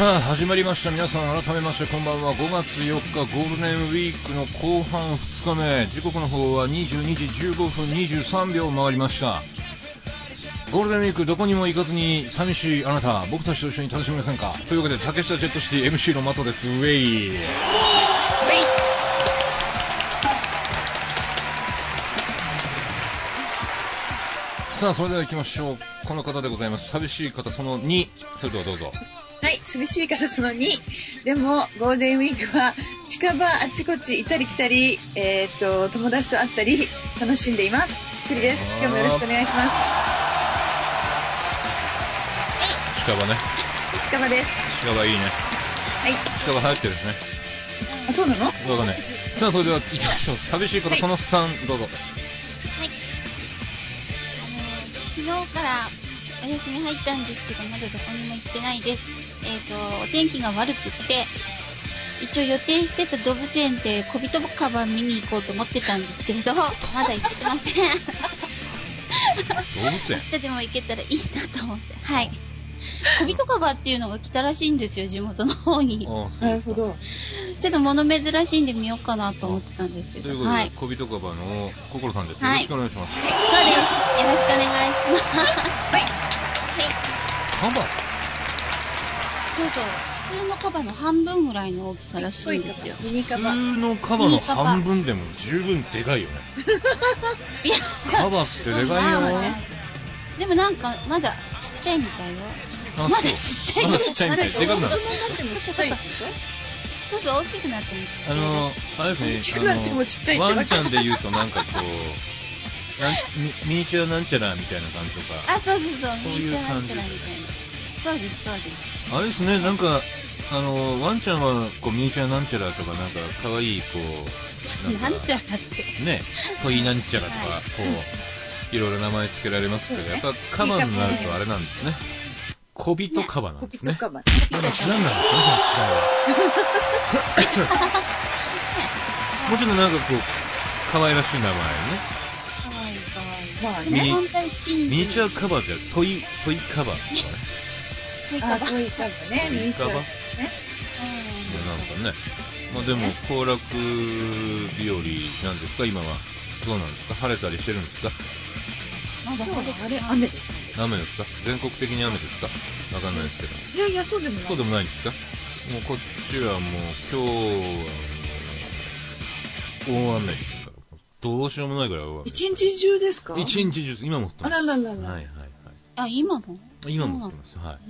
さあ始まりました。皆さん改めましてこんばんは。5月4日ゴールデンウィークの後半2日目、時刻の方は22時15分23秒回りました。ゴールデンウィークどこにも行かずに寂しいあなた、僕たちと一緒に楽しみませんか。というわけで竹下ジェットシティ MC のマトです。ウェイさあそれでは行きましょう。この方でございます。寂しい方その2。それではどうぞ。 はい、寂しい方その2。でもゴールデンウィークは近場あっちこっち行ったり来たり、友達と会ったり楽しんでいます。クリです。今日もよろしくお願いします。 近場ね。 近場です。 近場いいね。 はい。 近場流行ってるですね。 あ、そうなの？ わかんない。さあそれでは行きましょう。寂しい方その3、どうぞ。 昨日からお休み入ったんですけど、まだどこにも行ってないです。お天気が悪くって、一応予定してた動物園で小人カバ見に行こうと思ってたんですけれど、まだ行ってません。 動物園？ 明日でも行けたらいいなと思って。はい。小人カバっていうのが来たらしいんですよ、地元の方に。 なるほど。 ちょっと物珍しいんで見ようかなと思ってたんですけど。 ということで、 はい、 小人カバの心さんです。よはい、 ろしくお願いします。 そうです。よろしくお願いします。 はい。 カバ？ そうそう。普通のカバの半分ぐらいの大きさらしいんですよ。 ミニカバ。 普通のカバの半分でも十分でかいよね。 いや、 カバってでかいよ。 でもなんかまだちっちゃいみたいよ。まだちっちゃい。 まだちっちゃいみたい。でかくなる。 そうそう、大きくなってます。 あれですね。 大きくなってもちっちゃいってワンちゃんで言うとなんかこうミニチュアなんちゃらみたいな感じとか。 あ、そうそうそう、 そういう感じ。 ミニチュアなんちゃらみたいな。そうですそうです。 あれですね、なんかワンちゃんはこうミニチュアなんちゃらとかなんか可愛いこうなんちゃらってね、トイなんちゃらとか、 はい、 こういろいろ名前つけられますけど、やっぱカバになるとあれなんですね。小人カバなんですね。 小人カバ。 何なんですかね、その違いは。もちろんなんかこう可愛らしい名前ね。 かわいい。まあ、 ミニチュアカバじゃトイカバとかね。 トイカバね。ミニチュアね。 なんかね。まあでも行楽日和なんですか今は。どうなんですか、晴れたりしてるんですか。 今日はあれ雨です。 雨ですか。全国的に雨ですか。わかんないですけど。 いやそうでもない。 そうでもないんですか。もうこっちはもう今日は大雨ですから。どうしようもないぐらい大雨。 一日中ですか。 一日中今も降ってます。 あらららら。 はいはいはい。 あ、今も降ってます。はい。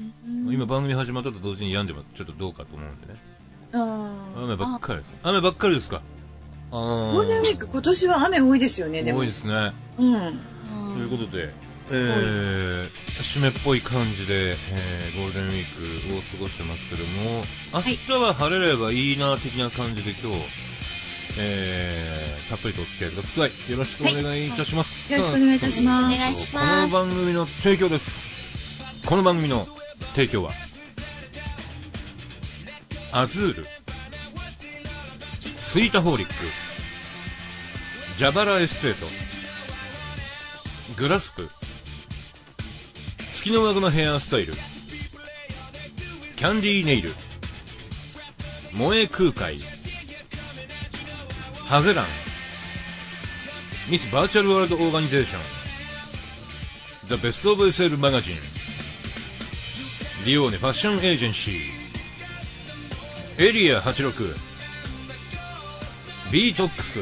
今番組始まったと同時に止んでもちょっとどうかと思うんでね。雨ばっかりです。雨ばっかりですか。 ゴールデンウィーク今年は雨多いですよね。でも多いですね。 うん。 ということで、締めっぽい感じで、ゴールデンウィークを過ごしてますけども、明日は晴れればいいな的な感じで今日、たっぷりとお付き合いください。よろしくお願いいたします。 よろしくお願いいたします。 お願いします。 この番組の提供です。この番組の提供はアズール、スイータホーリック、ジャバラエステート、グラスク、月の輪ゴムヘアスタイル、キャンディーネイル、萌え空海、ハゼラン、ミスバーチャルワールドオーガニゼーション、ザ・ベスト・オブ・SL マガジン、リオーネファッションエージェンシー、エリア86、ビートックス、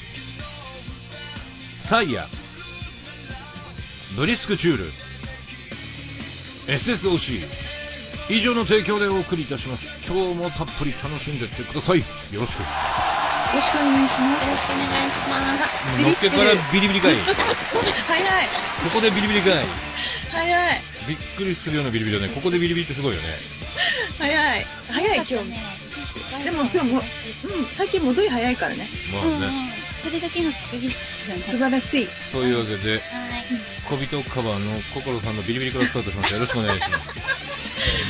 サイヤ、ブリスクチュール、SSOC 以上の提供でお送りいたします。今日もたっぷり楽しんでってください。よろしく。 よろしくお願いします。 よろしくお願いします。 のっけからビリビリかい。 早い。 ここでビリビリかい。 早い。 びっくりするようなビリビリだね。ここでビリビリってすごいよね。 早い今日。でも今日も、最近戻り早いからね。 まあね。 それだけの作りですよね。 素晴らしい。 というわけで、 はい。 小人カバーの心さんのビリビリからスタートします。よろしくお願いします。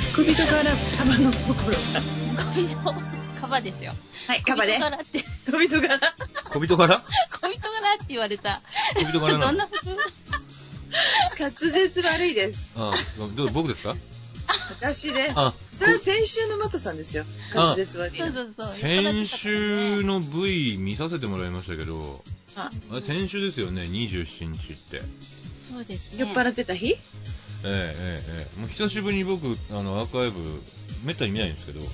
小人からカバの心が。 小人カバですよ。 はい、カバで。 小人柄って。 小人柄。 小人柄？ 小人柄って言われた。 小人柄なの？ どんな普通？ 滑舌悪いです。 ああ、僕ですか？ 私で、それは先週のマトさんですよ。滑舌悪いの。 そう。 先週の V 見させてもらいましたけど、あれ先週ですよね、27日って。 そうですね。 酔っ払ってた日？ もう久しぶりに僕アーカイブめったに見ないんですけど、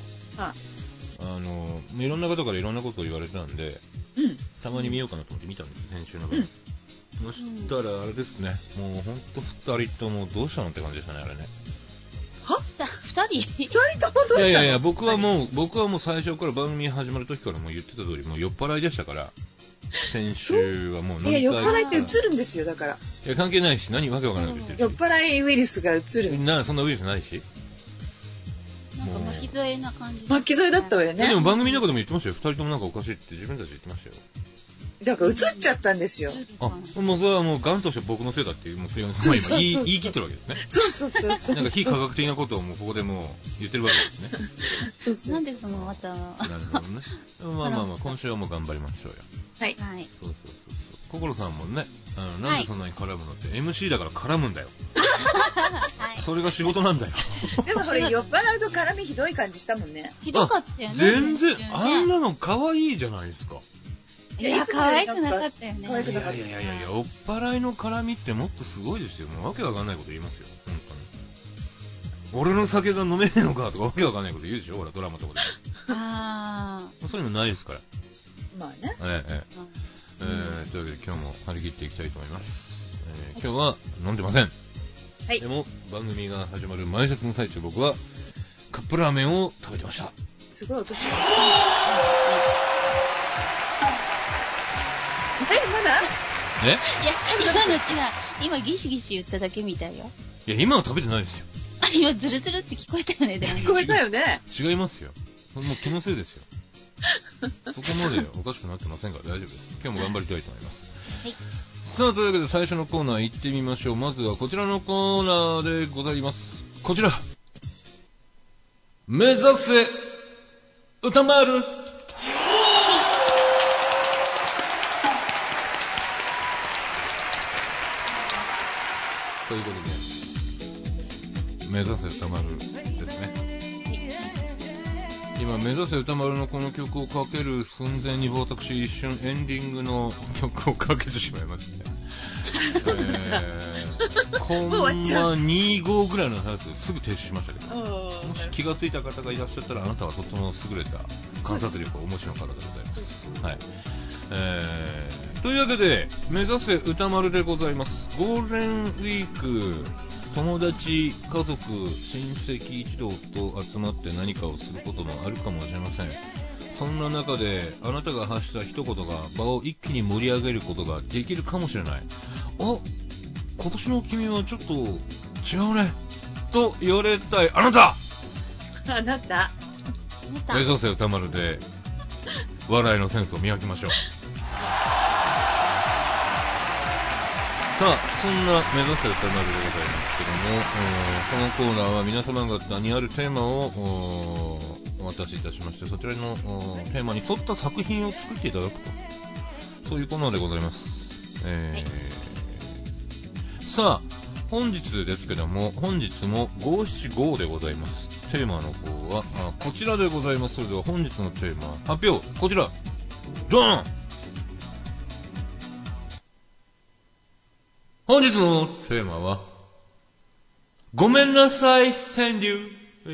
いろんな方からいろんなことを言われてたんで、たまに見ようかなと思って見たんです、先週の分。そしたらあれですね、もうほんと2人ともどうしたのって感じでしたね、あれね。 は？2人ともどうしたの？ いや僕はもう最初から番組始まる時からもう言ってた通り、もう酔っ払いでしたから、先週はもう飲み会。 いや、酔っ払いって映るんですよ、だから。 いや、関係ないし、何わけわからないこと言ってる。 酔っ払いウイルスが映る。 そんなウイルスないし。 なんか巻き添えな感じ。 巻き添えだったわよね。 でも番組の中でも言ってましたよ。2人ともなんかおかしいって自分たちで言ってましたよ。 だから映っちゃったんですよ。 もうそれはもうガンとして僕のせいだっていう、もう今言い切ってるわけですね。そう。なんか非科学的なことをもうここでもう言ってるわけですね。 なんでそのまた。なるほどね。まあ今週はもう頑張りましょうよ。 はい。 そう。心さんもね、なんでそんなに絡むのって、MC だから絡むんだよ。それが仕事なんだよ。 でもこれ酔っ払うと絡みひどい感じしたもんね。 ひどかったよね。 全然、あんなの可愛いじゃないですか。 いや、可愛くなかったよね。 いや、酔っ払いの絡みってもっとすごいですよ。もうわけわかんないこと言いますよ。本当に。俺の酒が飲めねえのかとかわけわかんないこと言うでしょ、ほら、ドラマとかで。そういうのないですから。 まあね。 というわけで今日も張り切っていきたいと思います。今日は飲んでません。でも番組が始まる前説の最中、僕はカップラーメンを食べてました。 すごい音しました。まだ？ いや、今ギシギシ言っただけみたいよ。 いや、今は食べてないですよ。 今ズルズルって聞こえたよね。でも聞こえたよね。 違いますよ。もう気のせいですよ。そこまでおかしくなってませんから大丈夫です。今日も頑張りたいと思います。さあ、というわけで最初のコーナー行ってみましょう。まずはこちらのコーナーでございます。こちら、目指せ歌丸。ということで、目指せ歌丸ですね。今、目指せ歌丸のこの曲をかける寸前に私一瞬エンディングの曲をかけてしまいまして、コンマ25ぐらいのやつですぐ停止しましたけど、もし気がついた方がいらっしゃったら、あなたはとても優れた観察力をお持ちの方でございます。はい。というわけで、目指せ歌丸でございます。ゴールデンウィーク、友達、家族、親戚一同と集まって何かをすることもあるかもしれません。そんな中であなたが発した一言が場を一気に盛り上げることができるかもしれない。今年の君はちょっと違うねと言われたいあなた、目指せ歌丸で笑いのセンスを磨きましょう。さあ、そんな目指せ歌丸でございますけども、このコーナーは皆様方にあるテーマをお渡しいたしまして、そちらのテーマに沿った作品を作っていただくと、そういうコーナーでございます。さあ、本日ですけども、本日も575でございます。テーマの方はこちらでございます。それでは本日のテーマ発表、こちら、ドーン。本日のテーマは、ごめんなさい川柳。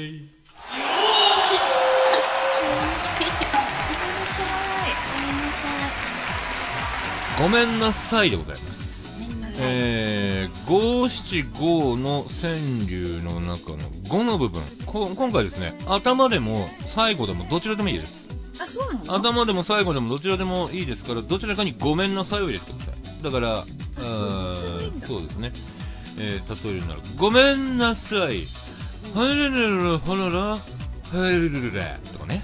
ごめんなさいでございます。575の川柳の中の5の部分、今回ですね、頭でも最後でもどちらでもいいです。 そうなの？ 頭でも最後でもどちらでもいいですから、どちらかにごめんなさいを入れてください。だから、そうですね。例えるなら、ごめんなさい。はるるるほらら、はるるるらとかね。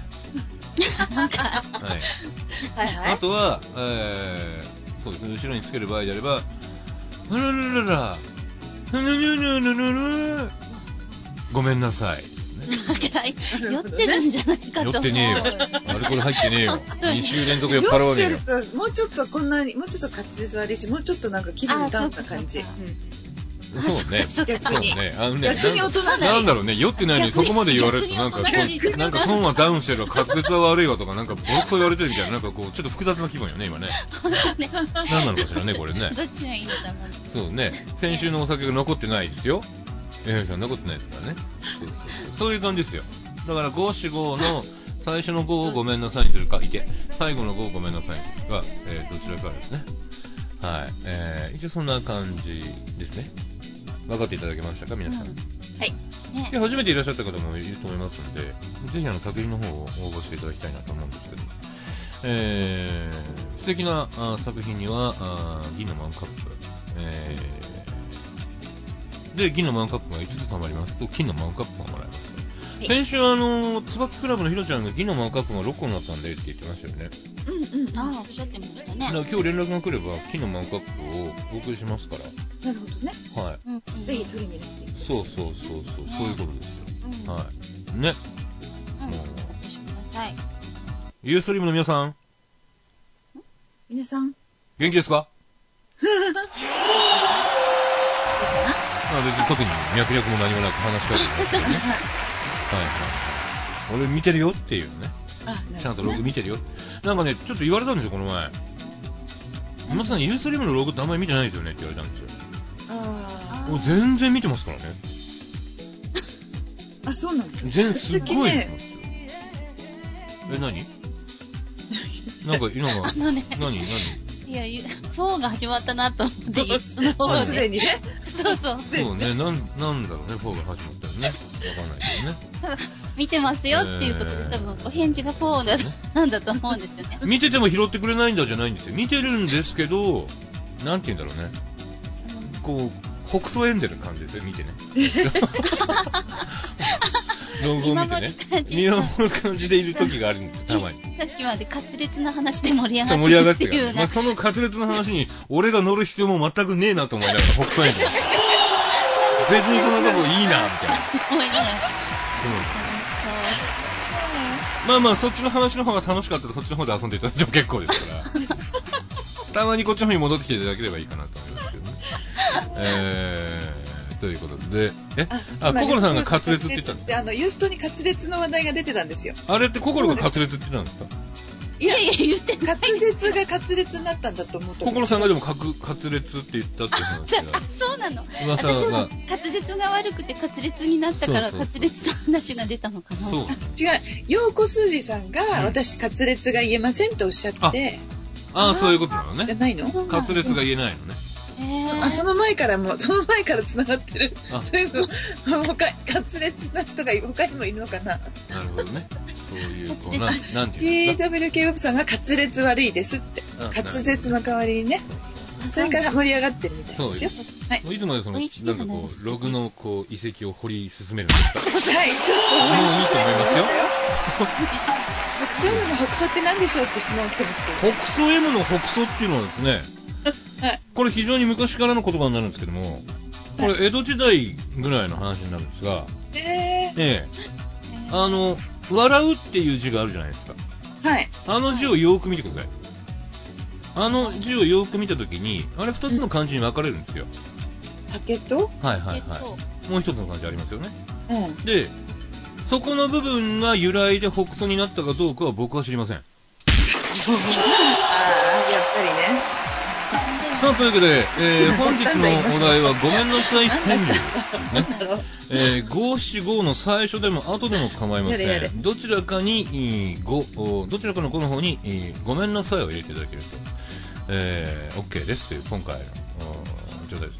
はい。あとは、そうですね。後ろにつける場合であれば、はるるるら、はるるるるるる、ごめんなさい。 酔ってるんじゃないかと思う。 酔ってねえよ。アルコール入ってねえよ。2週連続酔っ払わねえよ。 酔ってるともうちょっとこんなにもうちょっと滑舌悪いし、もうちょっとなんか気分ダウンな感じ。 そうね。 逆に。 そうね。 逆に大人だね。 なんだろうね。酔ってないのにそこまで言われるとなんかトーンはダウンしてるわ、滑舌は悪いわとかなんかボロクソ言われてるみたいな、なんかこうちょっと複雑な気分よね今ね。なんなのかしらねこれね。 どっちがいいのかな。 そうね。先週のお酒が残ってないですよ。さん残ってないですからね。そういう感じですよ。だから5、4、5の最初の5をごめんなさいにするか、最後の5をごめんなさいにするか、どちらかですね。はい。一応そんな感じですね。分かっていただけましたか皆さん。はい。で初めていらっしゃった方もいると思いますので、ぜひ作品の方を応募していただきたいなと思うんですけど、素敵な作品には銀のマンカップ、で銀のマンカップが5つ貯まりますと金のマンカップがもらえます。先週椿クラブのひろちゃんが銀のマンカップが6個になったんでって言ってましたよね。 ああ、おっしゃってましたね。 だから今日連絡が来れば金のマンカップをお送りしますから。 なるほどね。 はい。 ぜひ取りに行って。 そういうことですよ。はい。ね。 お越しください。 ユーストリームの皆さん。 皆さん。 元気ですか？別に特に脈略も何もなく話しかけてますけどね。はい。俺見てるよっていうね。ちゃんとログ見てるよ。なんかね、ちょっと言われたんですよ、この前。皆さん、ユーストリームのログってあんまり見てないですよねって言われたんですよ。俺全然見てますからね。 そうなんだ。 すっごい見てますよ。何？何？ いや、4が始まったなと思って、 その方がすでにね。 そうね、なんだろうね、4が始まったよね。わかんないけどね。 見てますよっていうことで、多分お返事が4なんだと思うんですよね。 見てても拾ってくれないんだじゃないんですよ。見てるんですけど、なんて言うんだろうね。こう、北総エンデル感じですよ、見てね。ロゴを見てね。見守る感じでいる時があるんです、たまに。 さっきまで滑舌な話で盛り上がってるっていうね。その滑舌の話に、俺が乗る必要も全くねえなと思いながら、北総エンデル。別にそのとこいいな、みたいな。まあ、そっちの話の方が楽しかったら、そっちの方で遊んでいただいても結構ですから。たまにこっちの方に戻ってきていただければいいかなと思いますけどね。ということで、心さんが滑舌って言ったんですか？ ユーストに滑舌の話題が出てたんですよ。 あれって心が滑舌って言ってたんですか？ いや、言ってない。滑舌が滑舌になったんだと思うと。 心さんがでも滑舌って言ったって話が。 そうなの。 噂が。 滑舌が悪くて滑舌になったから滑舌の話が出たのかな。 そう。 違う。陽子すじさんが、私滑舌が言えませんとおっしゃって。 そういうことなのね。 じゃないの？ 滑舌が言えないのね。 その前から繋がってる。そういうの、滑舌な人が他にもいるのかな。 なるほどね。そういう、なんていうんですか。 TWK さんが滑舌悪いですって。滑舌の代わりにね。それから盛り上がってるみたいですよ。 はい。いつまでなんかこう、ログのこう、遺跡を掘り進めるんですか？ はい、ちょっと掘り進めましたよ。北総 M の北総って何でしょうって質問来てますけど。 北総 M の北総っていうのはですね、これ非常に昔からの言葉になるんですけども、これ江戸時代ぐらいの話になるんですが、笑うっていう字があるじゃないですか。 はい。 あの字をよーく見てください。あの字をよーく見たときに、あれ2つの漢字に分かれるんですよ。 竹と？ はい。もう一つの漢字ありますよね。で、そこの部分が由来で北総になったかどうかは僕は知りません。 やっぱりね。 さあ、というわけで、本日のお題はごめんなさい川柳ですね。五七五の最初でも後でも構いません。どちらかの5の方に、ごめんなさいを入れていただけると、OK ですという今回の状態です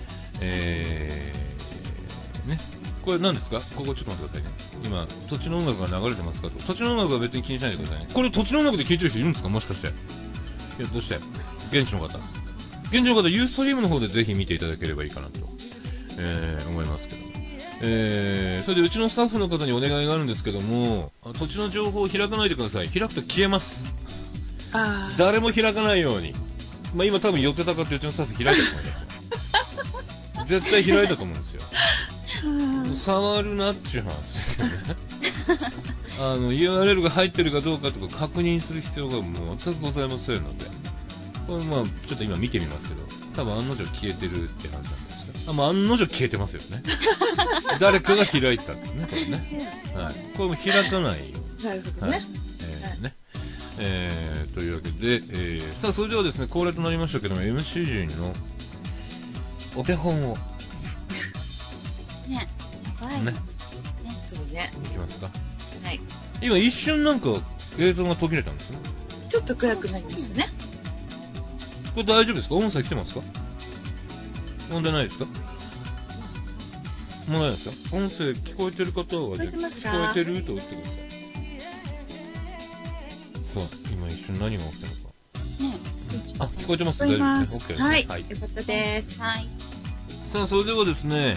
ね。これ何ですか？ここちょっと待ってくださいね。今、土地の音楽が流れてますかと。土地の音楽は別に気にしないでくださいね。これ土地の音楽で聴いてる人いるんですか？もしかして。ひょっとして。現地の方、ユーストリームの方でぜひ見ていただければいいかなと、思いますけども。それでうちのスタッフの方にお願いがあるんですけども、土地の情報を開かないでください。開くと消えます。誰も開かないように。今多分寄ってたかってうちのスタッフ開いたと思います。絶対開いたと思うんですよ。触るなっていう話ですよね。URL が入ってるかどうかとか確認する必要がもう全くございませんので、これちょっと今見てみますけど、多分案の定消えてるって話なんです案の定消えてますよね。誰かが開いたんですね、これね。はい。これも開かないよ。 なるほどね。 ね。というわけで、さあ、それではですね、恒例となりましたけども、MC 陣のお手本を。 ね、やばい。 ね。 そうね。 いきますか。 はい。 今一瞬なんか映像が途切れたんですね。 ちょっと暗くなりましたね。 これ大丈夫ですか？音声来てますか？問題ないですか？問題ないですか？音声聞こえてる方は聞こえてますか？ 聞こえてると言ってください。そう、今一瞬何が起きたのか。 ね。 あ、聞こえてます。 聞こえます。 大丈夫ですね。 はい。 はい。 よかったです。 はい。 さあ、それではですね、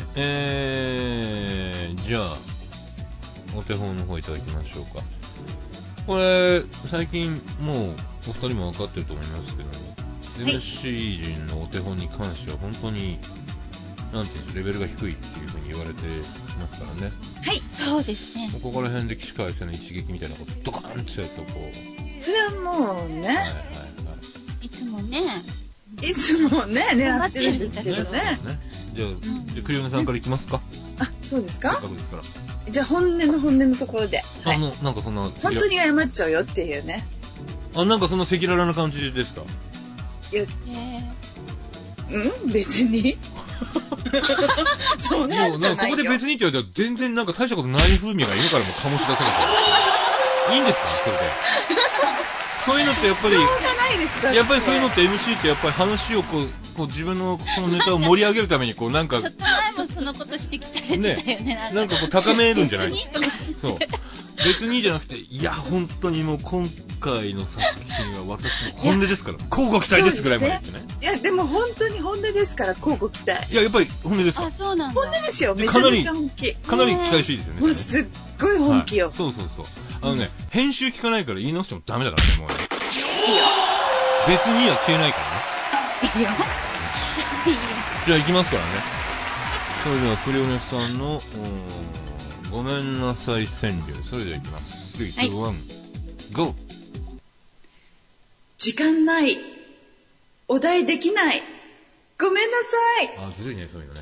じゃあ、お手本の方いただきましょうか。これ、最近もうお二人も分かってると思いますけども、MC 陣のお手本に関しては本当に、なんていうんですか、レベルが低いっていう風に言われてますからね。 はい、そうですね。 ここら辺で起死回生の一撃みたいなことドカーンってやるとこう。 それはもうね、 はいはいはい。 いつもね。 いつもね、狙ってるんですけどね。 じゃあクリオネさんからいきますか。 あ、そうですか？ せっかくですから。 じゃあ本音のところで。はい。 なんかそんな。 本当に謝っちゃうよっていうね。 なんかそんな赤裸々な感じですか？ いや、別に。そうなんじゃないよ。 ここで別にって言われたら全然なんか大したことない風味が今からも醸し出されてる。いいんですか？それで。そういうのってやっぱり、 しょうがないでしょ。 やっぱりそういうのって MC ってやっぱり話をこう自分のそのネタを盛り上げるためにこうなんかちょっと前もそのこと指摘されてたよね。 なんかこう高めるんじゃないですか。 そう。 別にじゃなくて、いや本当にもう今回の作品は私の本音ですから、交互期待ですぐらいまで言ってね。 いやでも本当に本音ですから交互期待。 いややっぱり本音ですか。 あ、そうなんだ。 本音ですよ。めちゃめちゃ本気。 かなり期待していいですよね。 もうすっごい本気よ。 そう。編集聞かないから言い直してもダメだからね、もうね。 いいよ。 別には消えないからね。 いいよ。 じゃあ行きますからね。それではクリオネさんのごめんなさい川柳、それでは行きます。3、2、1、GO。 時間ない。お題できない。ごめんなさい。 ずるいね、そういうのね。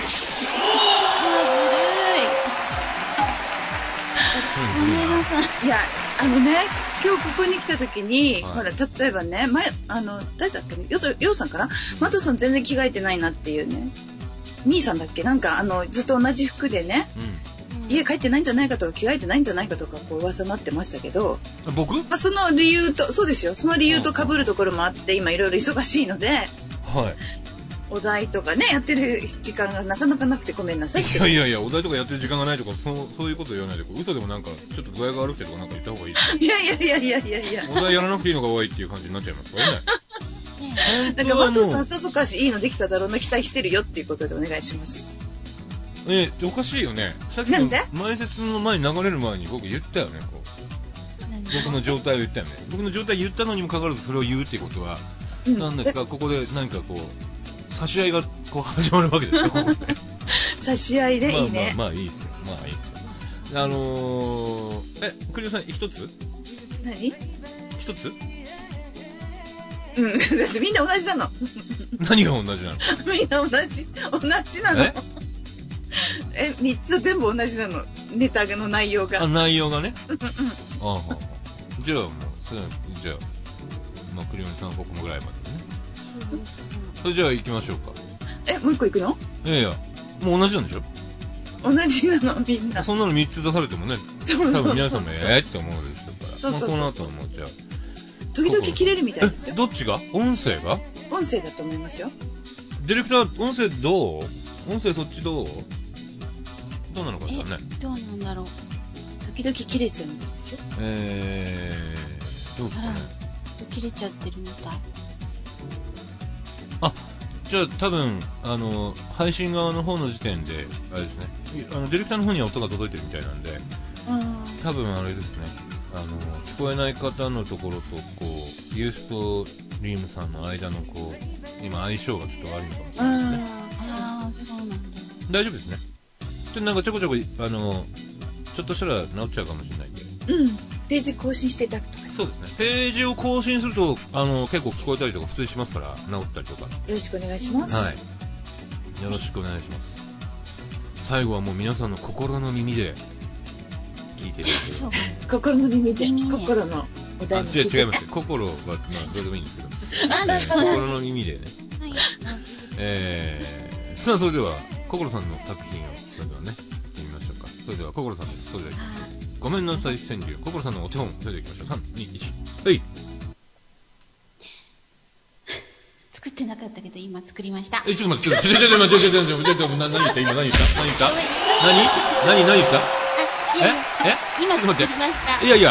ごめんなさい。 いや、今日ここに来た時に、ほら、例えばね、誰だっけね、ようさんかな、マトさん全然着替えてないなっていうね、兄さんだっけ、なんかずっと同じ服でね、家帰ってないんじゃないかとか着替えてないんじゃないかとかこう噂になってましたけど、 僕？ その理由と、そうですよ、その理由と被るところもあって今いろいろ忙しいので、はい。お題とかねやってる時間がなかなかなくてごめんなさいって。 いやお題とかやってる時間がないとかそういうこと言わないで、嘘でもなんかちょっと具合が悪くてとかなんか言った方がいい。 いや。 お題やらなくていいのが多いっていう感じになっちゃいますからね。 なんかマトさんさぞかしいいのできただろうな、期待してるよっていうことでお願いします。 おかしいよね。さっきの前説の前に流れる前に僕言ったよね。こう僕の状態を言ったよね。僕の状態言ったのにもかかわらずそれを言うっていうことは、なんですか、ここで何かこう差し合いがこう始まるわけですよ。 差し合いでいいね。 まあいいですよ。クリオさん一つ？ 何？ 一つ？ だってみんな同じなの。 何が同じなの？ みんな同じなの。3つ全部同じなの。ネタの内容が。 内容がね。じゃあもうまあクリオさんここぐらいまでね。それじゃあ行きましょうか。 もう一個行くの？ いやもう同じなんでしょ？ 同じなのみんな。 そんなの3つ出されてもね、多分皆さんもって思うでしょうから。この後はもうじゃあ。 時々切れるみたいですよ。 どっちが？音声が？ 音声だと思いますよ。 ディレクター、音声どう？音声そっちどうなのかしらね。 どうなんだろう。 時々切れちゃうんですよ。 どうですかね。 切れちゃってるみたい。 じゃあ多分配信側の方の時点であれですね。ディレクターの方には音が届いてるみたいなんで、多分あれですね。聞こえない方のところとこうユーストリームさんの間のこう今相性がちょっと悪いのかもしれないですね。 そうなんだ。 大丈夫ですね。なんかちょこちょこちょっとしたら治っちゃうかもしれないんで。 ページ更新していただくとか。 そうですね。ページを更新すると結構聞こえたりとか普通にしますから、治ったりとか。よろしくお願いします。 はい。 よろしくお願いします。最後はもう皆さんの心の耳で聞いていただければ。 心の耳で、心のお題も聞いて。 違います。心はまあどうでもいいんですけど、心の耳でね。 はい。 さあそれでは心さんの作品をそれではね見ましょうか。それでは心さんです。それではごめんなさい川柳、心さんのお手本、それではいきましょう。3、2、1、はい。 作ってなかったけど今作りました。 ちょっと待って、何言った今、何言った今作りました。 いや、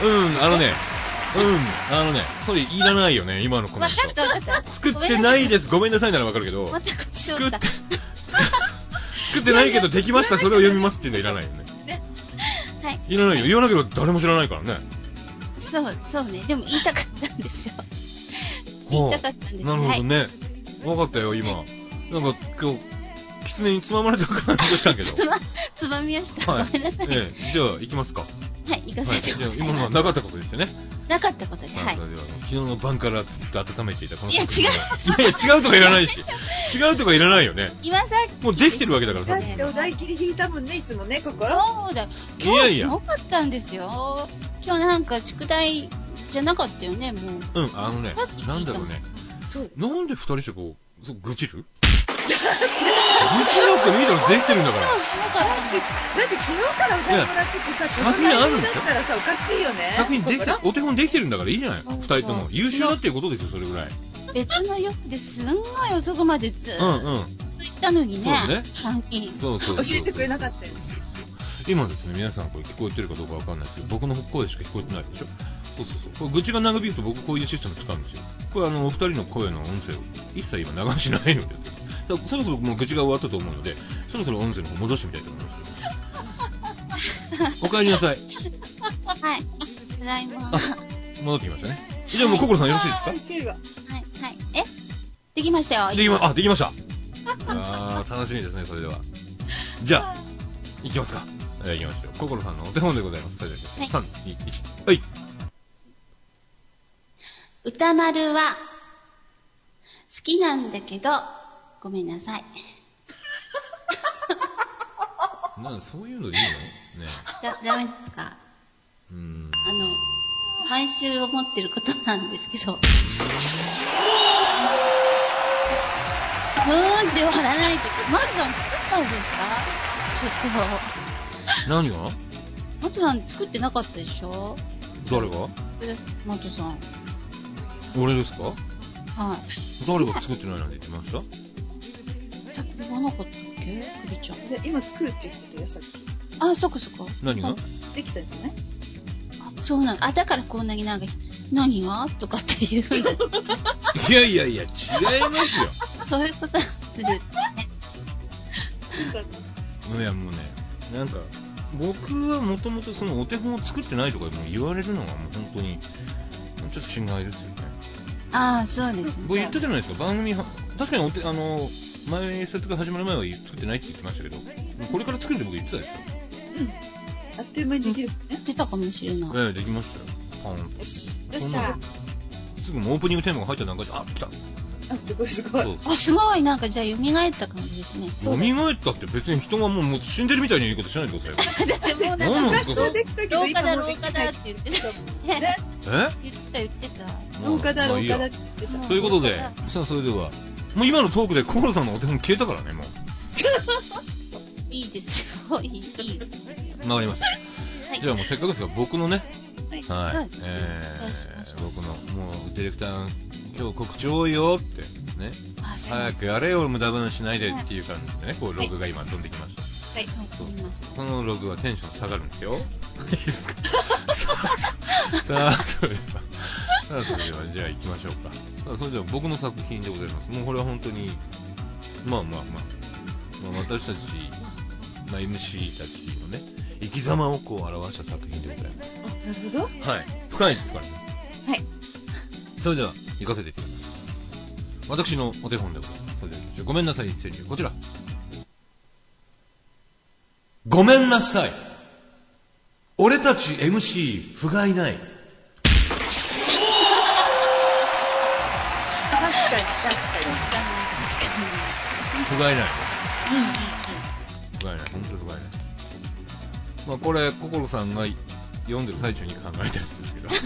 それいらないよね、今のコメント。 分かった。 作ってないです。ごめんなさいならわかるけど、作ってないけどできました、それを読みますっていうのはいらないよね。 はい。 いらないよ。言わなければ誰も知らないからね。 そうね。でも言いたかったんですよ。言いたかったんです。 なるほどね。わかったよ、今。なんか今日、狐につままれた感じしたけど。 つまみました。ごめんなさい。 じゃあ、行きますか。 はい、行かせてください。 今のはなかったことですよね。 なかったことです。はい。 昨日の晩からずっと温めていたこの。 いや、違うとかいらないし。違うとかいらないよね。 今さっき。 もうできてるわけだから。 だってお題ギリギリだもんね、いつもね、心。 そうだ。今日すごかったんですよ。今日なんか宿題じゃなかったよね、もう。 なんだろうね。なんで二人してこう、愚痴る？愚痴なんか見たらできてるんだから。 だって昨日からお題もらっててさ、 作品あるんですよ。 だったらさ、おかしいよね。 作品できて、お手本できてるんだからいいじゃない。二人とも優秀だっていうことですよ、それぐらい。 別のよってすんごい遅くまでずーっと言ったのにね。 そうね。 教えてくれなかったよ。 今ですね、皆さんこれ聞こえてるかどうかわかんないですけど、僕の声しか聞こえてないでしょ。これ愚痴が長引くと僕こういうシステム使うんですよ。これお二人の声の音声を一切今流しないので、そろそろもう愚痴が終わったと思うので、そろそろ音声の方戻してみたいと思います。お帰りなさい。 はい。ただいま。 戻ってきましたね。じゃあもう心さんよろしいですか？ はい。できましたよ。 できました。楽しみですね、それでは。じゃあ、行きますか。行きましょう。心さんのお手本でございます。それでは、3、2、1、はい。 歌丸は、好きなんだけど、ごめんなさい。 そういうのいいのね。 ダメですか？毎週思ってることなんですけど。って笑わないで。マツさん作ったんですか？ちょっと。 何が？ マツさん作ってなかったでしょ？ 誰が？ マツさん。 俺ですか？ はい。 誰が作ってないなんて言ってました？ さっき言わなかったっけ？クビちゃん。 今作るって言ってたよ、さっき。 そっか。 何が？ できたんじゃない？ そうなんだ。だからこんなに何がとかって言うんだ。 いや、違いますよ。 そういうことする。 いや、もうね、なんか、僕はもともとそのお手本を作ってないとかも言われるのはもう本当に、ちょっと心外ですよね。 そうですね。 僕言ったじゃないですか、番組確かに前説が始まる前は作ってないって言ってましたけど、これから作るって僕言ってたでしょ。 あっという間にできるね。 言ってたかもしれない。 できましたよ。 よし。どうした？ すぐもうオープニングテーマが入った段階で、来た。 すごい。すごい、 なんかじゃあ蘇った感じですね。 蘇ったって別に人がもう死んでるみたいに言うことしないでくださいよ。 だってもうなんですか？ 廊下だって言ってた。言ってた。 廊下だって言ってた。 ということで、さあそれでは、もう今のトークで心さんのお手本消えたからね、もう。 いいですよ。いいですよ。 わかりました。じゃあもうせっかくですが僕のね、僕のもうディレクター今日告知多いよってね、早くやれよ無駄分しないでっていう感じでね、こうログが今飛んできました。 はい。 このログはテンション下がるんですよ。いいですか？さあそれではじゃあ行きましょうか。それでは僕の作品でございます。もうこれは本当に私たち、MC たちのね生き様をこう表した作品でございます。 なるほど。 はい。深いですからね。 はい。 それでは行かせていただきます。私のお手本でございます。それではごめんなさい川柳、こちら。ごめんなさい。俺たち MC 不甲斐ない。 確かに。 不甲斐ない。 不甲斐ない、本当に不甲斐ない。まあこれ心さんが読んでる最中に考えたやつですけど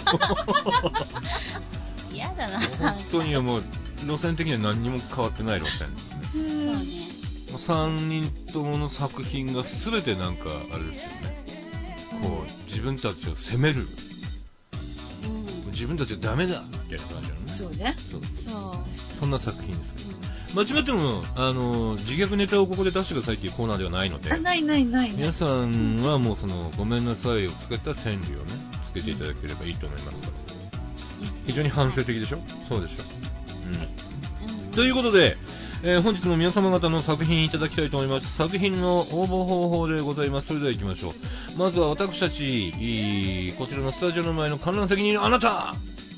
嫌だな。 本当にもう路線的には何にも変わってない路線ですね。 そうね。 3人ともの作品が全てなんかあれですよね、こう自分たちを責める、自分たちはダメだみたいな感じなのね。 そうね。 そんな作品ですけど、間違っても自虐ネタをここで出してくださいっていうコーナーではないので、 ない。 皆さんはもうそのごめんなさいをつけた川柳をねつけていただければいいと思いますから。非常に反省的でしょ。そうでしょ。ということで、本日も皆様方の作品いただきたいと思います。作品の応募方法でございます。それでは行きましょう。まずは私たちこちらのスタジオの前の観覧席にいるあなた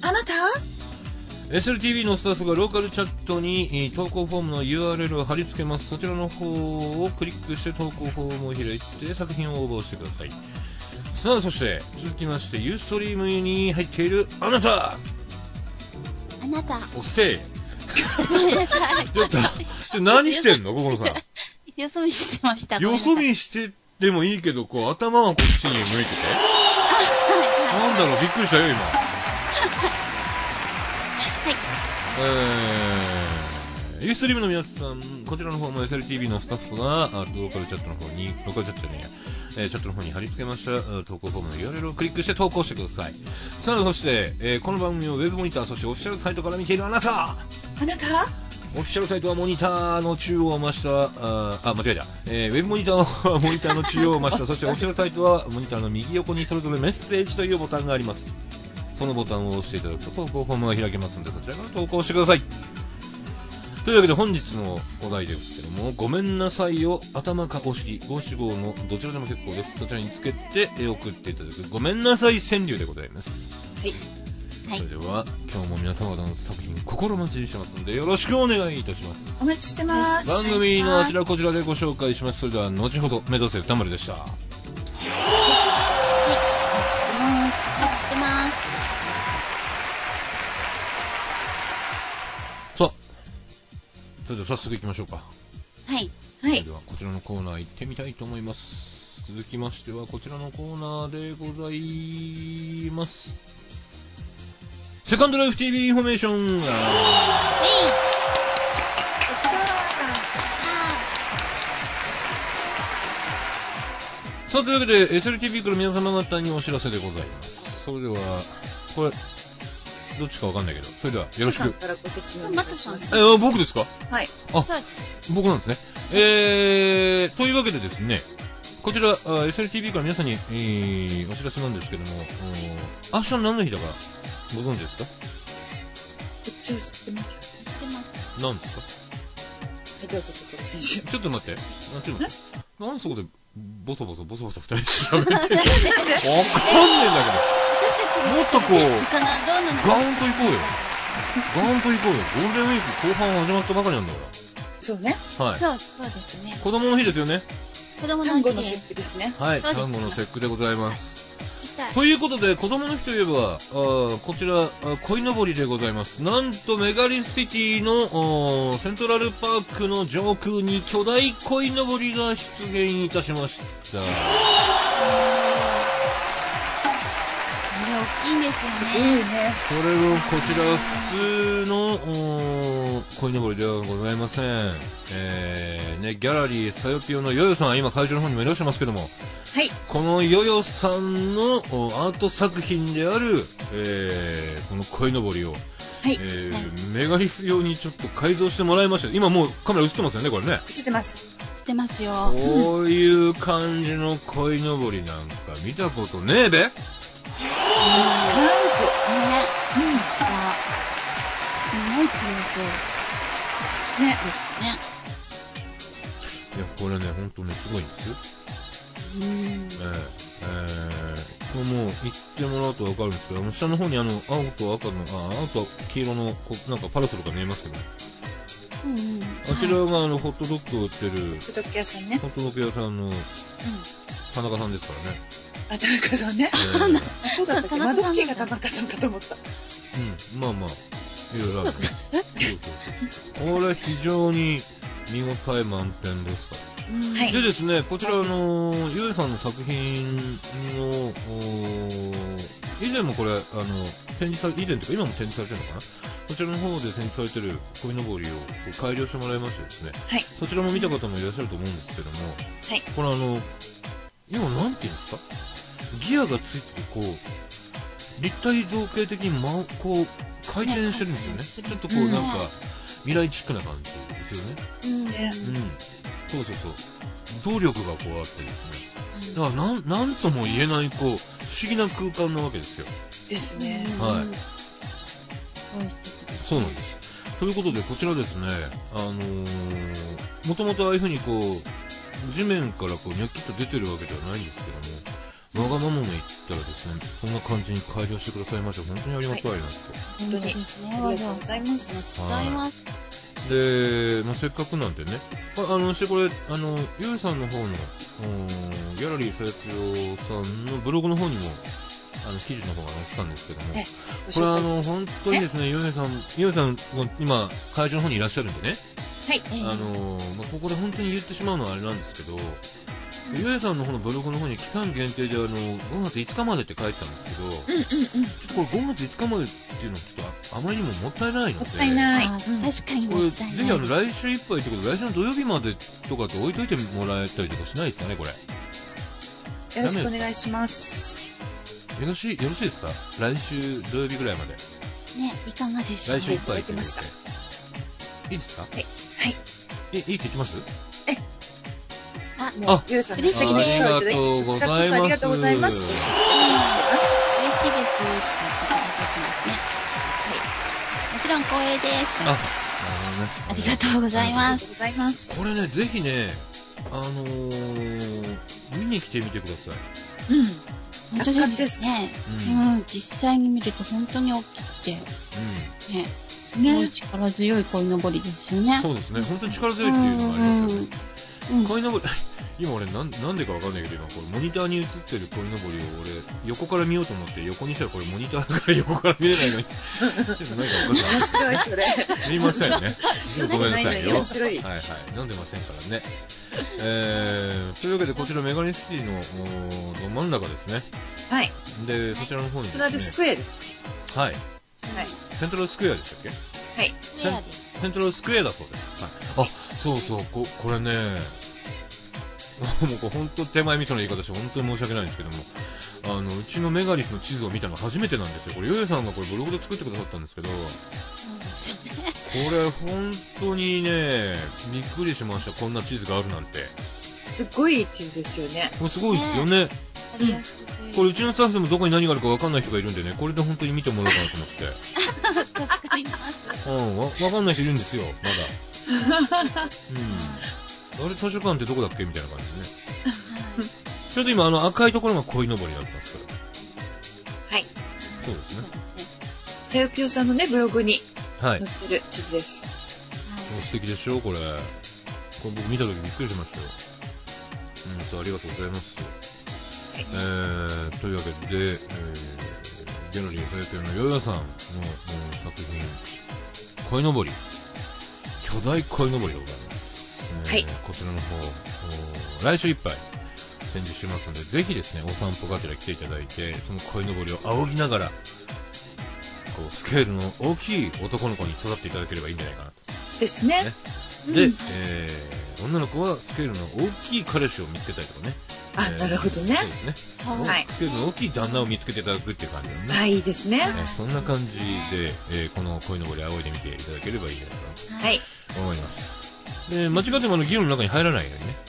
SLTV のスタッフがローカルチャットに投稿フォームの URL を貼り付けます。そちらの方をクリックして投稿フォームを開いて作品を応募してください。さあ、そして続きましてユーストリームに入っているあなたおせえごめんなさい。 ちょっと何してんの心さん。 よそ見してました。 よそ見しててもいいけど、こう頭はこっちに向いてて、なんだろう、びっくりしたよ今。ユーストリームの皆さん、こちらの方も SLTV のスタッフがローカルチャットの方に、ローカルチャットじゃねえや、チャットの方に貼り付けました投稿フォームの URL をクリックして投稿してください。さあ、そして、この番組をウェブモニター、そしてオフィシャルサイトから見ているあなたオフィシャルサイトはモニターの中央を真下、間違えた。ウェブモニターはモニターの中央を真下、そしてオフィシャルサイトはモニターの右横にそれぞれメッセージというボタンがあります。そのボタンを押していただくと投稿フォームが開けますので、そちらから投稿してください。というわけで本日のお題ですけども、ごめんなさいを頭かこ式五七五のどちらでも結構です。そちらにつけて送っていただくごめんなさい川柳でございます。それでは今日も皆様方の作品心待ちにしてますのでよろしくお願いいたします。 お待ちしてます。 番組のあちらこちらでご紹介します。それでは後ほど。目指せ歌丸でした。 お待ちしてます。 さあ、それでは早速行きましょうか。それではこちらのコーナー行ってみたいと思います。続きましてはこちらのコーナーでございます。セカンドライフ TV インフォメーション。さあ、というわけで SLTV から皆様方にお知らせでございます。それではこれどっちかわかんないけど、それではよろしく。僕ですか？ はい。 僕なんですね。というわけでですね、こちらSLTV から皆さんに、お知らせなんですけども、明日何の日だかご存知ですか？ 一応知ってますよ。 何ですか？ どうぞここで選手。 ちょっと待って。なんでそこでボソボソ二人で喋ってんの？わかんねえんだけど。もっとこうガーンと行こうよ。ゴールデンウィーク後半始まったばかりなんだから。 そうね。 はい。そうですね。 子供の日ですよね。 子供の日の節句ですね。 はい。単語の節句でございます。ということで子供の日といえばこちら鯉のぼりでございます。なんとメガリシティのセントラルパークの上空に巨大鯉のぼりが出現いたしました。 大きいんですよね。 それをこちら普通の鯉のぼりではございません。ギャラリーさよぴよのヨヨさんは今会場の方にもいらっしゃいますけども、はい、このヨヨさんのアート作品である、この鯉のぼりを、メガリス用にちょっと改造してもらいました。今もうカメラ映ってますよね、これね。 映ってます。 映ってますよ。 こういう感じの鯉のぼりなんか見たことねえべ。 すごい強そうね。 いや、これね、本当ね、すごいんですよ。これもう行ってもらうと分かるんですけど、下の方に青と赤の、青と黄色のなんかパラソルが見えますけど、あちらがホットドッグを売ってるホットドッグ屋さんね。 ホットドッグ屋さんの田中さんですからね。 田中さんね。そうだったっけ？マドッキーが田中さんかと思った。 まあまあいろいろあるね。これ非常に見応え満点ですと。 はい。 でですね、こちらゆえさんの作品を以前もこれ展示され以前というか今も展示されてるのかな、こちらの方で展示されてる鯉のぼりを改良してもらいましてですね、 はい。 そちらも見た方もいらっしゃると思うんですけども、 はい。 これ今なんていうんですか、ギアがついててこう立体造形的にこう回転してるんですよね。ちょっとこうなんか未来チックな感じですよね。 ね。 そうそうそう。動力がこうあってですね。だからなんとも言えないこう不思議な空間なわけですよ。 ですね。 はい。そうなんです。ということでこちらですね、もともとああいう風にこう地面からこうニョキッと出てるわけではないんですけども、わがままに言ったらですね、こんな感じに改良してくださいまして本当にありがたいなと。 本当にですね。 ありがとうございます。 ありがとうございます。 で、せっかくなんでね、これゆうさんの方のギャラリー斉藤さんのブログの方にも記事の方が載ってたんですけども、これ本当にですね、ゆうさん今会場の方にいらっしゃるんでね、 はい。 ここで本当に言ってしまうのはあれなんですけど、ゆえさんの方のブログの方に期間限定で5月5日までって書いてたんですけど、これ5月5日までっていうのはちょっとあまりにももったいないので、 もったいない。 確かにこれぜもったいない。 ひ来週いっぱいってことで来週の土曜日までとかって置いといてもらえたりとかしないですかね、これ。 よろしくお願いします。 よろしいですか、来週土曜日ぐらいまで。 ね、いかがでしょう。 来週いっぱいってことで。 いただきました。 いいですか。 はい。 いいって言ってます。 もうゆうさんの嬉しいです。 ありがとうございます。 ありがとうございますとおっしゃってくださいます。 嬉しいですって言っていただきますね。もちろん光栄です。 なるほどね。 ありがとうございありがとうます。 ございます。 これね、ぜひね、見に来てみてください。 本当ですね。実際に見ると本当に大きくて、ね、すごい力強い鯉のぼりですよね。 そうですね、本当に力強いっていうのがありますよね。鯉のぼり、今俺なんでかわかんないけど、今これモニターに映ってる鯉のぼりを俺横から見ようと思って横にしたらこれモニターだから横から見れないのにちょっとなんかおかしい。 面白いそれ。 すみませんね。ごめんなさいよ。 面白い。 はいはい、飲んでませんからね。というわけでこちらメガネシティのど真ん中ですね。 はい。 でそちらの方にですね。 セントラルスクエアですね。 はい。 はい。 セントラルスクエアでしたっけ？ はい。 スクエアです。 セントラルスクエアだそうです。はい。あ、そうそう、これね、もうこれ本当手前味噌の言い方して本当に申し訳ないんですけども、うちのメガリスの地図を見たの初めてなんですよ。これヨヨさんがこれブログで作ってくださったんですけど、これ本当にねびっくりしました。こんな地図があるなんて。 すごい地図ですよね。 これすごいですよね。これうちのスタッフでもどこに何があるか分かんない人がいるんでね、これで本当に見てもらおうかなと思って。 助かります。 分かんない人いるんですよ、まだ。あれ図書館ってどこだっけみたいな感じでね。ちょうど今赤いところが鯉のぼりになってますから。 はい。 そうですね。 さよぴよさんのねブログにはい。 載ってる地図です。 素敵でしょこれ。これ僕見た時びっくりしましたよ。ありがとうございます。というわけで、ギャラリーさよぴよのヨヨさんの作品鯉のぼり、巨大鯉のぼりでございます。 はい。 こちらの方来週いっぱい展示してますので、ぜひですねお散歩がてら来ていただいて、その鯉のぼりを仰ぎながらこうスケールの大きい男の子に育っていただければいいんじゃないかなと。 ですね。 で、女の子はスケールの大きい彼氏を見つけたりとかね。 あ、なるほどね。 そうですね。 はい。 スケールの大きい旦那を見つけていただくっていう感じだね。 はい、いいですね。 そんな感じで、この鯉のぼり仰いでみていただければいいんじゃないかなとはい。 思います。で、間違っても議論の中に入らないようにね。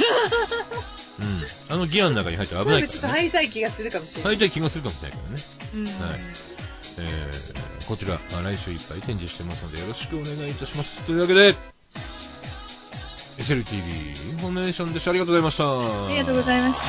ギアの中に入って危ないからね。 ちょっと入りたい気がするかもしれない。 入りたい気がするかもしれないからね。はい。こちら、来週いっぱい展示してますのでよろしくお願いいたします。というわけで、SLTV インフォメーションでした。ありがとうございました。 ありがとうございました。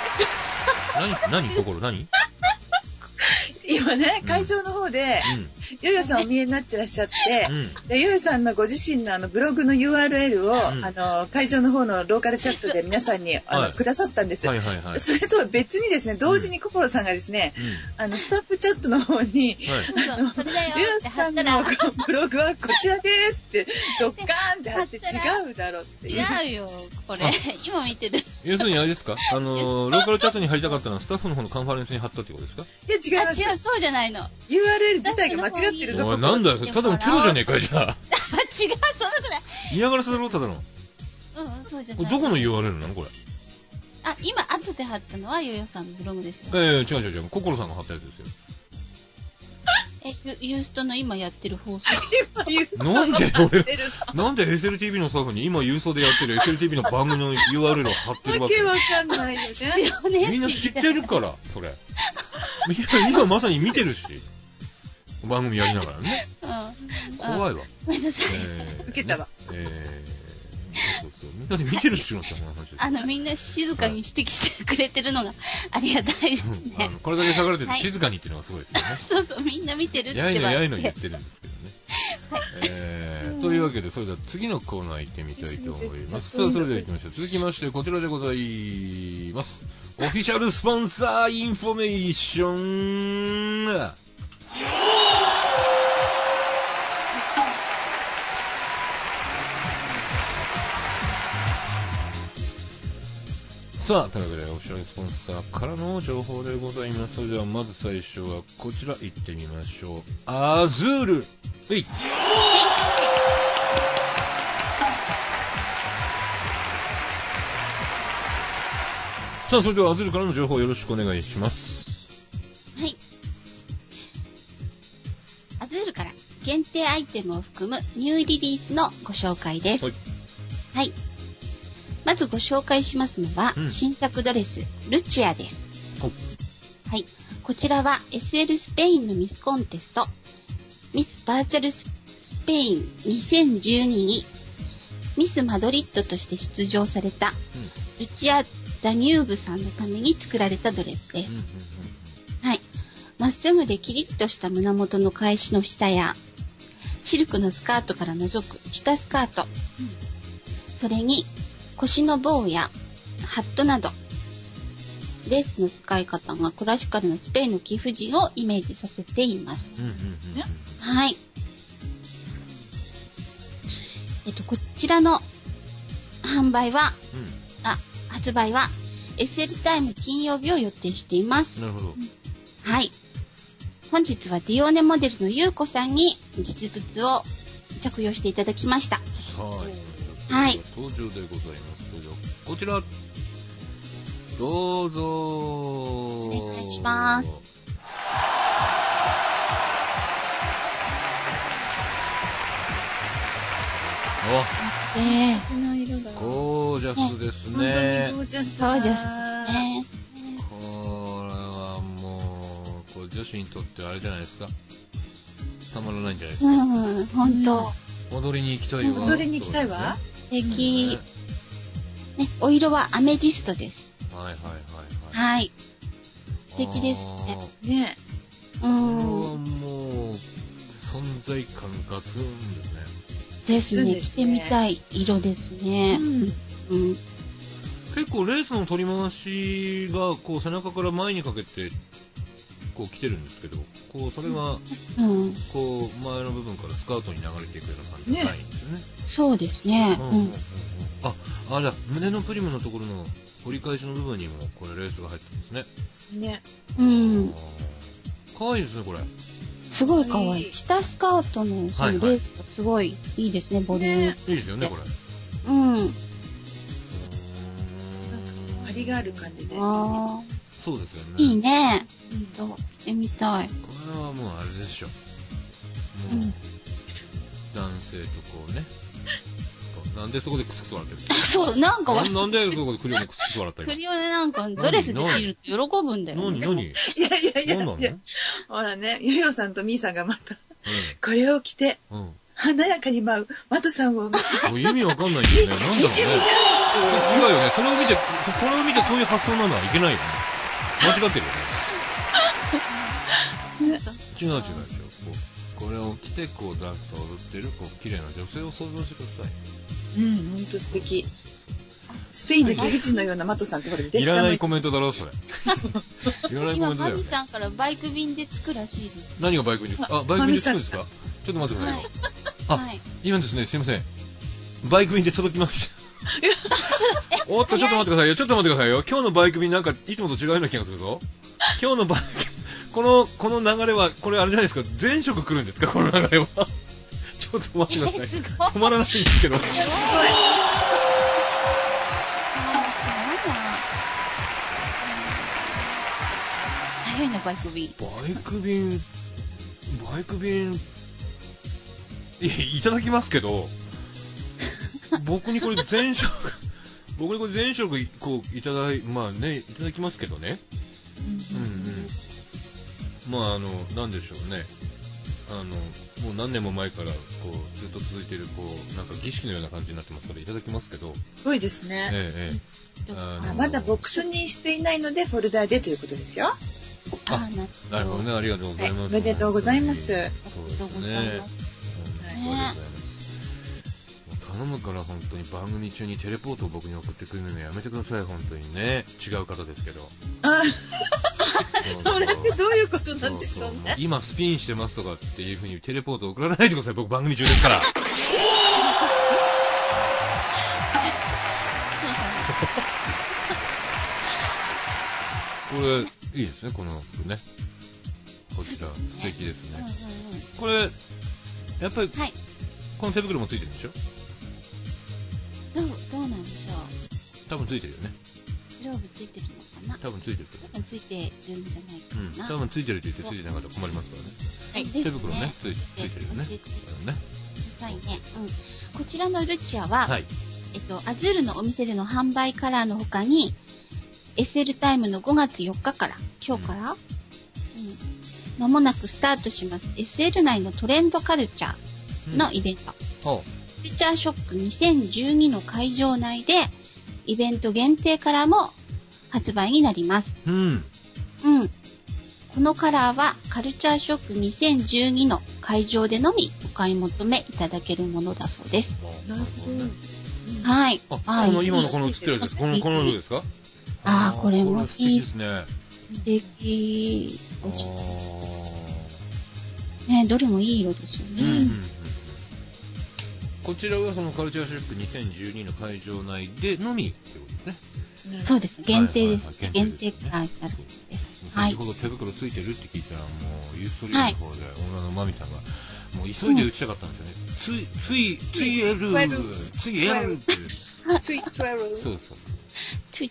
何心何今ね、会場の方で、 ヨヨさんお見えになってらっしゃって、 うんでヨヨさんのご自身のブログの URL を、会場の方のローカルチャットで皆さんにはいくださったんです、 はいはいはい。 それとは別にですね、同時に心さんがですね、スタッフチャットの方に、 そうそれだよヨヨって貼さんったら、 のブログはこちらですってドッカーンって貼って違うだろっていう。 違うよ、これ。今見てる。 要するにあれですか、ローカルチャットに貼りたかったのはスタッフの方のカンファレンスに貼ったってことですか？ いや違います。 違う、そうじゃないの。 URL 自体が間違ってるぞ。 おい、なんだよ、それただのプロじゃねえかよ、じゃあ。 違う、そんなことない。 嫌がらせだろ、ただの。 そうじゃない。 これどこの URL なのこれ。 今、後で貼ったのはヨヨさんのブログですよ。 違う。心さんが貼ったやつですよ。 ユーストの今やってる放送。 なんでSLTV のスタッフに今郵送でやってる SLTV の番組の URL を貼ってるわけ？ わけわかんないよね。 みんな知ってるから、それ。今まさに見てるし。番組やりながらね。怖いわ。 ごめんなさい。 受けたわ。 そうみんなで見てるっていうのって話です。 みんな静かに指摘してくれてるのがありがたいですね。 これだけ下がれてて静かにっていうのがすごいですよね。 そう、みんな見てるってやいの言ってるんですけどね。というわけで、それでは次のコーナー行ってみたいと思います。さあ、それでは行きましょう。続きまして、こちらでございます。オフィシャルスポンサーインフォメーション。さあ、というわけでオフィシャルスポンサーからの情報でございます。それではまず最初はこちら行ってみましょう。アズール。さあ、それではアズールからの情報をよろしくお願いします。 はい。アズールから限定アイテムを含むニューリリースのご紹介です。はい。まずご紹介しますのは、新作ドレス、ルチアです。はい。こちらは SL スペインのミスコンテスト、ミスバーチャルスペイン2012にミスマドリッドとして出場された、ルチア・ダニューブさんのために作られたドレスです。はい。まっすぐでキリッとした胸元の返しの下や、シルクのスカートから覗く下スカート、それに腰のボウやハットなど、レースの使い方がクラシカルなスペインの貴婦人をイメージさせています。はい。こちらの発売は SL タイム金曜日を予定しています。 なるほど。 はい。本日はディオーネモデルのゆうこさんに実物を着用していただきました。はい。 登場でございます。こちら、どうぞ。 お願いします。 ゴージャスですね。 ゴージャスですね。 これはもう、女子にとってはあれじゃないですか。たまらないんじゃないですか。 ほんと。 踊りに行きたいわ。 踊りに行きたいわ。 素敵。ね、お色はアメジストです。はい。素敵ですね。 ね。 これはもう、存在感ガツンですね。 ですね。着てみたい色ですね。 結構レースの取り回しが、こう背中から前にかけて、こう来てるんですけど、こうそれが、こう前の部分からスカートに流れていくような感じじゃないんですよね。 そうですね。 じゃあ胸のプリムのところの折り返しの部分にもこれレースが入ってるんですね。かわいいですね、これ。 すごいかわいい。下スカートのそのレースがすごいいいですね、ボリューム。 いいですよね、これ。 張りがある感じで。 そうですよね。 いいね。着てみたい。 これはもうあれでしょ。男性とこうね。なんでそこでクスクス笑ってるの？ そう、なんかなんでそこでクリオネクスクス笑ったの？ クリオネなんかドレスで着ると喜ぶんだよ。 何いや。ほらね、ヨヨさんとミーさんがまた、これを着て、華やかに舞うマトさんを見て。 意味わかんないんだよね。なんだろうね。違うよね。それを見てそういう発想なのはいけないよね。間違ってるよね。違う。ここれを着てこうダンスを踊ってるこう綺麗な女性を想像してください。 ほんと素敵。スペインの貴婦人のようなマトさんってこれでいらないコメントだろそれ。いらないコメントだよ、ね。 今マミさんからバイク便で着くらしいです。 何がバイク便ですか？あ、バイク便で着くんですか？ちょっと待ってくださいよ。はい、今ですね、すいません。バイク便で届きました。おっと、ちょっと待ってくださいよ。ちょっと待ってくださいよ。今日のバイク便なんかいつもと違うような気がするぞ。今日のバイク、この流れは、これあれじゃないですか。全色来るんですかこの流れは。ちょっと待ってください。止まらないんですけど。 早いな、バイク便。 いただきますけど、僕にこれ全色こういただきますけどね。なんでしょうね。もう何年も前からこうずっと続いているなんか儀式のような感じになってますからいただきますけど。 すごいですね。まだボックスにしていないのでフォルダーでということですよ。 なるほどね。ありがとうございます。 おめでとうございます。 そうですね。頼むから本当に番組中にテレポートを僕に送ってくるのやめてください。本当にね。違う方ですけど。 それってどういうことなんでしょうね。 今スピンしてますとかっていう風にテレポートを送らないでください。僕番組中ですから。これいいですね。この服ね。こちら素敵ですね。これやっぱり、この手袋もついてるんでしょ？ どうなんでしょう。 多分ついてるよね。 グローブついてるのかな？ 多分ついてる。 多分ついてるんじゃないかな。 多分ついてるって言ってついてなかったら困りますからね。手袋ね、ついてるよね。 はいね。こちらのルチアは、アズールのお店での販売カラーの他に、SL タイムの5月4日から、今日から、間もなくスタートします。SL 内のトレンドカルチャーのイベント。カルチャーショック2012の会場内で、イベント限定カラーも発売になります。このカラーはカルチャーショック2012の会場でのみお買い求めいただけるものだそうです。 なるほど。 はい。 今のこの映ってるやつ、この色ですか？ これもいい。 素敵ですね。 素敵。ね、どれもいい色ですよね。 こちらはそのカルチャーショック2012の会場内でのみってことですね。 そうです。限定です。限定カラーになるんです。 先ほど手袋ついてるって聞いたらもうユーストリームの方で女のマミさんがもう急いで打ちたかったんですよね。ついエルってそうつ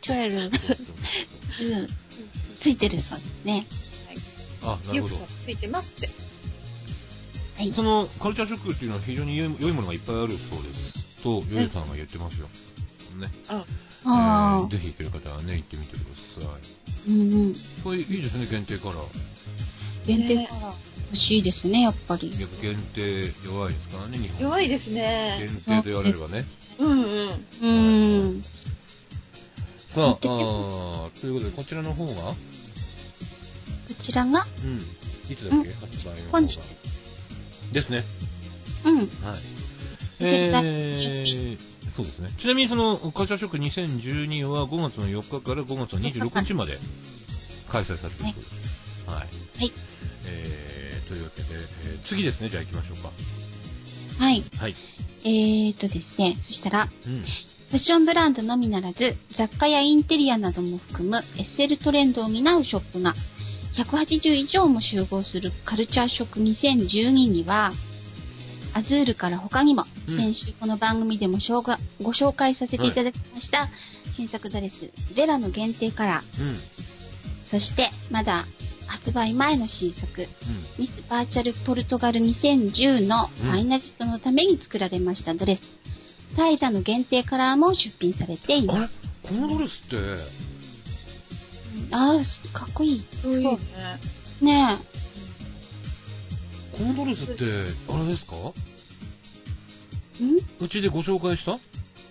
いてるそうですね。 なるほど。 ついてますって。 そのカルチャーショックっていうのは非常に良いものがいっぱいあるそうですとヨヨさんが言ってますよね。ぜひ行ける方はね行ってみてください。これいいですね。限定カラー。 限定カラー欲しいですね。やっぱり限定弱いですからね。日本弱いですね。 限定と言われればね。さあということでこちらの方がこちらがいつだっけ発売の方が本日ですね。そうですね。ちなみにそのカルチャーショック2012は5月の4日から5月の26日まで開催されているそうです。というわけで、次ですね。じゃあ行きましょうか。 ですね。そしたら、ファッションブランドのみならず雑貨やインテリアなども含む SL トレンドを担うショップが180以上も集合するカルチャーショック2012にはアズールから他にも、先週この番組でもご紹介させていただきました、新作ドレスベラの限定カラー、そしてまだ発売前の新作、ミスバーチャルポルトガル2010のファイナリストのために作られましたドレス、タイダの限定カラーも出品されています。 このドレスってかっこいい。 すごいね。 このドレスってあれですか？うちでご紹介した？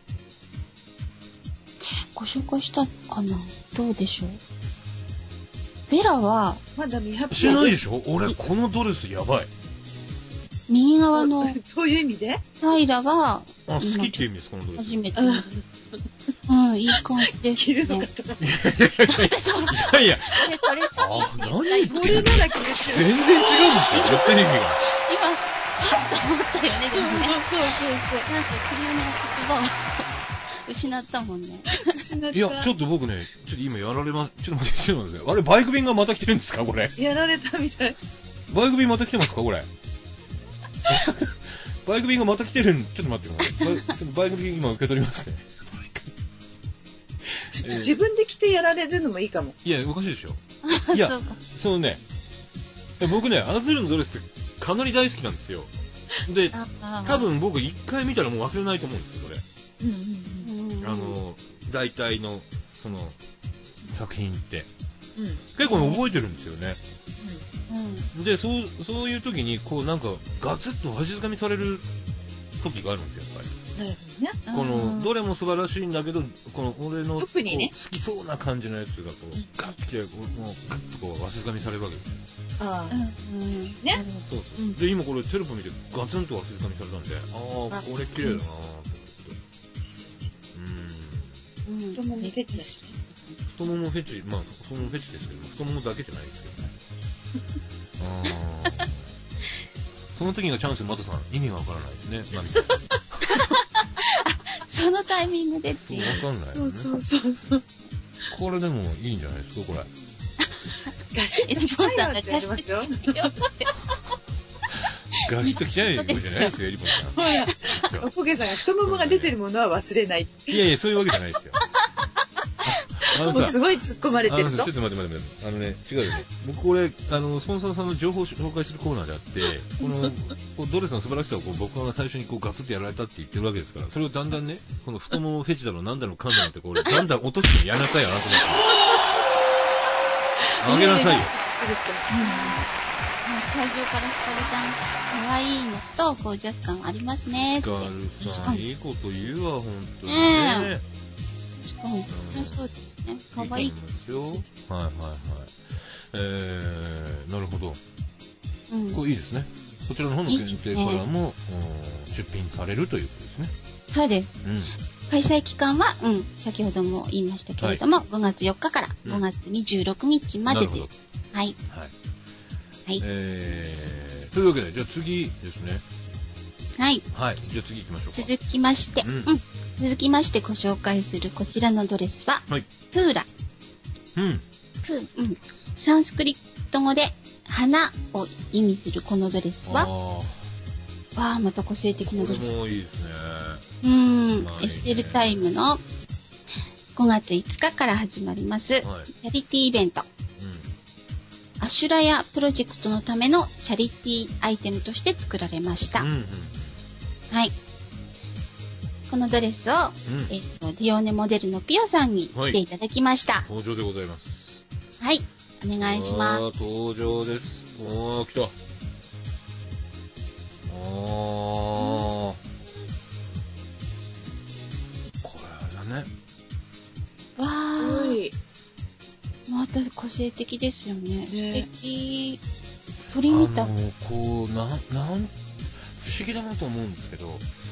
ご紹介したかな？どうでしょう。ベラはまだ未発表知らないでしょ？俺このドレスやばい。 右側のそういう意味で平は、 好きっていう意味です、このドレス。 初めて。いい感じです。 着るのかと思って。 いやいや、 これ何これなら着る。 全然違うんですよ、言ってる意味が。 今、パッと思ったよね、でもね。 そう。 なんかクリオネの言葉を失ったもんね。 いや、ちょっと僕ね、ちょっと今やられます。ちょっと待って、あれ、バイク便がまた来てるんですか、これ。 やられたみたい。 バイク便また来てますか、これ。バイク便がまた来てるん、ちょっと待ってください。バイク便今受け取りますね。 自分で着てやられるのもいいかも。 いや、おかしいでしょ。いや、そのね、僕ね、アズールのドレスってかなり大好きなんですよ。で、多分僕一回見たらもう忘れないと思うんですよ、これ。大体の、その、作品って。結構覚えてるんですよね。で、そういう時に、こうなんか、ガツッとわしづかみされる時があるんですよ、やっぱり。この、どれも素晴らしいんだけど、この俺の、 特にね、 好きそうな感じのやつが、こう、ガッて、もう、ガッとこう、わしづかみされるわけですよ。 ね。 そう。で、今これテロップ見て、ガツンとわしづかみされたんで、これ綺麗だなぁ、と思って。 太ももフェチだしね。 太ももフェチ、まあ、太ももフェチですけど、太ももだけじゃないですけどね。その時がチャンス、マトさん、意味がわからないですね、何か。 そのタイミングでっていう。 わかんないよね。 そう。 これでもいいんじゃないですか、これ。 ガシッと着ちゃえよってやりますよ。 ガシッと着ちゃえよじゃないですよ、エリポンさん。 おこげさんが太ももが出てるものは忘れない。 いや、そういうわけじゃないですよ。 もうすごい突っ込まれてるぞ。 ちょっと待って。違うよね。僕これ、スポンサーさんの情報を紹介するコーナーであって、このドレスの素晴らしさを僕が最初にこうガツッとやられたって言ってるわけですから、それをだんだんね、この太ももフェチだろ、なんだろ、かんだろって、これ、だんだん落としてやりなさいよ、あなたも。あげなさいよ。 会場からヒカルさん、可愛いのと、ゴージャス感ありますね。 ヒカルさん、いいこと言うわ、ほんとにね。 そうですね。かわいい。 はい。なるほど。これいいですね。こちらの方の検定からも出品されるということですね。 そうです。開催期間は、先ほども言いましたけれども、5月4日から5月26日までです。はい。 というわけで、じゃあ次ですね。 はい。 じゃあ次行きましょうか。 続きましてご紹介するこちらのドレスは、プーラ。サンスクリット語で花を意味するこのドレスは、また個性的なドレス。 これもいいですね。 エステルタイムの5月5日から始まります、チャリティーイベント。アシュラヤプロジェクトのためのチャリティーアイテムとして作られました。はい。このドレスを、ディオーネモデルのピオさんに着ていただきました。 登場でございます。 はい。お願いします。 登場です。来た。これだね。 また個性的ですよね。素敵。鳥みたい。 不思議だなと思うんですけど、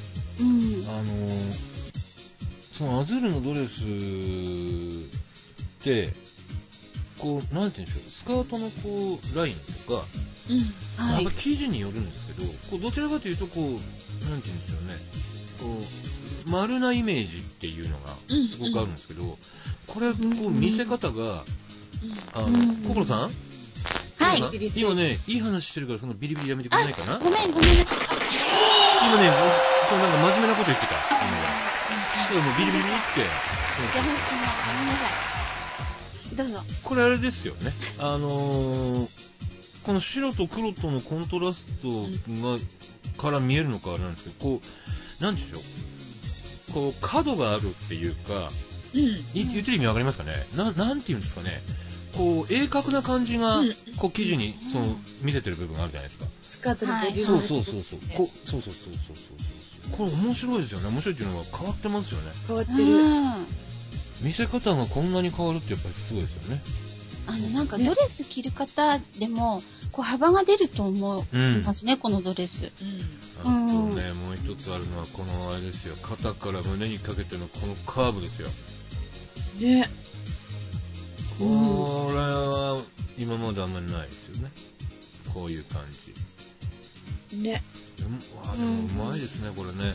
そのアズールのドレスって、こう、なんて言うんでしょう、スカートのこう、ラインとか、やっぱ生地によるんですけど、どちらかというと、こう、なんて言うんでしょうね、こう、丸なイメージっていうのがすごくあるんですけど、これ、こう、見せ方が、ココロさん？ はい。 今ね、いい話してるから、そのビリビリやめてくれないかな？ ごめんなさい。 今ね、なんか真面目なこと言ってた。もうビリビリって。 ごめんなさい。どうぞ。 これあれですよね。この白と黒とのコントラストから見えるのかあれなんですけど、こう、なんでしょう。こう、角があるっていうか、言ってる意味わかりますかね？なんていうんですかね。こう、鋭角な感じが、こう、生地に、見せてる部分があるじゃないですか。 スカートのボリューム。 そう。これ面白いですよね。面白いっていうのは変わってますよね。 変わってる。 見せ方がこんなに変わるってやっぱりすごいですよね。 なんかドレス着る方でも、こう幅が出ると思いますね、このドレス。 あとね、もう一つあるのは、このあれですよ。肩から胸にかけてのこのカーブですよ。 ね。 これは、今まであんまりないですよね。こういう感じ。 ね。 でもうまいですね、これね。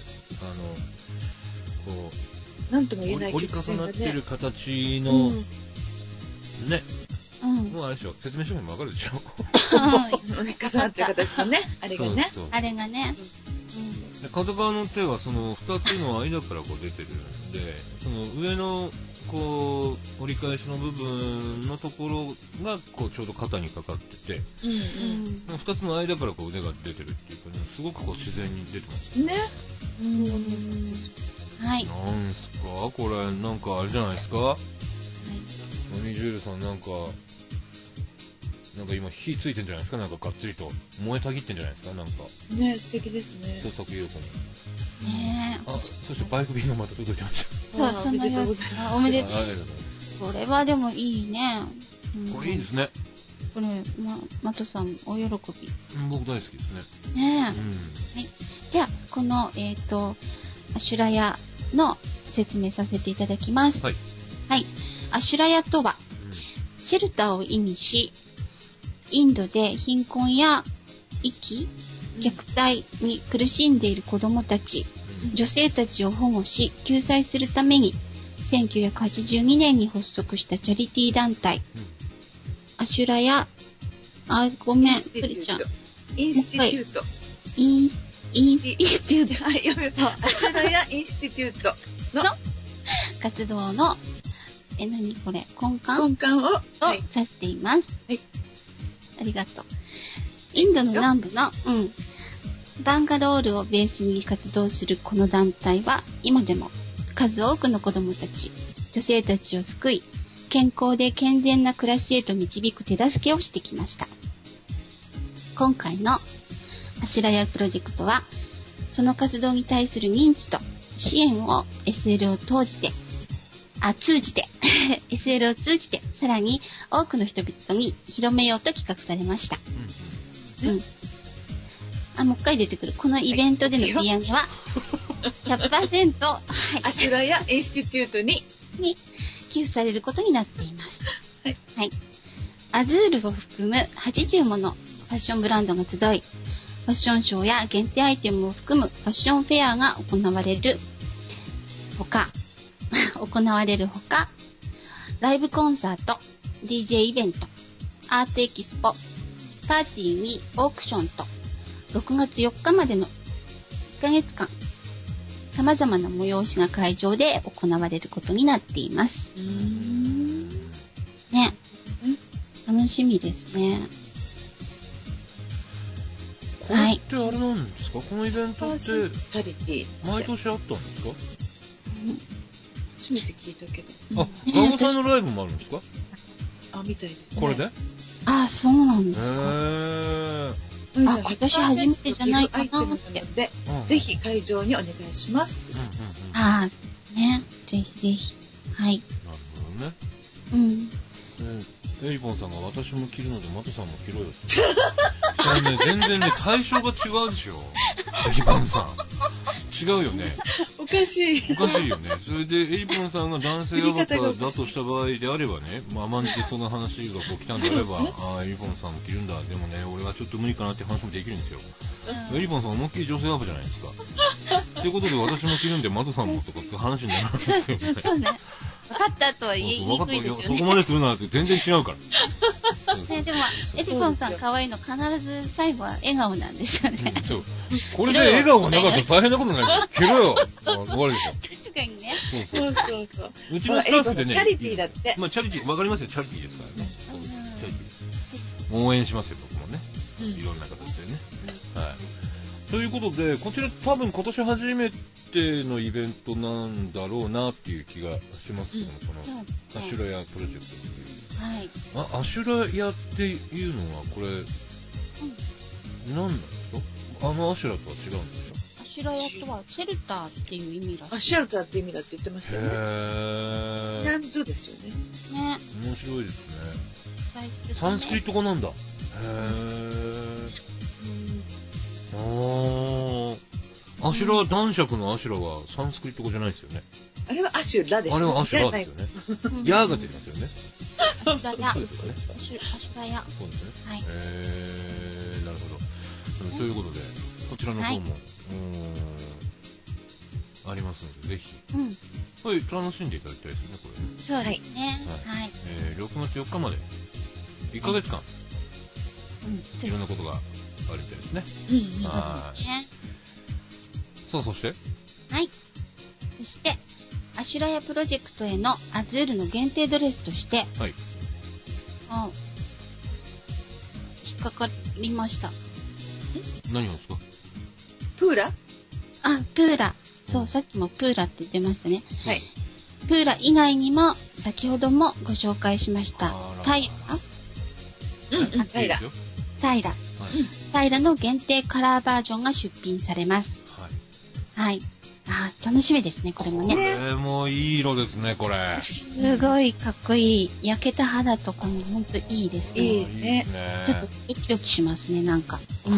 こう、なんとも言えない折り曲線がね。 重なってる形の、ね。もうあれでしょ、説明書にもわかるでしょ。 折り重なってる形のね、あれがね。 そうあれがね。 で片側の手はその2つの間からこう出てるんで、その上のこう折り返しの部分のところがこうちょうど肩にかかってて、2つの間からこう腕が出てるっていうかね、すごくこう自然に出てますね。 はい。 なんすかこれ、なんかあれじゃないですか。マミージュエルさんなんか今火ついてんじゃないですか。なんかがっつりと燃えたぎってんじゃないですか。なんかね、素敵ですね。 創作意欲に。 ねえ。 そしてバイク便がまた届いてました。 そう、そんなやつ。おめでとう。これはでもいいね。 これいいですね。 これ、マトさん、お喜び。 僕大好きですね。ねえ。はい。じゃあ、この、アシュラヤの説明させていただきます。 はい。 はい。アシュラヤとは、シェルターを意味し、インドで貧困や遺棄、虐待に苦しんでいる子どもたち、女性たちを保護し、救済するために、1982年に発足したチャリティー団体、アシュラヤ、ごめん、プリちゃん。 インスティテュート。 インスティテュート。 はい、読めた。アシュラヤインスティテュートの活動の、何これ、根幹を指しています。 はい。 ありがとう。インドの南部の、バンガロールをベースに活動するこの団体は、今でも数多くの子供たち、女性たちを救い、健康で健全な暮らしへと導く手助けをしてきました。今回のアシュラヤプロジェクトは、その活動に対する認知と支援を SL を通じて、SL を通じて、さらに多くの人々に広めようと企画されました。もう一回出てくる。このイベントでの売り上げは、100%、はい、 アシュラヤインスティテュートに寄付されることになっています。 はい。 はい。アズールを含む80ものファッションブランドが集い、ファッションショーや限定アイテムを含むファッションフェアが行われるほか、ライブコンサート、DJ イベント、アートエキスポ、パーティーにオークションと、6月4日までの1ヶ月間、様々な催しが会場で行われることになっています。ね。楽しみですね。 これってあれなんですか、このイベントってチャリティー毎年あったんですか？ 初めて聞いたけど。 ガゴさんのライブもあるんですか？ みたいですね。 これで？ そうなんですか。今年初めてじゃないかなって。 ぜひ会場にお願いします。 ね。ぜひぜひ。はい。 なるほどね。エリボンさんが私も着るのでマトさんも着ろよって。それね、全然ね、対象が違うでしょ。エリボンさん。違うよね。 おかしいよね。それでエリボンさんが男性アバターだとした場合であればね、甘んじてその話がこう来たんであれば、エリボンさんも着るんだ。でもね、俺はちょっと無理かなって話もできるんですよ。エリボンさん思いっきり女性アバじゃないですか。っていうことで私も着るんでマトさんもとかって話になるんですよね。 そうね。分かったとは言いにくいですよね。 そこまでするなんて全然違うから。 でも、エリボンさん可愛いの必ず最後は笑顔なんですよね。 これで笑顔がなかったら大変なことになるよ。着ろよ。終わりでしょ。確かにね。 そう。 うちのスタッフでね。 チャリティーだって。 チャリティー、わかりますよ。チャリティーですからね。チャリティーです。応援しますよ、僕もね。いろんな形でね。はい。ということで、こちら多分今年初めてのイベントなんだろうなっていう気がしますけども、このアシュラヤプロジェクトっていう。アシュラヤっていうのはこれ、何なんですか？アシュラとは違うんですか？ アシしらやとはシェルターっていう意味らしい。 あ、シェルターって意味だって言ってましたよね。 へなんぞですよね。 ね。 面白いですね。 大好きですね。 サンスクリット語なんだ。へー。アシュラ、男爵のアシュラはサンスクリット語じゃないですよね。 あれはアシュラでしょ。 あれはアシュラですよね。ヤーがついてますよね。 アシュラヤ。 そうですよね。 アシュラヤ。 そうですね。 はい。 なるほど。ということで、こちらの方も、ありますので、ぜひ、はい、楽しんでいただきたいですね、これね。 そうですね。はい。 6月4日まで、1ヶ月間、いろんなことがあるみたいですね。はい。さあ、そしてはい。そして、アシュラヤプロジェクトへのアズールの限定ドレスとして、 はい。 引っかかりました。 何をですか？ プーラ？ プーラ。そう、さっきもプーラって言ってましたね。 はい。 プーラ以外にも、先ほどもご紹介しました、タイラ。タイラの限定カラーバージョンが出品されます。はい。楽しみですね、これもね。 これもいい色ですね、これ。 すごいかっこいい。焼けた肌とかもほんといいですね。 いいね。 ちょっとドキドキしますね、なんか。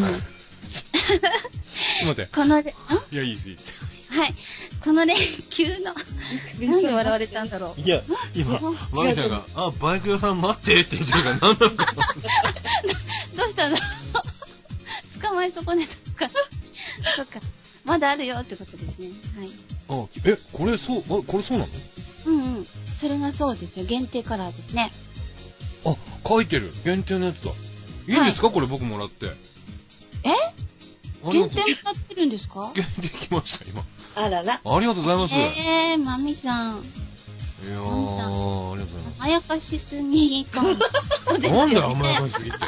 待って。いや、いいです、いいです。 はい。この連休の、なんで笑われたんだろう。 いや、今、マギちゃんが、バイク屋さん待ってって言ってるから、何なのかな。 どうしたんだろう。捕まえ損ねたのか。そっか。まだあるよってことですね。はい。 これそうなの？ それがそうですよ。限定カラーですね。 書いてる。限定のやつだ。いいですか、これ僕もらって。 限定もらってるんですか？ 限定来ました、今。 あらら。 ありがとうございます。 マミさん。 いやー、ありがとうございます。 甘やかしすぎかも。 なんだよ、甘やかしすぎって。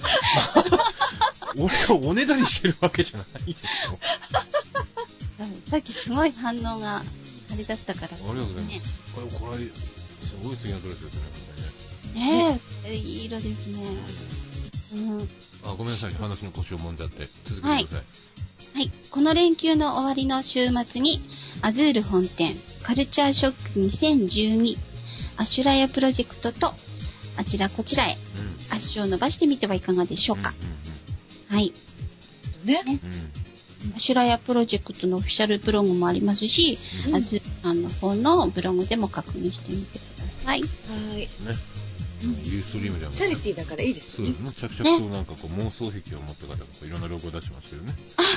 俺がおねだりしてるわけじゃないですよ。 さっきすごい反応があれだったから。 ありがとうございます。これ、すごい素敵なドレスですね。いい色ですね。 ごめんなさい、話の腰をもんじゃって。続けてください。 はい。この連休の終わりの週末に、アズール本店、カルチャーショック2012、アシュラヤプロジェクトと、あちらこちらへ、足を伸ばしてみてはいかがでしょうか。はい。 ね。 アシュラヤプロジェクトのオフィシャルブログもありますし、アズールさんの方のブログでも確認してみてください。 はい。 ね。ユーストリームでも。 チャリティーだからいいですよね。 そうですね。着々となんかこう妄想癖を持った方がいろんなロゴを出してますけどね。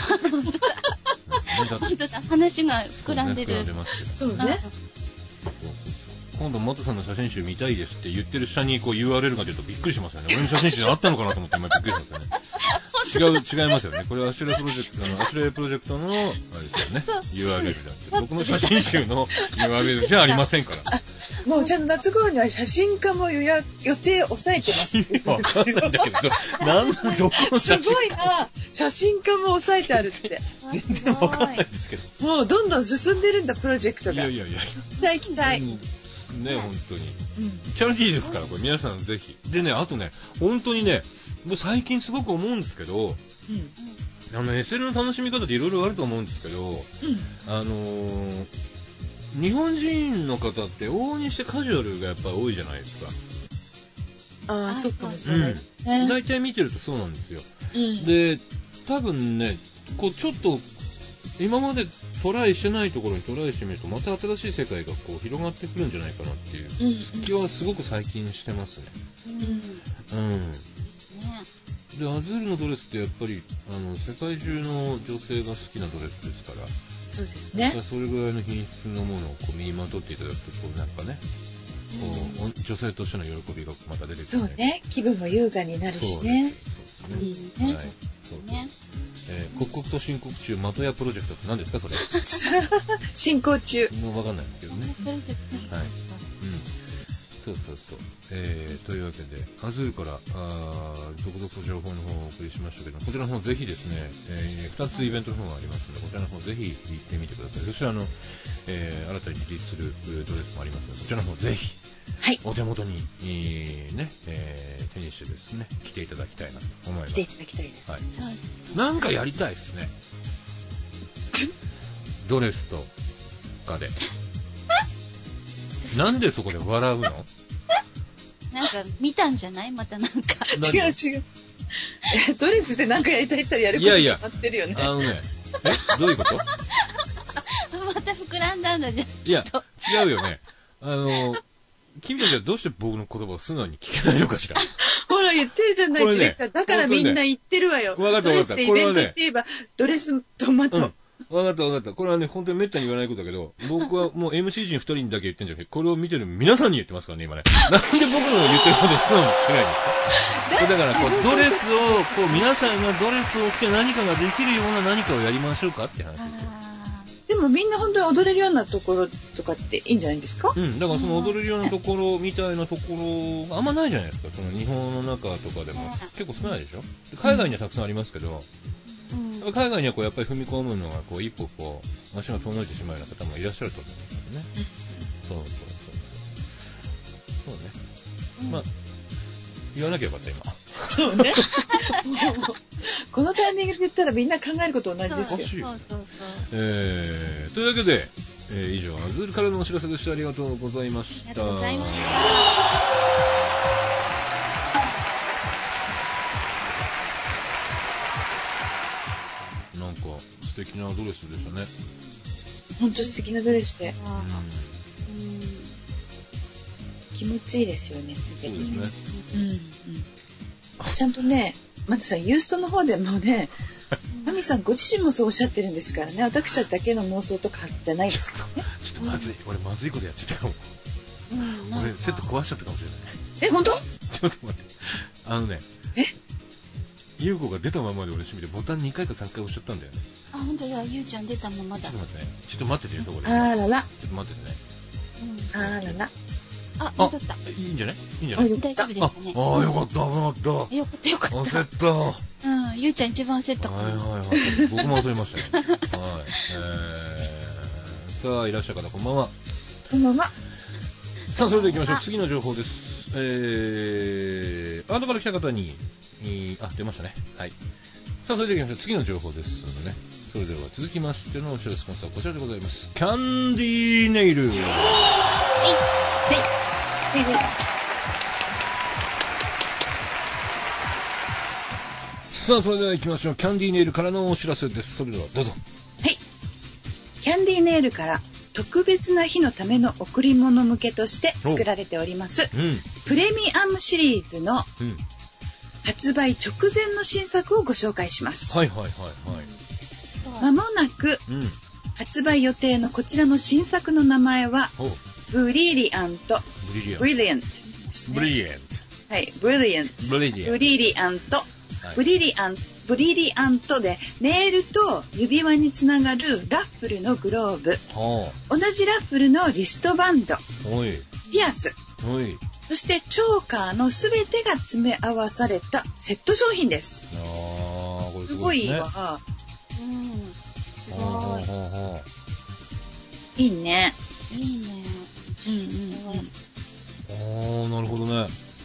本当だ。話が膨らんでる。 そうね。 今度、元さんの写真集見たいですって言ってる下にこう URL が出るとびっくりしますよね。俺の写真集あったのかなと思って今びっくりしますよね。違いますよね。これはアシュレプロジェクトの、あれですよね。URL だって。僕の写真集の URL じゃありませんから。 もうちゃんと夏頃には写真家も予定抑えてます。 わかんないんだけど、どこの写真すごいな。写真家も抑えてあるって。 全然わかんないですけど。 もうどんどん進んでるんだ、プロジェクトが。 いや。 期待。 ね、本当に。チャリティーですから、これ皆さんぜひ。でね、あとね、本当にね、もう最近すごく思うんですけど、SL の楽しみ方っていろいろあると思うんですけど、日本人の方って往々にしてカジュアルがやっぱ多いじゃないですか。そうかもしれないですね。 大体見てるとそうなんですよ。で、多分ね、こうちょっと今までトライしてないところにトライしてみるとまた新しい世界がこう広がってくるんじゃないかなっていう気はすごく最近してますね。で、アズールのドレスってやっぱり世界中の女性が好きなドレスですから、 そうですね。 それぐらいの品質のものをこう身にまとっていただくとこうなんかね、こう女性としての喜びがまた出てくる。 そうね。気分も優雅になるしね。いいね。 はい。 刻々と進行中、的屋プロジェクトって何ですか、それ。 進行中。 もう分かんないですけどね。はい。そう。というわけで、アズールから、続々と情報の方をお送りしましたけど、こちらの方ぜひですね、2つイベントの方がありますので、こちらの方ぜひ行ってみてください。そして新たにリリースするドレスもありますので、こちらの方ぜひ、お手元に、手にしてですね、着ていただきたいなと思います。 着ていただきたいです。 なんかやりたいですね。 ドレスとかで。なんでそこで笑うの？ なんか見たんじゃない？またなんか。 違う。ドレスでなんかやりたいったらやること決まってるよね。 どういうこと？ また膨らんだんだじゃん。 いや、違うよね。君たちはどうして僕の言葉を素直に聞けないのかしら。 ほら、言ってるじゃないですか。だからみんな言ってるわよ。 わかった。 ドレスでイベントって言えば、ドレストマト。 わかった。これはね、本当にめったに言わないことだけど、僕はもう MC 陣2人にだけ言ってんじゃなくて、これを見てる皆さんに言ってますからね、今ね。なんで僕の言ってることで素直に聞けないんですか？だから、ドレスを、皆さんがドレスを着て何かができるような何かをやりましょうかって話ですよ。 でもみんな本当に踊れるようなところとかっていいんじゃないですか？ だからその踊れるようなところみたいなところがあんまないじゃないですか。その日本の中とかでも結構少ないでしょ。海外にはたくさんありますけど、海外にはやっぱり踏み込むのが一歩足が遠のいてしまうような方もいらっしゃると思うんですよね。そうね。まあ言わなきゃよかった今。 そうね。このタイミングで言ったらみんな考えること同じですよ。 というわけで、以上アズールからのお知らせでした。ありがとうございました。 ありがとうございました。 なんか素敵なドレスでしたね。 本当素敵なドレスで、気持ちいいですよね。 そうですね。 ちゃんとね、松さんユーストの方でもね、マミさんご自身もそうおっしゃってるんですからね。私たちだけの妄想とかじゃないですかね。 ちょっとまずい、俺まずいことやっちゃったかも。俺セット壊しちゃったかもしれない。 本当？ ちょっと待って。ゆうこが出たままで俺趣味でボタン2回か3回押しちゃったんだよね。 あ、本当だ、ゆうちゃん出たままだ。 ちょっと待ってね、そこで。 あらら。 ちょっと待ってね。 あらら。 戻った。 いいんじゃない？ 大丈夫ですかね。 よかった。 よかった。 焦った。 ゆうちゃん一番焦ったかも。 僕も焦りましたよ。さあ、いらっしゃる方、こんばんは。 こんばんは。 さあ、それでは行きましょう。次の情報です。後から来た方に、出ましたね。はい。さあ、それでは行きましょう。次の情報ですのでね。それでは続きましてのお知らせスポンサーはこちらでございます。キャンディーネイル。さあ、それでは行きましょう。キャンディーネイルからのお知らせです。それではどうぞ。 はい。キャンディーネイルから特別な日のための贈り物向けとして作られております、プレミアムシリーズの発売直前の新作をご紹介します。まもなく発売予定のこちらの新作の名前はブリリアント。ブリリアントですね。ブリリアント。はい、ブリリアント。ブリリアント。ブリリアントでネイルと指輪につながるラッフルのグローブ、同じラッフルのリストバンド、ピアス、そしてチョーカーのすべてが詰め合わされたセット商品です。 これすごいわ。 すごい。いいね。 いいね。 なるほどね。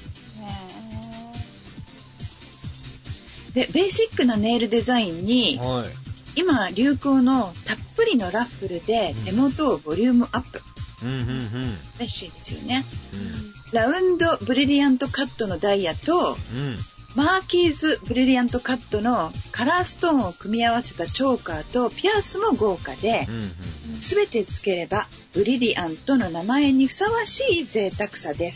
で、ベーシックなネイルデザインに、今流行のたっぷりのラッフルで手元をボリュームアップ。嬉しいですよね。ラウンドブリリアントカットのダイヤと、マーキーズブリリアントカットのカラーストーンを組み合わせたチョーカーとピアスも豪華で、全てつければブリリアントの名前にふさわしい贅沢さです。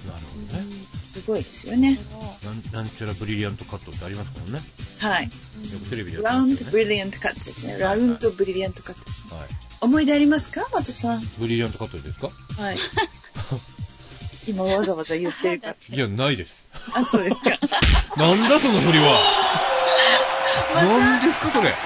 なるほどね。 すごいですよね。 なんちゃらブリリアントカットってありますもんね。 はい。 よくテレビでやってラウンドますよね。 ブリリアントカットですね。ラウンドブリリアントカットですね。思い出ありますか、松さん。 ブリリアントカットですか？ はい。今わざわざ言ってるから。 いや、ないです。 あ、そうですか。 なんだその振りは。なんですかそれ。 も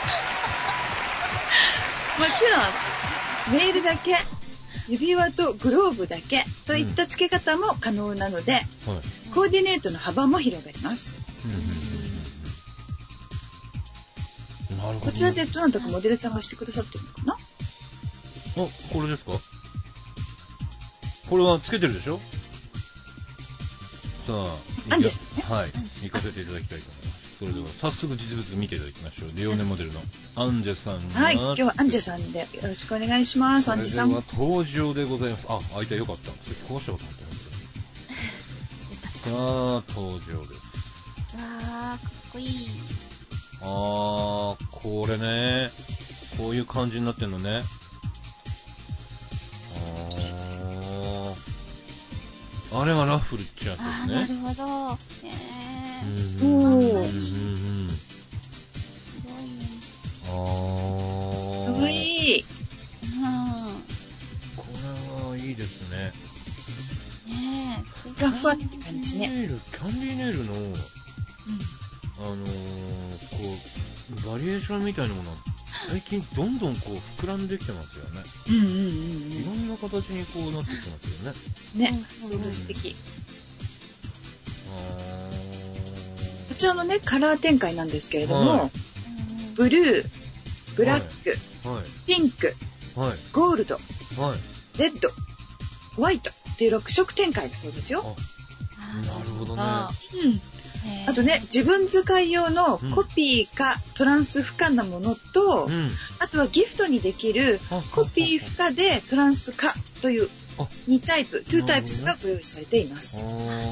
ちろんネイルだけ、指輪とグローブだけといった付け方も可能なので、コーディネートの幅も広がります。 なるほどね。 こちらでどなたかモデルさんがしてくださってるのかな？ これですか？これはつけてるでしょ？さあ、 ですね。 はい、行かせていただきたいと思います。 それでは早速実物見ていただきましょう。レオネモデルのアンジェさんが、 はい、今日はアンジェさんでよろしくお願いします。アンジェさん。 それでは登場でございます。あ、開いたよかった。それ壊しちゃおうと思ってますけど。さあ、登場です。 わー、かっこいい。 これね、こういう感じになってんのね。あれはラッフルっちゃうやつですね。 なるほど。 すごい。 かわいい。 これはいいですね。 ふわふわって感じね。 キャンディーネイルの、バリエーションみたいなものは最近どんどんこう膨らんできてますよね。いろんな形にこうなってきてますよね。 ね、すごい素敵。こちらのね、カラー展開なんですけれども、ブルー、ブラック、ピンク、ゴールド、レッド、ホワイトっていう6色展開だそうですよ。 なるほどね。 あとね、自分使い用のコピーかトランス不可なものと、あとはギフトにできるコピー不可でトランス可という2タイプ、2タイプスがご用意されています。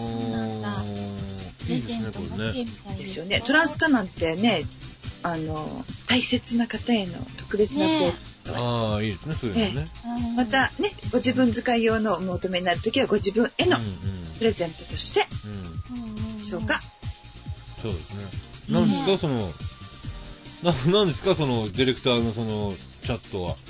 いいですね、これね。 ですよね。トランス可なんてね、大切な方への特別なプレゼント。 いいですね、そういうのね。 またね、ご自分使い用のお求めになるときはご自分へのプレゼントとして、でしょうか。 そうですね。何ですか、何ですか、そのディレクターのそのチャットは。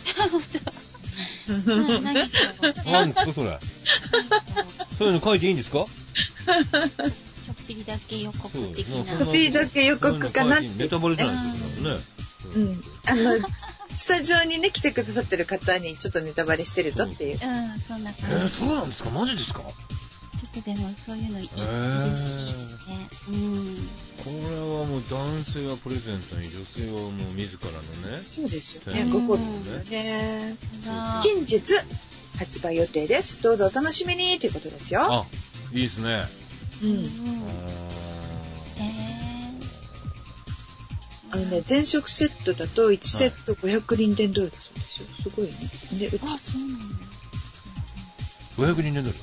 何ですか、それ。そういうの書いていいんですか？ ちょっぴりだけ予告的な。 ちょっぴりだけ予告かなって。 ネタバレじゃないですかね。 スタジオにね、来てくださってる方にちょっとネタバレしてるぞっていう。 そんな感じ。 そうなんですか？マジですか？ ちょっとでもそういうの嬉しいですね。 これはもう男性はプレゼントに、女性はもう自らのね。 そうですよね。ご褒美ですよね。近日発売予定です。どうぞお楽しみにということですよ。 いいですね。 全色セットだと1セット500リンデンドルだそうですよ。すごいね。で、 そうなんだ。 500リンデンドル。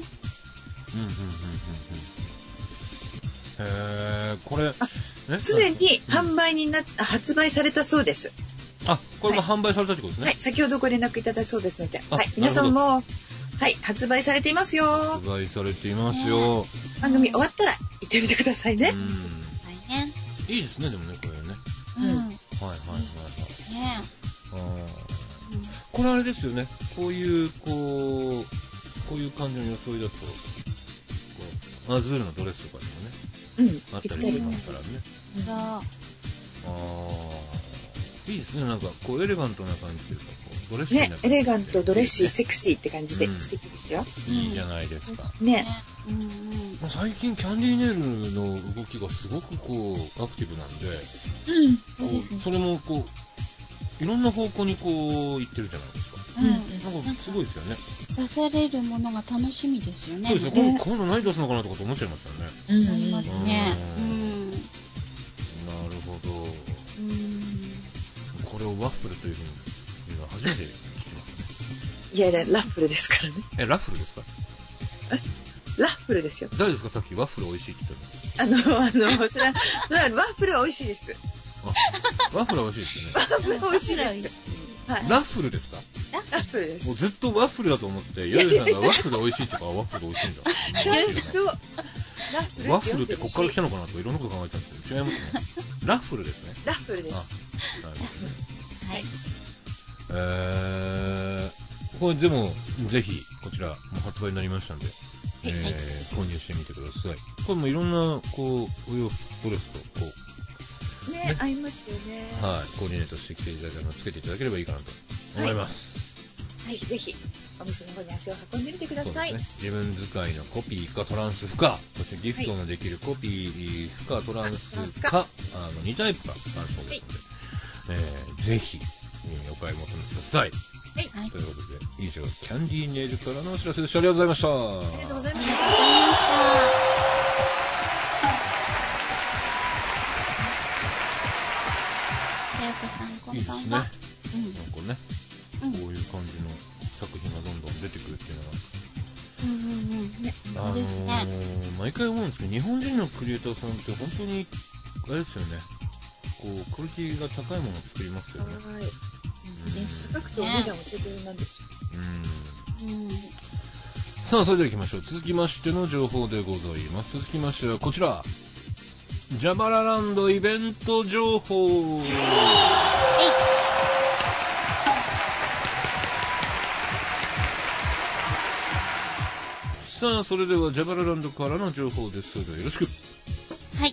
これ常に販売に発売されたそうです。 これも販売されたってことですね。 はい、先ほどご連絡いただいたそうですので、皆さんも発売されていますよ。 発売されていますよ。 番組終わったら行ってみてくださいね。 いいですね、でもね、これね。これあれですよね。こういう感じの装いだと、アズールのドレスとかでもね。あったりしますからね。いいですね。なんかこうエレガントな感じというか、ドレッシーな感じで。 エレガント、ドレッシー、セクシーって感じで素敵ですよ。 いいじゃないですか。 ね。 最近キャンディーネイルの動きがすごくこうアクティブなんで、それもこういろんな方向にこう行ってるじゃないですか。なんかすごいですよね。 出されるものが楽しみですよね。 そうですね。今度何出すのかなとかと思っちゃいましたよね。 思いますね。 なるほど。これをワッフルというふうに言うのは初めて聞きますね。 いや、ラッフルですからね。 ラッフルですか？ ラッフルですよ。 誰ですか？さっきワッフル美味しいって言ったの。それはワッフルは美味しいです。 ワッフルは美味しいですよね。 ワッフルは美味しいです。 ラッフルですか？ ラッフルです。 もうずっとワッフルだと思って、ヨヨさんがワッフル美味しいって言うからワッフル美味しいんだ。ワッフルってこっから来たのかなとかいろんなこと考えたんですけど、違いますね。ラッフルですね。 ラッフルです。 なるほどね。これでもぜひこちらも発売になりましたんで、購入してみてください。これもいろんなこうお洋服ドレスとこう合いますよね。 コーディネートしてきていただいたのをつけていただければいいかなと思います。 ぜひお店の方に足を運んでみてください。 自分使いのコピーかトランス不可、そしてギフトのできるコピー不可トランスか2タイプかあるそうですので、ぜひお買い求めください。ということで以上キャンディーネイルからのお知らせでした。ありがとうございました。 ありがとうございました。 やかさん、こんばんは。 いいですね。なんかね、 うん。 こういう感じの作品がどんどん出てくるっていうのは、 ね。 そうですね。 毎回思うんですけど、日本人のクリエイターさんって本当に、あれですよね、こう、クオリティが高いものを作りますよね。 はい。 です高くてお値段お手頃なんですよ。 さあ、それでは行きましょう。続きましての情報でございます。続きましてはこちら。ジャバラランドイベント情報。さあ、それではジャバラランドからの情報です。それではよろしく。 はい。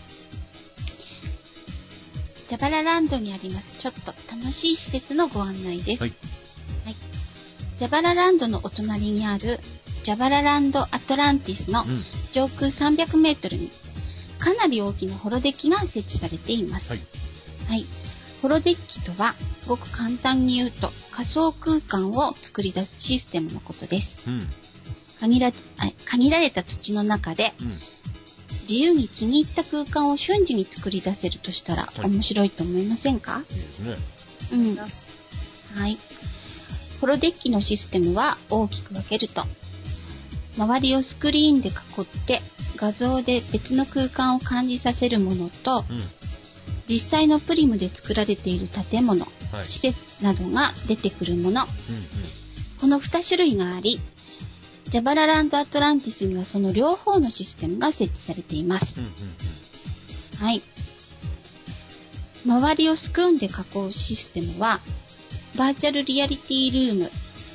ジャバラランドにありますちょっと楽しい施設のご案内です。 はい。 ジャバラランドのお隣にあるジャバラランドアトランティスの上空300メートルにかなり大きなホロデッキが設置されています。はい。ホロデッキとはごく簡単に言うと仮想空間を作り出すシステムのことです。限られた土地の中で、自由に気に入った空間を瞬時に作り出せるとしたら面白いと思いませんか？ いいですね。 はい。ホロデッキのシステムは大きく分けると、周りをスクリーンで囲って画像で別の空間を感じさせるものと、実際のプリムで作られている建物、施設などが出てくるもの、この2種類があり、ジャバラランドアトランティスにはその両方のシステムが設置されています。はい。周りをスクーンで囲うシステムは、バーチャルリアリティルーム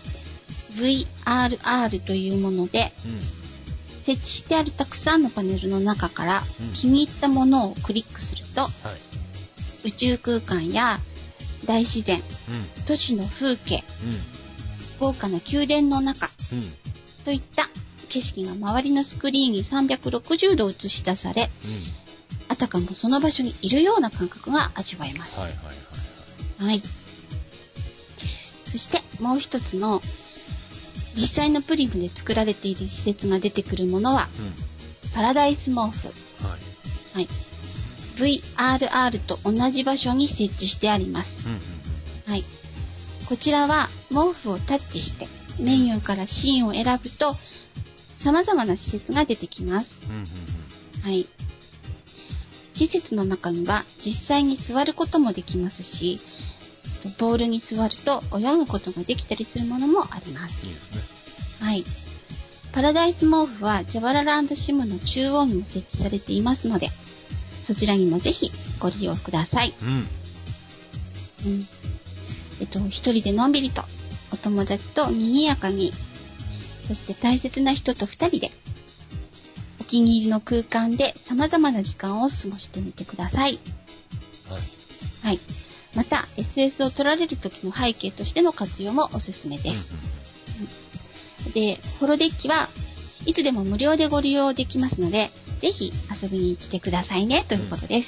VRR というもので、設置してあるたくさんのパネルの中から気に入ったものをクリックすると、宇宙空間や大自然、都市の風景、豪華な宮殿の中、といった景色が周りのスクリーンに360度映し出され、あたかもその場所にいるような感覚が味わえます。はい。そしてもう一つの実際のプリムで作られている施設が出てくるものは、パラダイス毛布。はい。VRR と同じ場所に設置してあります。はい。こちらは毛布をタッチしてメニューからシーンを選ぶと様々な施設が出てきます。はい。施設の中には実際に座ることもできますし、ボールに座ると泳ぐことができたりするものもあります。 いいですね。 はい。パラダイス毛布はジャバラランドシムの中央にも設置されていますので、そちらにもぜひご利用ください。一人でのんびりとお友達と賑やかに、そして大切な人と二人でお気に入りの空間で様々な時間を過ごしてみてください。はい。また SS を撮られる時の背景としての活用もおすすめです。で、ホロデッキはいつでも無料でご利用できますので、ぜひ遊びに来てくださいねということです。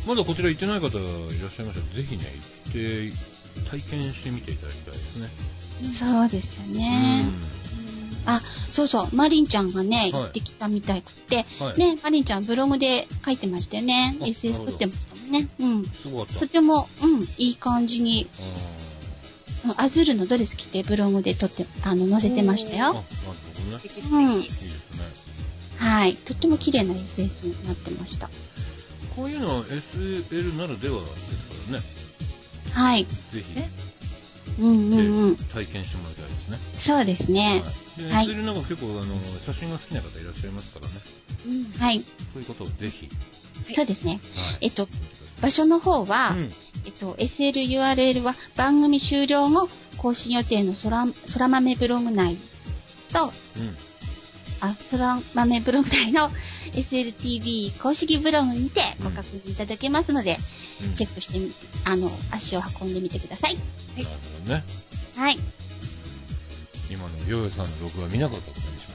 まだこちら行ってない方いらっしゃいましたら、ぜひね、行って体験してみていただきたいですね。 そうですよね。あ、そうそう、マリンちゃんがね、行ってきたみたいくって、ね、マリンちゃんブログで書いてましたよね。SS 撮ってましたもんね。 すごかった。 とても、いい感じに、アズールのドレス着てブログで撮って、載せてましたよ。 なるほどね。いいですね。 はい。とっても綺麗な SS になってました。 こういうのは SL ならではですからね。 はい。 ぜひ。 体験してもらいたいですね。 そうですね。 はい。SL なんか結構写真が好きな方いらっしゃいますからね。 はい。 そういうことをぜひ。 そうですね。場所の方は、SLURL は番組終了後更新予定の空豆ブログ内と、空豆ブログ内の SLTV 公式ブログにてご確認いただけますので、チェックして足を運んでみてください。 なるほどね。 はい。 今のヨヨさんの録画見なかったことにし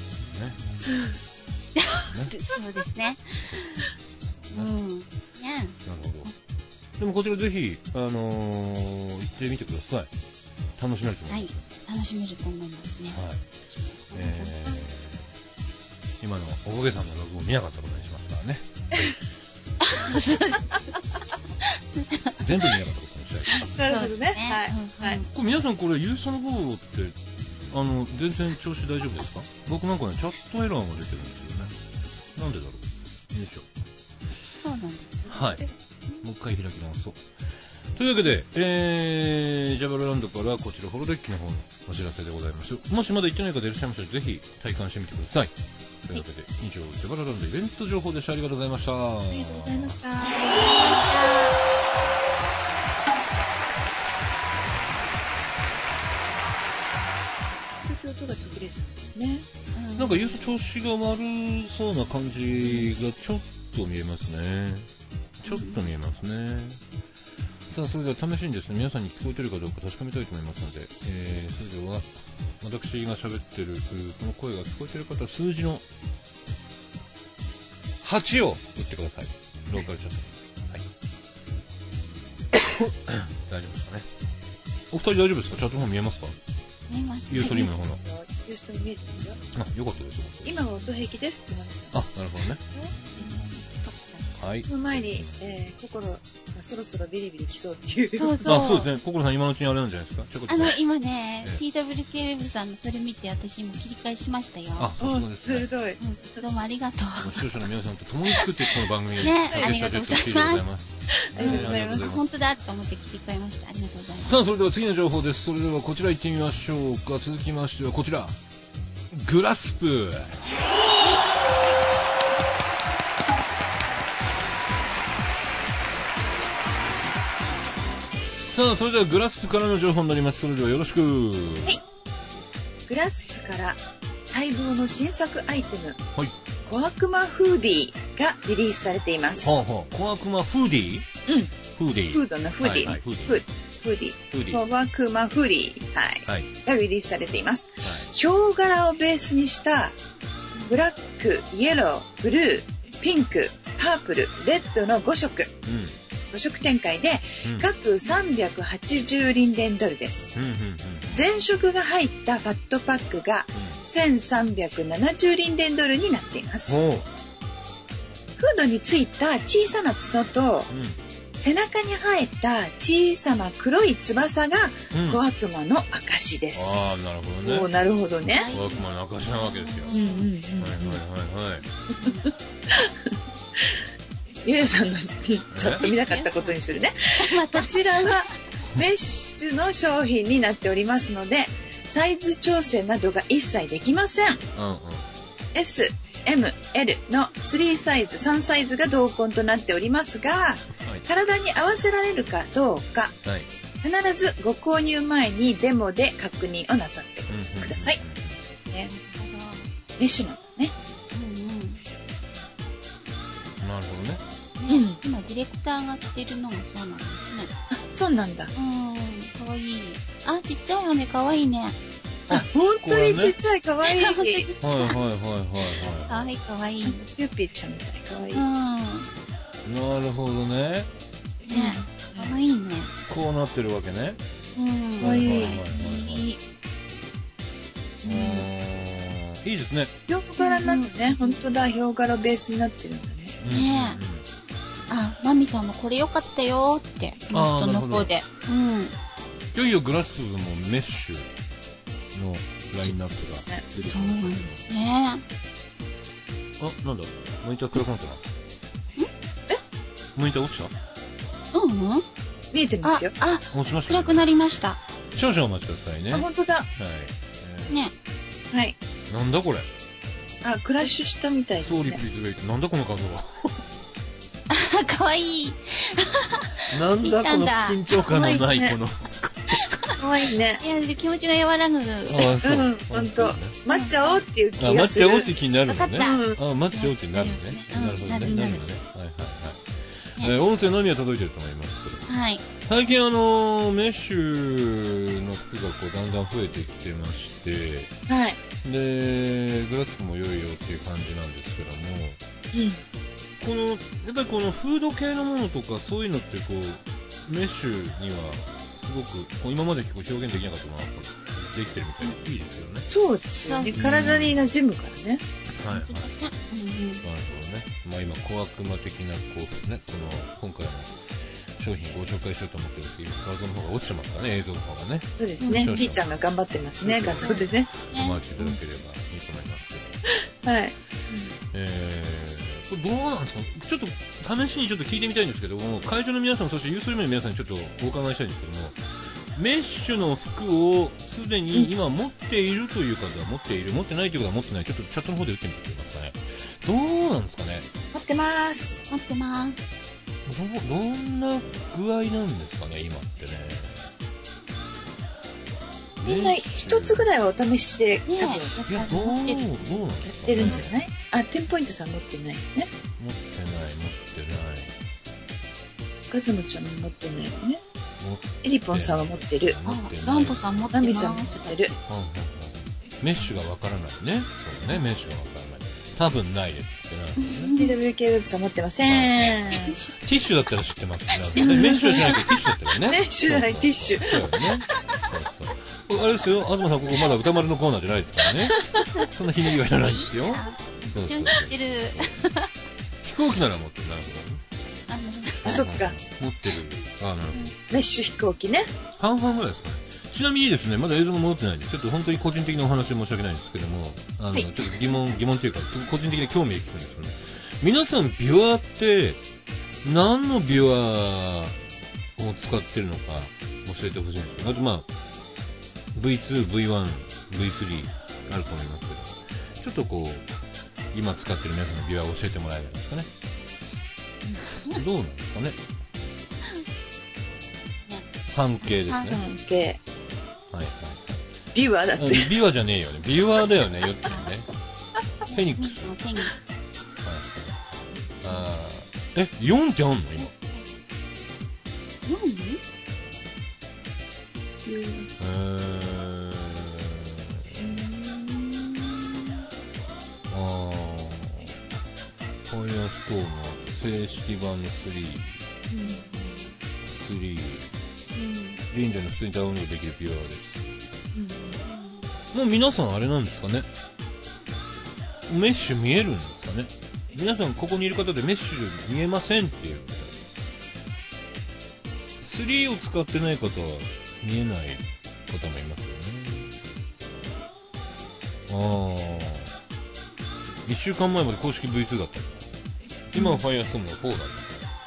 ますね。 そうですね。なるほど。 でもこちらぜひ行ってみてください。楽しめると思います。 楽しめると思いますね。 今のおこげさんの録画を見なかったことにしますからね。 全部見なかったことにしたい。 なるほどね。はい。はい。 これ皆さんこれユーストの方って全然調子大丈夫ですか？僕なんかねチャットエラーが出てるんですよね。なんでだろう。よいしょ。 そうなんです。 はい。もう一回開き直そう。というわけで、ジャバラランドからこちらホロデッキの方のお知らせでございます。もしまだ行ってない方いらっしゃいましたらぜひ体感してみてください。というわけで以上ジャバラランドイベント情報でした。ありがとうございました。 ありがとうございました。音が途切れちゃうんですね。 なんかユース調子が悪そうな感じがちょっと見えますね。ちょっと見えますね。さあそれでは試しにですね皆さんに聞こえてるかどうか確かめたいと思いますので、それでは私が喋ってるこの声が聞こえてる方は数字の8を打ってください。ローカルチャットに。はい。大丈夫ですかね。お二人大丈夫ですか？チャットの方見えますか？ 見えます。 ユーストリームの方の。 ユースト見えてますよ。 あ、よかったです。 今は音平気ですって言われてあ、なるほどね。はい。 その前に、心がそろそろビリビリきそうっていう。 そうそう。 あ、そうですね。心さん今のうちにあれなんじゃないですか。ちょこちょこ今ね、TWK ウェブさんのそれ見て私も切り替えしましたよ。 あ、そうですね。 鋭い。 どうもありがとう。 視聴者の皆さんと共に作っていくこの番組をね、ありがとうございます。 ありがとうございます。 本当だと思って切り替えました。ありがとうございます。 さあ、それでは次の情報です。それではこちら行ってみましょうか。続きましてはこちら。グラスプ。さあ、それではグラスプからの情報になります。それではよろしく。はい。 グラスプから待望の新作アイテム、 はい、 小悪魔フーディーがリリースされています。 はあはあ、小悪魔フーディー？うん。フーディー。 フードのフーディー。はいはい、フーディー。小悪魔フーディー、はい、がリリースされています。はい、ヒョウ柄をベースにしたブラック、イエロー、ブルー、ピンク、パープル、レッドの5色。5色展開で、各380リンデンドルです。全色が入ったファットパックが1370リンデンドルになっています。フードについた小さな角と、背中に生えた小さな黒い翼が小悪魔の証です。 ああ、なるほどね。 なるほどね。 小悪魔の証なわけですよ。はいはいはいはい。 ゆうやさんのチャット見なかったことにするね。こちらはメッシュの商品になっておりますので、サイズ調整などが一切できません。S、M、L の3サイズ、3サイズが同梱となっておりますが、体に合わせられるかどうか、必ずご購入前にデモで確認をなさってください。メッシュなのね。 なるほどね。 今ディレクターが着てるのがそうなんですね。 あ、そうなんだ。 かわいい。あ、ちっちゃい羽かわいいね。 あ、本当にちっちゃいかわいい。はいはいはいはいはい。 かわいいかわいい。 ピュッピーちゃんみたいかわいい。 なるほどね。 ね、かわいいね。 こうなってるわけね。 かわいい。 いいですね。 ヒョウ柄なのね。本当だ、ヒョウ柄ベースになってるんだね。 ねえ。あ、マミさんもこれ良かったよって、ノートの方で。 いよいよグラスプもメッシュのラインナップが出てきました。そうなんですね。 あ、なんだモニター暗くなったな。モニター落ちた？ 見えてますよ。 あ、暗くなりました。 少々お待ちくださいね。 あ、本当だ。はい。ね。 はい。 なんだこれ。 あ、クラッシュしたみたいですね。 ソーリプリズウェイト。なんだこの画像は。 あ、かわいい。 なんだこの緊張感のないこの。 かわいいね。 いや、気持ちが和らぐ。 ほんと。待っちゃおうっていう気がする。 待っちゃおうって気になるのね。待っちゃおうってなるのね。なるほどね。なるのね。はいはいはい。音声のみは届いてると思いますけど。はい。最近メッシュの服がこうだんだん増えてきてまして。はい。で、グラスプも良いよっていう感じなんですけども。やっぱりこのフード系のものとかそういうのってこうメッシュにはすごくこう今まで結構表現できなかったのができてるみたいでいいですよね。 そうですよね。体に馴染むからね。 はいはい。なるほどね。まあ今小悪魔的なこうねこの今回の商品ご紹介しようと思ってるんですけど、画像の方が落ちてますからね、映像の方がね。 そうですね。ピーちゃんが頑張ってますね、画像でね。 お待ちいただければいいと思いますけど。 はい。 これどうなんですか？ちょっと試しにちょっと聞いてみたいんですけども、会場の皆さん、そしてユーストリームの皆さんにちょっとお伺いしたいんですけども、メッシュの服をすでに今持っているという方は持っている、持ってないという方は持ってない、ちょっとチャットの方で打ってみてください。どうなんですかね？ 持ってます。 持ってます。 どんな具合なんですかね、今ってね。 みんな一つぐらいはお試しで多分いや、どうなんやですかね。 ってるんじゃない？あ、テンポイントさん持ってないよね。 持ってない。 ガズムちゃんも持ってないよね。エリポンさんは持ってる。 ランポさん持ってます。 ナミさんも持ってる。 メッシュがわからないね。そうね、メッシュがわからない。多分ないですってなるね。 TWK ウェブさん持ってません。 ティッシュだったら知ってますね。メッシュじゃないけどティッシュだったらね。 メッシュじゃない、ティッシュ。 そうだね。あれですよ、東さんここまだ歌丸のコーナーじゃないですからね。そんなひねりはいらないんですよ。そう知ってる。 飛行機なら持ってる。なるほどね。 あ、そっか。 持ってる。なるほど。 メッシュ飛行機ね。 半々ぐらいですかね。ちなみにですね、まだ映像が戻ってないんで、ちょっと本当に個人的なお話で申し訳ないんですけども、 はい、 ちょっと疑問というか、個人的な興味で聞くんですよね。皆さん、ビワって何のビワを使ってるのか教えてほしいんですけど、あとV2、V1、V3 あると思いますけど、ちょっとこう今使ってる皆さんのビワを教えてもらえないですかね。どうなんですかね。3系ですね。 3系。 はいはい。 ビワだって。 ビワじゃねえよね。ビワだよね。よってね。フェニックス。 フェニックス。 4ってあんの今。ファイアストームは正式版の3。リンジャーの普通にダウンロードできるビワです。もう皆さんあれなんですかね。メッシュ見えるんですかね。皆さんここにいる方でメッシュ見えませんっていう。3を使ってない方は見えない方もいますよね。1週間前まで公式 V2 だった。今は Firestorm が4だった。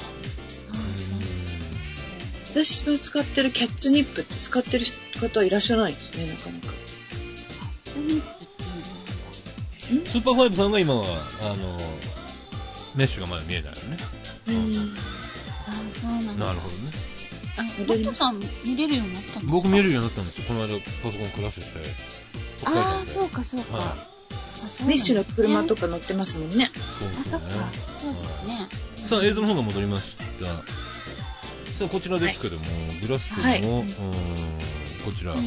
私の使ってるキャッツニップって使ってる方はいらっしゃらないですね、なかなか。 キャッツニップっていうのはスーパーファイブさんが今はメッシュがまだ見えないよね。 そうなんだ。 なるほどね。 戻ります。 さん見れるようになったの？ 僕見れるようになったんですよ。この間パソコンクラッシュして。 そうかそうか。 メッシュの車とか乗ってますもんね。 そっか。そうですね。 さあ映像の方が戻りました。さあこちらですけども、グラスプの、こちら、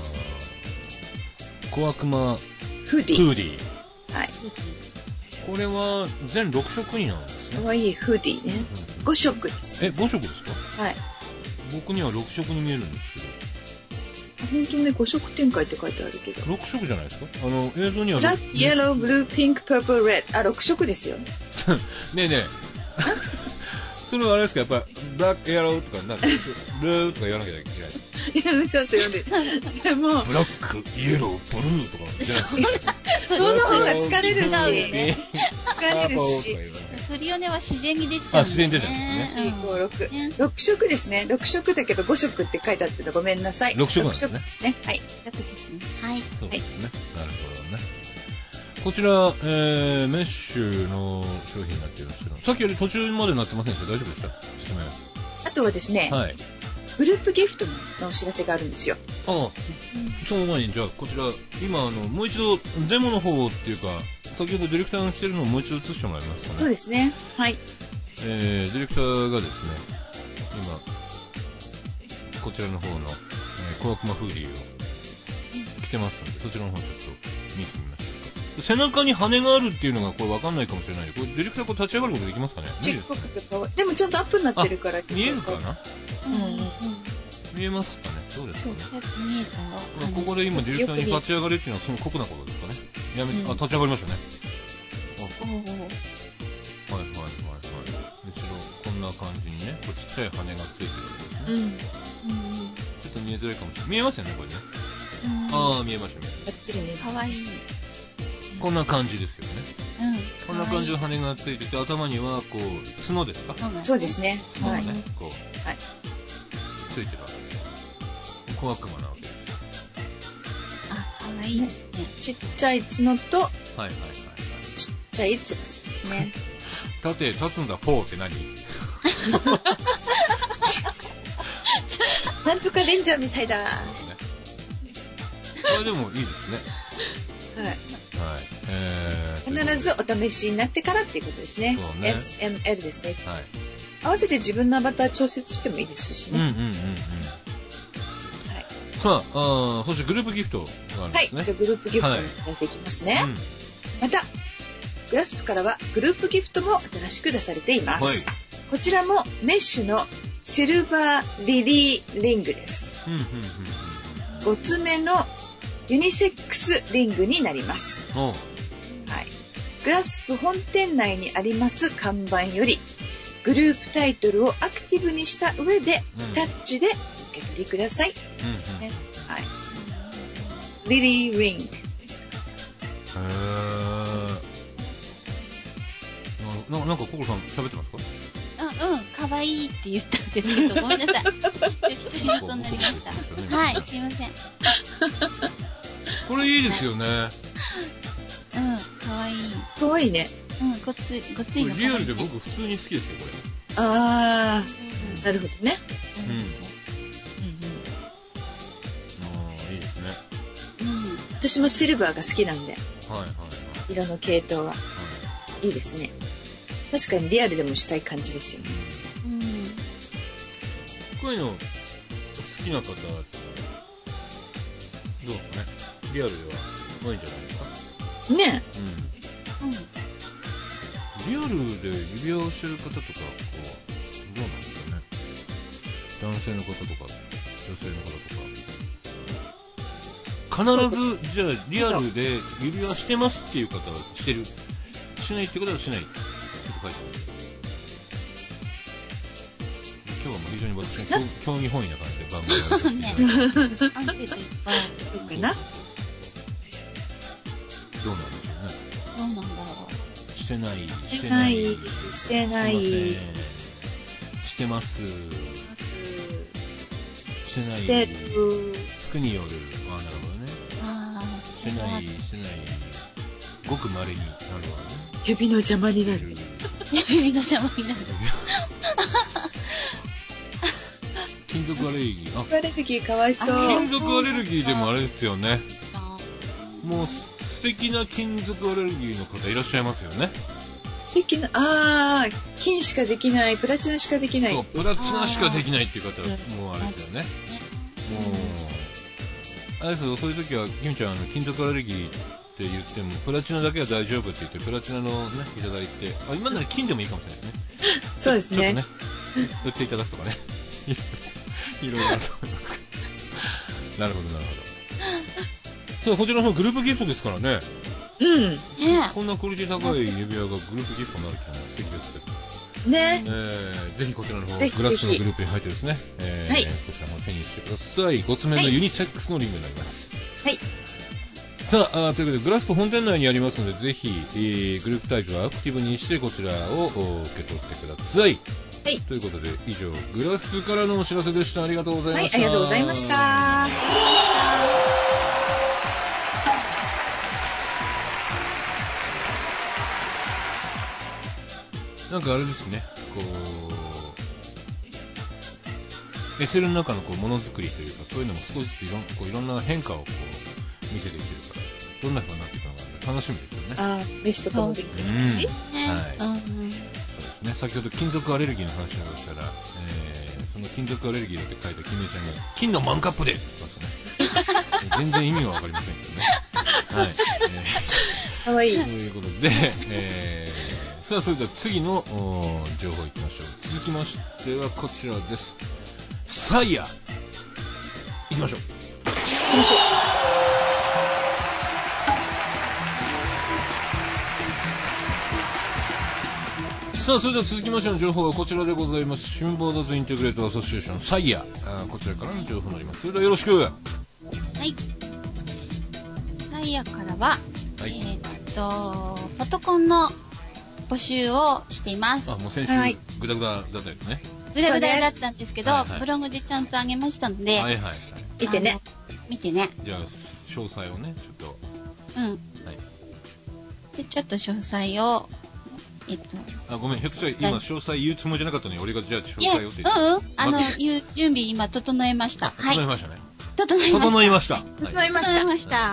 小悪魔フーディー。はい。 これは全6色になるんですね。 かわいいフーディーね。5色です。 5色ですか？ はい。 僕には6色に見えるんですけど。 本当ね、5色展開って書いてあるけど。 6色じゃないですか？映像にはブラック、イエロー、ブルー、ピンク、パープル、レッド。6色ですよ。 ねえねえ。それはあれですか？やっぱブラック、イエローとかなんかルーとか言わなきゃいけない。 いや、ちょっと読んで。でもブラック、イエロー、ブルーとかじゃなくて。 その方が疲れるし。疲れるし。 トリオネは自然に出ちゃう。 自然に出ちゃうんですね。 4、5、6。6色ですね。6色だけど5色って書いてあってた。ごめんなさい。 6色なんですね。 6色ですね。はい。 はい。 そうですね。なるほどね。こちら、メッシュの商品になっているんですけど、さっきより途中までなってませんでした？大丈夫でした？説明。 あとはですね、 はい。 グループギフトのお知らせがあるんですよ。 その前に、じゃあ、こちら、今、もう一度、デモの方っていうか、先ほどディレクターがしてるのをもう一度映してもらえますかね。 そうですね。はい。 ディレクターがですね、今、こちらの方の、小悪魔フーリーを着てますので、そちらの方ちょっと見てみましょうか。背中に羽があるっていうのがこれ分かんないかもしれないので、これディレクターこう立ち上がることできますかね？ チェックとかでもちゃんとアップになってるから。 見えるかな？ うん。 見えますかね？どうですかね？ そう、見えたよ。 ここで今ディレクターに立ち上がれっていうのはその酷なことですかね？立ち上がりましたね。はい。後ろこんな感じににね、こうちっちゃい羽がついてるわけですね。 うん。 ちょっと見えづらいかもしれない。見えますよね、これね。ああ、見えました、見えましバッチリ見えます。 かわいい。 た。こんな感じですよね。こんな感じのかわいい羽がついてて、頭にはこう角ですか？ そうですね。はい。 角がね、こうはい。 ついてるわけです。小悪魔なわけです。 あ、かわいいですね。 ちっちゃい角とはいはいはいはい。 ちっちゃい翼ですね。 縦立つんだ、フォーって何？ なんとかレンジャーみたいだ。はそうね。これでもいいですね。 い。 はい。 必ずお試しになってからっていうことですね。 そうね SML ですね。 はい。 合わせて自分のアバター調節してもいいですしね。 うんうんうんうん。 はい。 さあ、そしてグループギフトがあるんはい。 ですね。 じゃあグループギフトに出していきますね。また、グラスプからはグループギフトも新しく出されています。 はい。 こちらもメッシュのシルバーリリーリングです。 うんうん 5つ目のユニセックスリングになります。 うん。おう。 はい。グラスプ本店内にあります看板よりグループタイトルをアクティブにした上で、タッチで受け取りください。 うんうん。 ですね。はい。リリーリング。 なんかココさん喋ってますか？ かわいいって言ったんですけど、ごめんなさい。適当に音になりました。はい、すいません。 これいいですよね。 かわいい。 かわいいね。 ごついこれのかわいい、ね。 リアルで僕普通に好きですよ、これ。 あー、なるほどね。 うん。 うんうん。 いいですね。 私もシルバーが好きなんで、 はいはいはい。 色の系統ははいいですね。確かにリアルでもしたい感じですよね。 こういうの好きな方はどうですかね。リアルでは多いんじゃないですか。 ねリアルで指輪をしてる方とか、こう、どうなんですかね。男性の方とか、女性の方とか。必ず、じゃあ、リアルで指輪してますっていう方はしてる。しないってことはしない。ちょっと書いてます。今日はもう非常に私が興味本位な感じで番組をやらせていただいて。 アンケートいっぱい。 そうかな。 どうなんでしょうね。 どうなんだろしてない、 してない、してない。 してます。してない。 してる。 服による。ああ、なるほどね。 う。 してない、してない。ごく稀になるわね。 指の邪魔になる。 指の邪魔になる。 金属アレルギー。 アレルギーかわいそう。 金属アレルギーでもあれですよね。もう素敵な金属アレルギーの方いらっしゃいますよね。 素敵な、金しかできない、プラチナしかできない。 そう、プラチナしかできないっていう方はもうあれですよね。もう、あれですよ、そういう時は、キムちゃん、金属アレルギーって言っても、プラチナだけは大丈夫って言って、プラチナのね、いただいて、今なら金でもいいかもしれないですね。 そうですね。 ちょっとね、売っていただくとかね。いろいろあると思いますけど。なるほど、なるほど。そう、こちらのグループギフトですからね。こんなクオリティ高い指輪がグループギフトになるっていうのは素敵ですけど。 ね。 ぜひこちらの方、 ぜひグラスのグループに入ってですね、 はい、 こちらも手にしてください。5つ目のユニセックスのリングになります。 はい。 さあ、ということで、グラスプ本店内にありますので、ぜひ、グループタイトルをアクティブにして、こちらを受け取ってください。はい。ということで、以上、グラスプからのお知らせでした。ありがとうございました。 はい、ありがとうございました。 なんかあれですね、こう、SL の中のこうものづくりというか、そういうのも少しずついろんな変化をこう見せていけるから、どんな風になっていくのか楽しみですよね。 飯とかもできるし。 はい。そうですね。先ほど金属アレルギーの話をしたら、その金属アレルギーだって書いたキメちゃんが、金のマンカップでって言ってますね。全然意味はわかりませんけどね。はい。 かわいい。 ということで、さあ、それでは次の情報いきましょう。続きましてはこちらです。サイヤいきましょう。 さあ、それでは続きましての情報はこちらでございます。新ボードズインテグレートアソシエーションサイヤ、こちらからの情報になります。それではよろしく。 はい。サイヤからは、 はい、 フォトコンの募集をしています。 あ、もう先週、グダグダだったやつね。 グダグダだったんですけど、はいはい、ブログでちゃんと上げましたので、 はいはいはい、 見てね。 見てね。 じゃあ、詳細をね、ちょっと。 うん。はい。で、ちょっと詳細を、 あ、ごめん、ひょっとしたら今、詳細言うつもりじゃなかったのに、俺がじゃあ詳細をって言って。 言う準備今整えました。 整えましたね。 整いました。 整いました。 はい。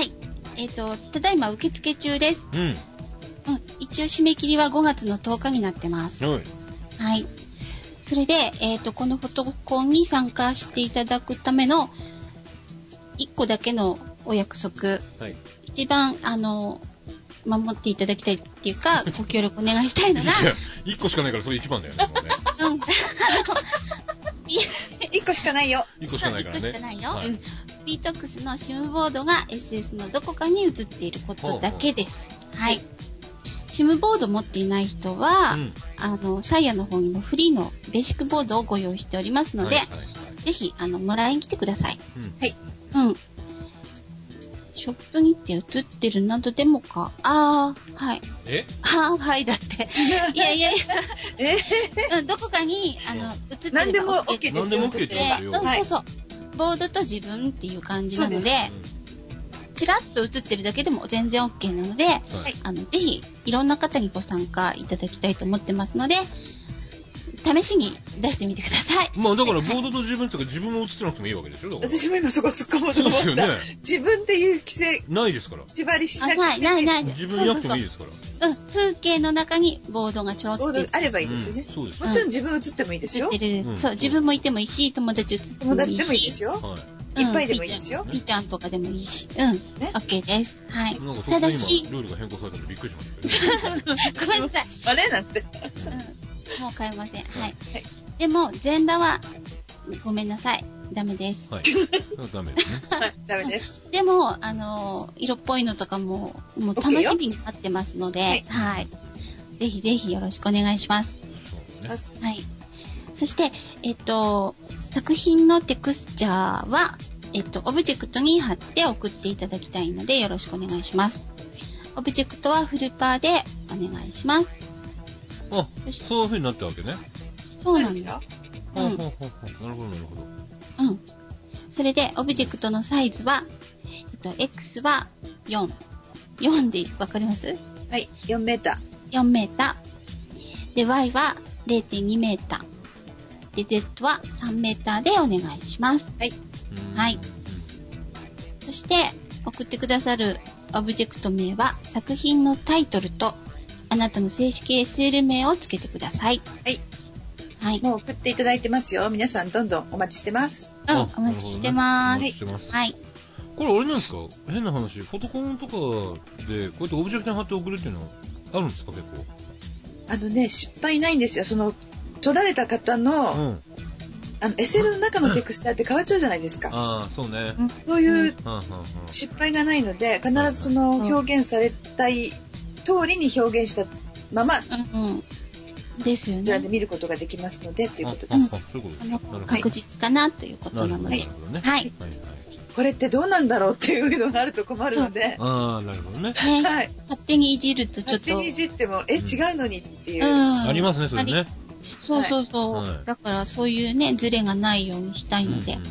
ただいま受付中です。 うん。 一応締め切りは5月の10日になってます。はい。それで、このフォトコンに参加していただくための、1個だけのお約束。はい。一番、守っていただきたいっていうか、ご協力お願いしたいのが。 1個しかないからそれ一番だよね。もうね 1個しかないよ。 1個しかないからね。 1個しかないよ。はい、BTOX の SIM ボードが SS のどこかに映っていることだけです。はい。SIM ボード持っていない人は、サイヤの方にもフリーのベーシックボードをご用意しておりますので、ぜひ、もらいに来てください。 はい。 うん。ショップにて映ってるなどでもか。はい。はいだって。いや。どこかに、映ってる何でも OK ですよ。 何でも OK って言うんですよ。そう。ボードと自分っていう感じなので、チラッと映ってるだけでも全然 OK なので、ぜひ、いろんな方にご参加いただきたいと思ってますので、試しに出してみてください。 まあだからボードと自分とか自分も映ってなくてもいいわけでしょ。 私も今そこ突っ込もうと思った。そうですよね。自分っていう規制ないですから。 縛りしなくてない。 自分にやってもいいですから。 風景の中にボードがちょろっと。 ボードあればいいですよね。 そうです。 もちろん自分映ってもいいですよ。 そう、自分もいてもいいし、友達映ってもいいし。 友達でもいいですよ。いっぱいでもいいですよ。 ピーちゃんとかでもいいし。OK です。はい。 ただし、ルールが変更されたのでびっくりしました。 ごめんなさい。 あれなんて。 もう変えません。はい。でも、全裸は、ごめんなさい。ダメです。 はい。ダメですね。 ダメです。 でも、色っぽいのとかも楽しみになってますので、はい。ぜひぜひよろしくお願いします。 そうですね。はい。そして、作品のテクスチャーは、オブジェクトに貼って送っていただきたいので、よろしくお願いします。オブジェクトはフルパーでお願いします。 あ、そういう風になったわけね。 そうなんだ。 なるほど。 うん。それで、オブジェクトのサイズは、X は4。4でわかります？ はい、4メーター。4メーター。で、Y は 0.2 メーター。で、Z は3メーターでお願いします。 はい。 はい。そして、送ってくださるオブジェクト名は、作品のタイトルと、あなたの正式 SL 名をつけてください。 はい。 はい。 もう送っていただいてますよ。皆さんどんどんお待ちしてます。 お待ちしてます。はい。 これあれなんですか？変な話、フォトコンとかでこうやってオブジェクトに貼って送るっていうのはあるんですか？結構。 失敗ないんですよ。撮られた方の、SL の中のテクスチャーって変わっちゃうじゃないですか。 ああ、そうね。 そういう失敗がないので、必ず表現されたい通りに表現したまま、 ですよね。 こちらで見ることができますので、ということです。 そういうことです。 確実かなということなので。はい。 これってどうなんだろうっていうのがあると困るので。 ああ、なるほどね。 はい。勝手にいじるとちょっと。 勝手にいじっても、違うのにっていう。 ありますね、それね。 そう。だからそういうね、ズレがないようにしたいので。はい。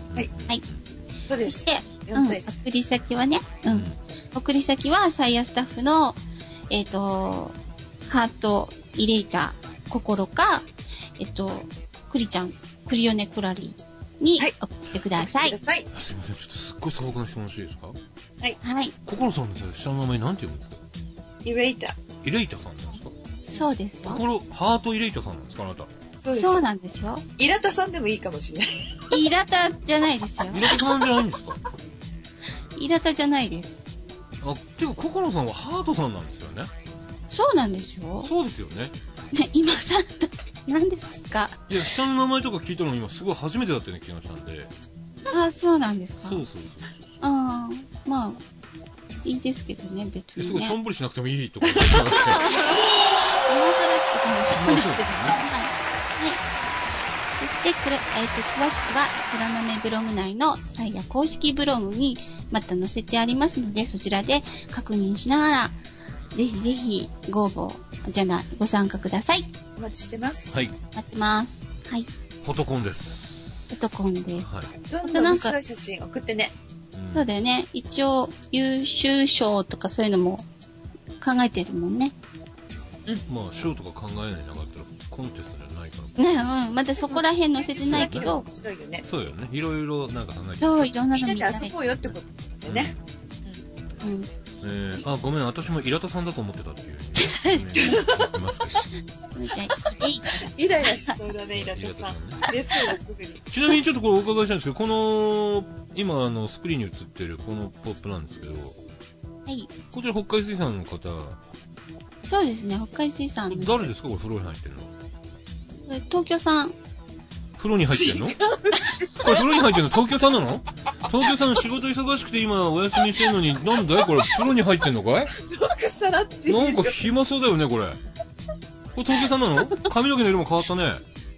そうです。 そして、送り先はね、送り先はサイヤスタッフの、ハートイレイター、心か、クリちゃん、クリオネクラリーに送ってください。 すいません、ちょっとすっごい素朴な質問していいですか？ はい。 心さんの下の名前なんて読むんですか？ イレイター。 イレイターさんなんですか？ そうですよ。 ハートイレイターさんなんですか、あなた？ そうなんですよ。 イラタさんでもいいかもしれない。 イラタじゃないですよ。 イラタさんじゃないんですか？ イラタじゃないです。 てか、心さんはハートさんなんですよね。 そうなんですよ。 そうですよね。 今さ、何ですか？ いや、下の名前とか聞いたの今すごい初めてだったような気がしたんで。 そうなんですか？ そう。 まあ、いいですけどね、別にね。 すごいしょんぼりしなくてもいいとか言ってました。 今かもしれないですけど、はい。そして詳しくは空豆ブログ内のサイヤ公式ブログにまた載せてありますので、そちらで確認しながらぜひぜひご参加ください。 お待ちしてます。 はい。 待ってます。はい。 フォトコンです。 フォトコンです。 はい。 どんどん面白い写真送ってね。 そうだよね。一応優秀賞とかそういうのも考えてるもんね。 まあ賞とか考えないなかったらコンテストじゃないからね。まだそこら辺載せてないけど、 面白いよね。 そうよね。いろいろなんか考えてそう、いろんなのみ見たい。 んなで遊ぼうよってことでね。 ごめん、私もイラタさんだと思ってたっていう。 イライラしそうだね、イラタさん。ですぐに。 ちなみにちょっとこれお伺いしたいんですけど、この、今スクリーンに映ってるこのポップなんですけど、 はい。 こちら北海水産の方。 そうですね、北海水産。 誰ですかこれ風呂に入ってるの。 東京さん。 風呂に入ってんの？これ風呂に入ってんの東京さんなの？東京さん仕事忙しくて今お休みしてるのに、なんだいこれ風呂に入ってんのかい？なんか暇そうだよねこれ。これ東京さんなの？髪の毛の色も変わったね。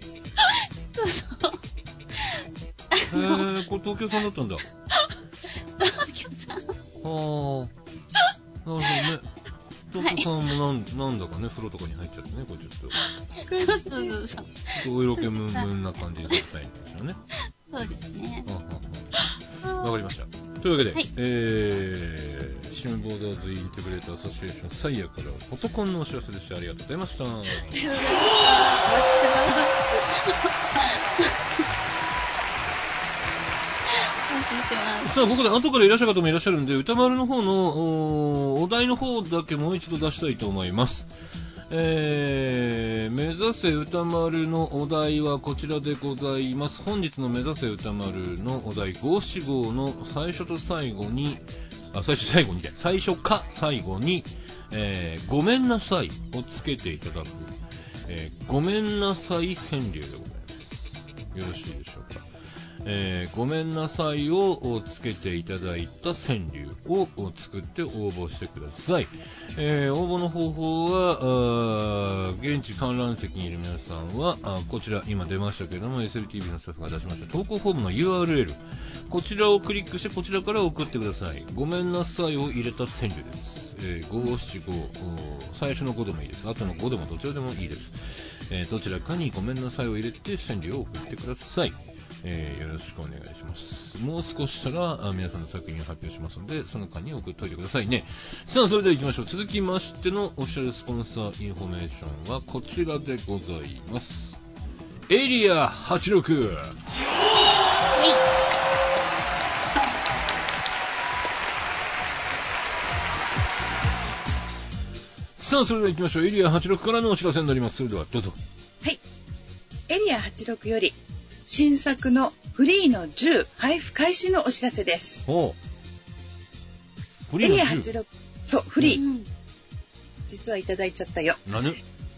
これ東京さんだったんだ。 東京さん。 なるほどね。東京さんもなんだかね、風呂とかに入っちゃってね、これちょっと。そう。お色気ムンムンな感じにしたいんですよね。 そうですね。 わかりました。というわけで、 はい、 シムボーダーズインテグレーターアソシエーションサイヤからフォトコンのお知らせでした。ありがとうございました。お待ちしてます。さあ、ここで後からいらっしゃる方もいらっしゃるんで、歌丸の方のお題の方だけもう一度出したいと思います。目指せ歌丸のお題はこちらでございます。本日の目指せ歌丸のお題545の最初か最後に、ごめんなさいをつけていただく、ごめんなさい川柳でございます。よろしいでしょうか。ごめんなさいをつけていただいた川柳を作って応募してください。応募の方法は現地観覧席にいる皆さんはこちら今出ましたけれども SLTV のスタッフが出しました投稿フォームの URL こちらをクリックしてこちらから送ってください。ごめんなさいを入れた川柳です。575最初の5でもいいです。後の5でもどちらでもいいです。どちらかにごめんなさいを入れて川柳を送ってください。よろしくお願いします。もう少ししたら皆さんの作品を発表しますのでその間に送っておいてくださいね。さあそれでは行きましょう。続きましてのオフィシャルスポンサーインフォメーションはこちらでございます。エリア86、さあそれでは行きましょう。エリア86からのお知らせになります。それではどうぞ。 はい、エリア86より新作のフリーの銃配布開始のお知らせです。 フリーの銃、 エリア86、そうフリー、実はいただいちゃったよ。 何エ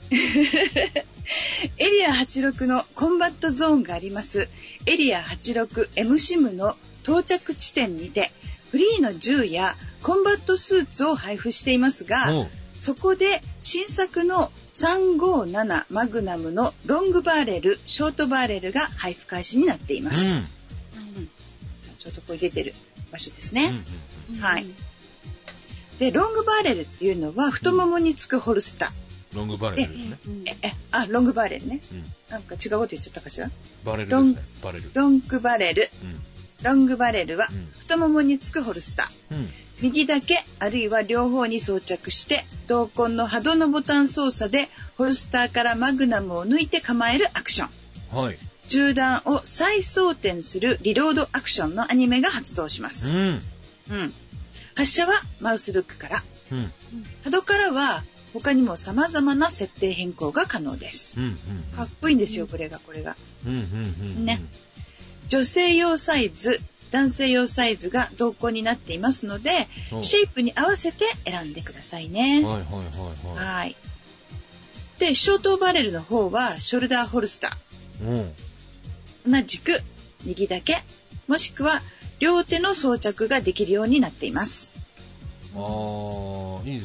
リア86のコンバットゾーンがありますエリア 86M シムの到着地点にてフリーの銃やコンバットスーツを配布していますが、そこで新作の357マグナムのロングバーレル、ショートバーレルが配布開始になっています。ちょうどここに出てる場所ですね。はい。で、ロングバーレルっていうのは太ももにつくホルスター。 ロングバーレルですね。 ロングバーレルね。なんか違うこと言っちゃったかしら。 バレルですね。バレル。 ロングバレル。ロングバレルは太ももにつくホルスター。右だけあるいは両方に装着して同梱の波動のボタン操作でホルスターからマグナムを抜いて構えるアクション、はい、銃弾を再装填するリロードアクションのアニメが発動します、発射はマウスルックから、波動からは他にも様々な設定変更が可能です、かっこいいんですよこれがね。女性用サイズ男性用サイズが同梱になっていますのでシェイプに合わせて選んでくださいね。はい。でショートバレルの方はショルダーホルスター、同じく右だけもしくは両手の装着ができるようになっています。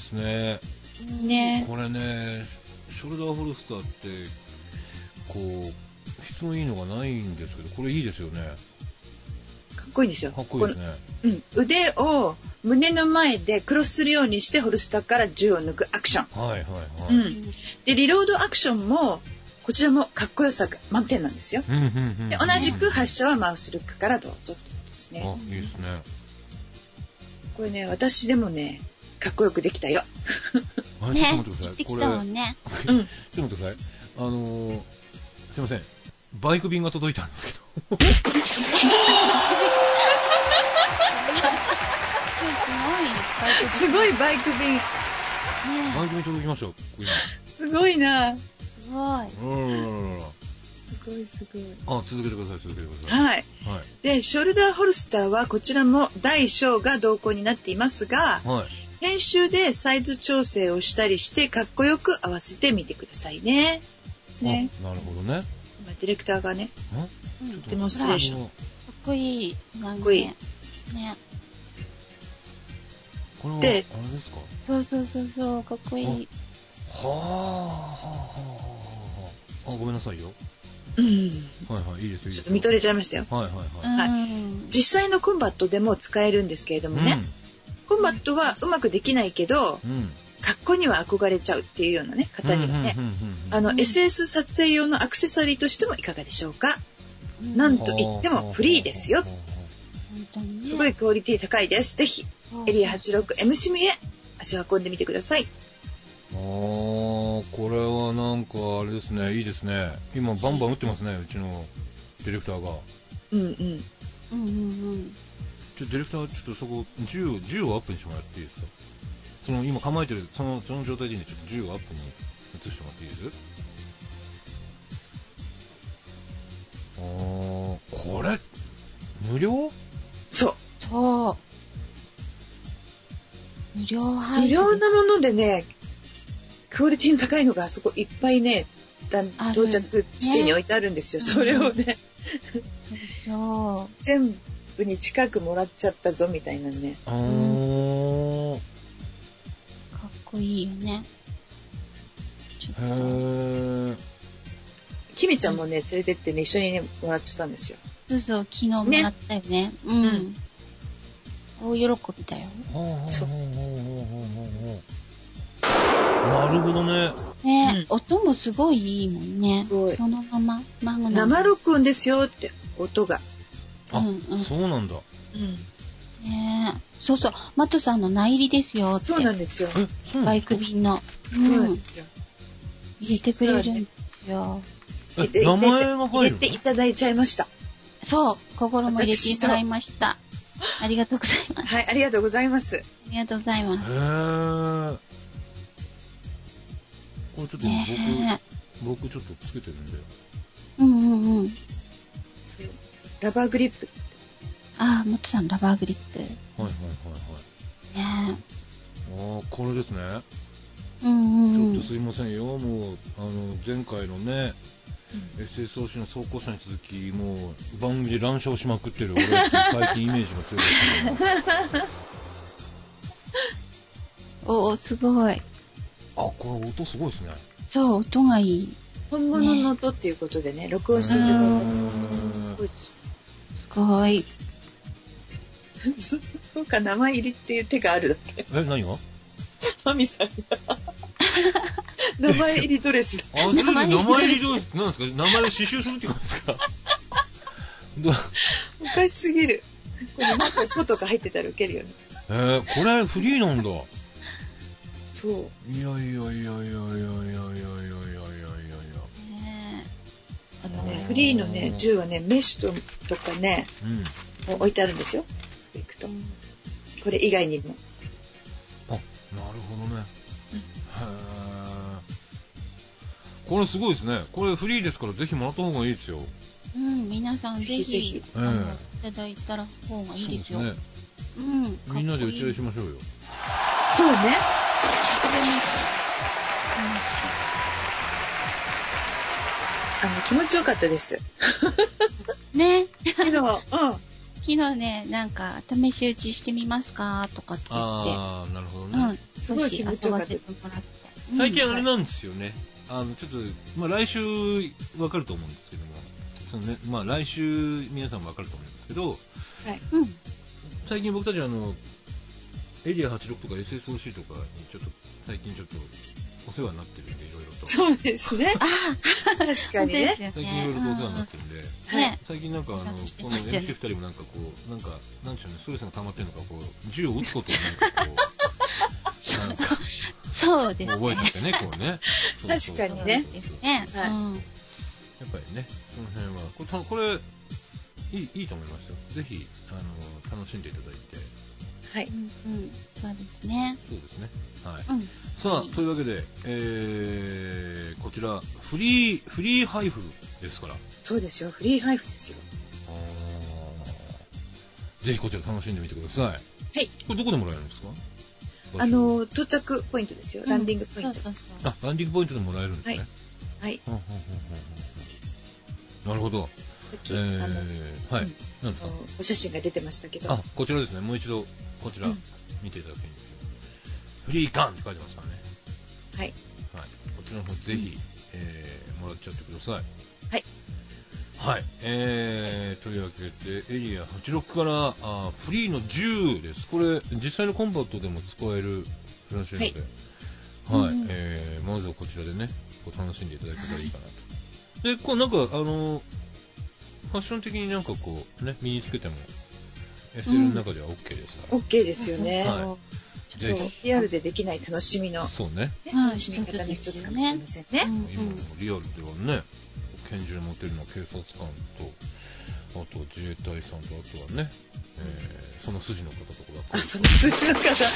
いいですね。これねショルダーホルスターってこう質のいいのがないんですけど、これいいですよね。 かっこいいんですよ。 かっこいいですね。 腕を胸の前でクロスするようにしてホルスターから銃を抜くアクション。 はいはいはい。 でリロードアクションもこちらもかっこよさが満点なんですよ。で同じく発射はマウスルックからどうぞってことですね。 あ、いいですね。 これね、私でもね、かっこよくできたよ。 あ、ちょっと待ってください。 これ、ちょっと待ってください。 すいません。バイク便が届いたんですけど。 すごいバイク便。 バイク便届きましたよ。 すごいな。 すごい。 すごいすごい。 あ、続けてください。 はい。で、ショルダーホルスターはこちらも大小が同梱になっていますが、編集でサイズ調整をしたりしてかっこよく合わせてみてくださいね。 なるほどね。 今ディレクターがね、デモンストレーション。 かっこいい。 かっこいい。ね。 これはあれですか？ そう、かっこいい。 あ、ごめんなさいよ。いいですよ。 ちょっと見とれちゃいましたよ。実際のコンバットでも使えるんですけれどもね。コンバットはうまくできないけど、格好には憧れちゃうっていうようなね、方にはね、SS 撮影用のアクセサリーとしてもいかがでしょうか。なんといってもフリーですよ。すごいクオリティ高いです。ぜひエリア 86M シミへ足を運んでみてください。 これはなんかあれですね、いいですね。今バンバン打ってますね、うちのディレクターが。ディレクターちょっとそこ銃をアップにしてもらっていいですか？その今構えてるその状態でいいんで、ちょっと銃をアップに移してもらっていいです？これ無料？ そう。 無料なものでね、クオリティの高いのがあそこいっぱいね、到着地点に置いてあるんですよ。それをね、全部に近くもらっちゃったぞみたいなね。 かっこいいよね。 キミちゃんもね、連れてってね、一緒にね、もらっちゃったんですよ。 そう、昨日もらったよね。大喜びだよ。 なるほどね。 音もすごいいいもんね。そのまま生録音ですよって音が。 そうなんだ。 そう、マトさんの内入りですよって。 そうなんですよ。 バイク便の。 そうなんですよ。 入れてくれるんですよ。 名前が入る？ 入れていただいちゃいました。 そう、心も入れていただきました。ありがとうございます。 はい、ありがとうございます。 ありがとうございます。 これちょっと僕ちょっとつけてるんで。 そうラバーグリップ。 もっとさんラバーグリップ。 これですね。ちょっとすいませんよ。もう前回のね、SSOC の走行車に続きもう番組で乱唱しまくってる俺最近イメージが強いですすごい。 これ音すごいですね。 そう、音がいい。 本物の音っていうことでね、録音していただいたのすごいですよ。すごい。 そうか、名前入りっていう手があるだって。 何が？ マミさんが名前入りドレスだ。 名前入りドレスなんですか？名前を刺繍するってことですか？ おかしすぎる。これなんか音とか入ってたらウケるよね。 これフリーなんだ。 そう。 いや。 フリーのね、銃はね、メッシュとかね、置いてあるんですよ。そう行くと。これ以外にも。 なるほどね。これすごいですね。これフリーですからぜひもらった方がいいですよ。 皆さんぜひいただいたら方がいいですよ。 みんなで打ち合いしましょうよ。 そうね。気持ちよかったです。 ね。 昨日ね、なんか試し打ちしてみますかとかって言って。 なるほどね。 すごい気持ちよかったです。 最近あれなんですよね。 ちょっと、来週わかると思うんですけども、来週皆さんもわかると思うんですけど、 はい。 最近僕たちエリア86とか SSOC とかにちょっと最近ちょっとお世話になってるんで、いろいろと。 そうですね。確かにね。 最近いろいろとお世話になってるんで、最近なんかこの MC2 人もなんかこう、なんでしょうね、ストレスが溜まってるのか、こう、銃を撃つことをなんかこう、 そうですね。 覚えててね、こうね。 確かにね。 やっぱりね、その辺は、これ、いいと思いますよ。ぜひ、楽しんでいただいて。 はい。 そうですね。 そうですね。はい。さあ、というわけで、こちら、フリー配布ですから。 そうですよ、フリー配布ですよ。 ぜひこちら楽しんでみてください。はい。これどこでもらえるんですか？ 到着ポイントですよ。ランディングポイント。 ランディングポイントでもらえるんですね。 はい。 なるほど。 さっき、 はい。何ですか？ お写真が出てましたけど。 こちらですね。もう一度、こちら、見ていただくといいんですけど。フリーガンって書いてますからね。 はい。 はい。こちらの方、ぜひ、もらっちゃってください。 はい。 はい。というわけで、エリア86からフリーの10です。これ、実際のコンバットでも使えるらしいので、はい。まずはこちらでね、楽しんでいただけたらいいかなと。で、こうなんか、ファッション的になんかこう、ね、身につけても、SL の中では OK ですから。 OK ですよね。 はい。 そう、リアルでできない楽しみの、 そうね。 楽しみ方の一つかもしれませんね。 今もリアルではね、拳銃持ってるのは警察官と、あと自衛隊さんと、あとはね、その筋の方とかが。 その筋の方。なか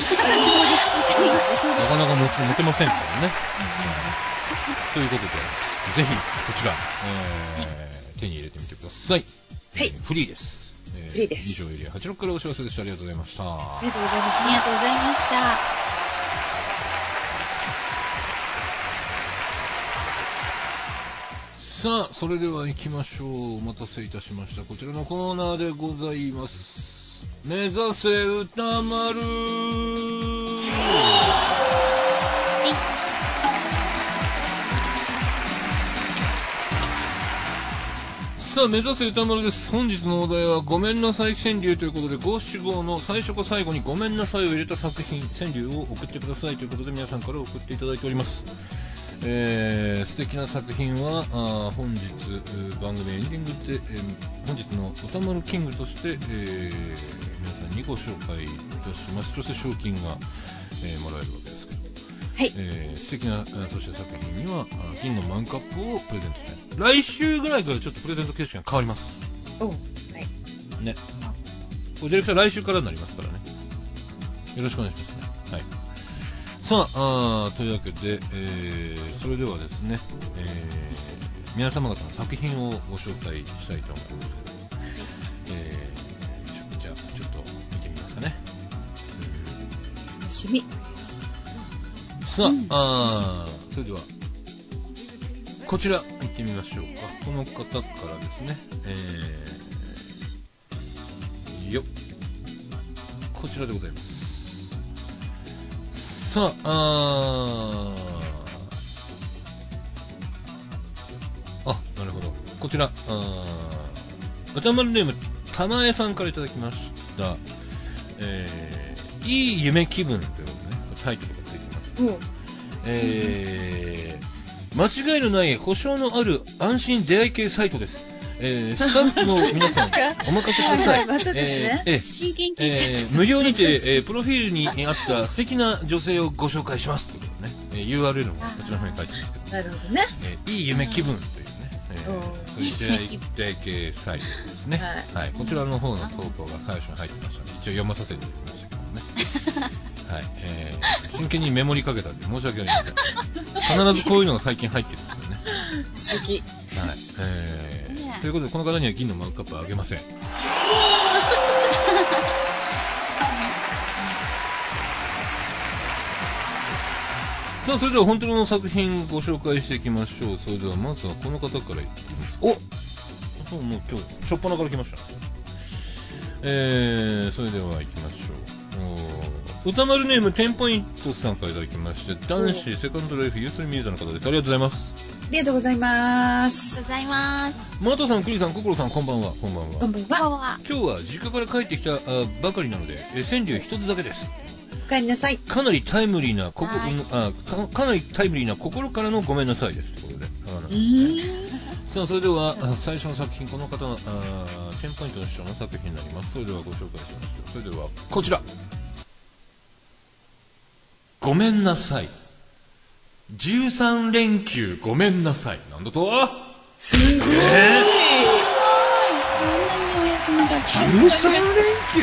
なか持てませんからね。ということで、ぜひこちら、手に入れてみてください。 はい。 フリーです。 フリーです。 以上エリア86からお知らせでした。ありがとうございました。 ありがとうございました。 ありがとうございました。 さあ、それでは行きましょう。お待たせいたしました。こちらのコーナーでございます。目指せ歌丸。さあ、目指せ歌丸です。本日のお題はごめんなさい川柳ということで、五七五の最初か最後にごめんなさいを入れた作品、川柳を送ってくださいということで、皆さんから送っていただいております。素敵な作品は本日番組エンディングで、本日の歌丸キングとして、皆さんにご紹介いたします。そして賞金が、もらえるわけですけど、 はい。 素敵なそして作品には金のマグカップをプレゼントしたい。来週ぐらいからちょっとプレゼント形式が変わります。 はい。 ね。これディレクター来週からになりますからね。よろしくお願いしますね。はい。さあ、というわけで、それではですね、皆様方の作品をご紹介したいと思いますけど、じゃあちょっと見てみますかね。 楽しみ。 さあ、それではこちら行ってみましょうか。この方からですね、こちらでございます。さあ、なるほど。こちら、歌丸ネーム、たまえさんからいただきました。いい夢気分ということでね、タイトルがついてます。間違いのない保証のある安心出会い系サイトです。スタッフの皆さん、お任せください。 またですね。 無料にて、プロフィールにあった素敵な女性をご紹介しますということでね、URL もこちらの方に書いてますけど、 なるほどね。 いい夢気分というね、そういう出会い系サイトですね。はい、こちらの方の投稿が最初に入ってましたので、一応読まさせていただきましたけどね。はい、真剣にメモリかけたんで申し訳ないです。必ずこういうのが最近入ってるんですよね。 不思議。 はい、ということでこの方には銀のマグカップはあげません。さあ、それでは本当の作品ご紹介していきましょう。それではまずはこの方からいってきます。もう今日初っ端から来ました。それでは行きましょう。 歌丸ネーム10ポイントさんからいただきまして、男子セカンドライフユースリミューザーの方です。ありがとうございます。 ありがとうございます。 ありがとうございます。 マトさん、クリさん、ココロさん、こんばんは。こんばんは。 こんばんは。 は。 今日は実家から帰ってきたばかりなので、川柳一つだけです。 お帰りなさい。 かなりタイムリーなかなりタイムリーな心からのごめんなさいですということで。さあ、それでは最初の作品、この方の10ポイントの人の作品になります。それではご紹介しましょう。それではこちら。ごめんなさい。13連休ごめんなさい。なんだとすごい。 そんなにお休みだった。 13連休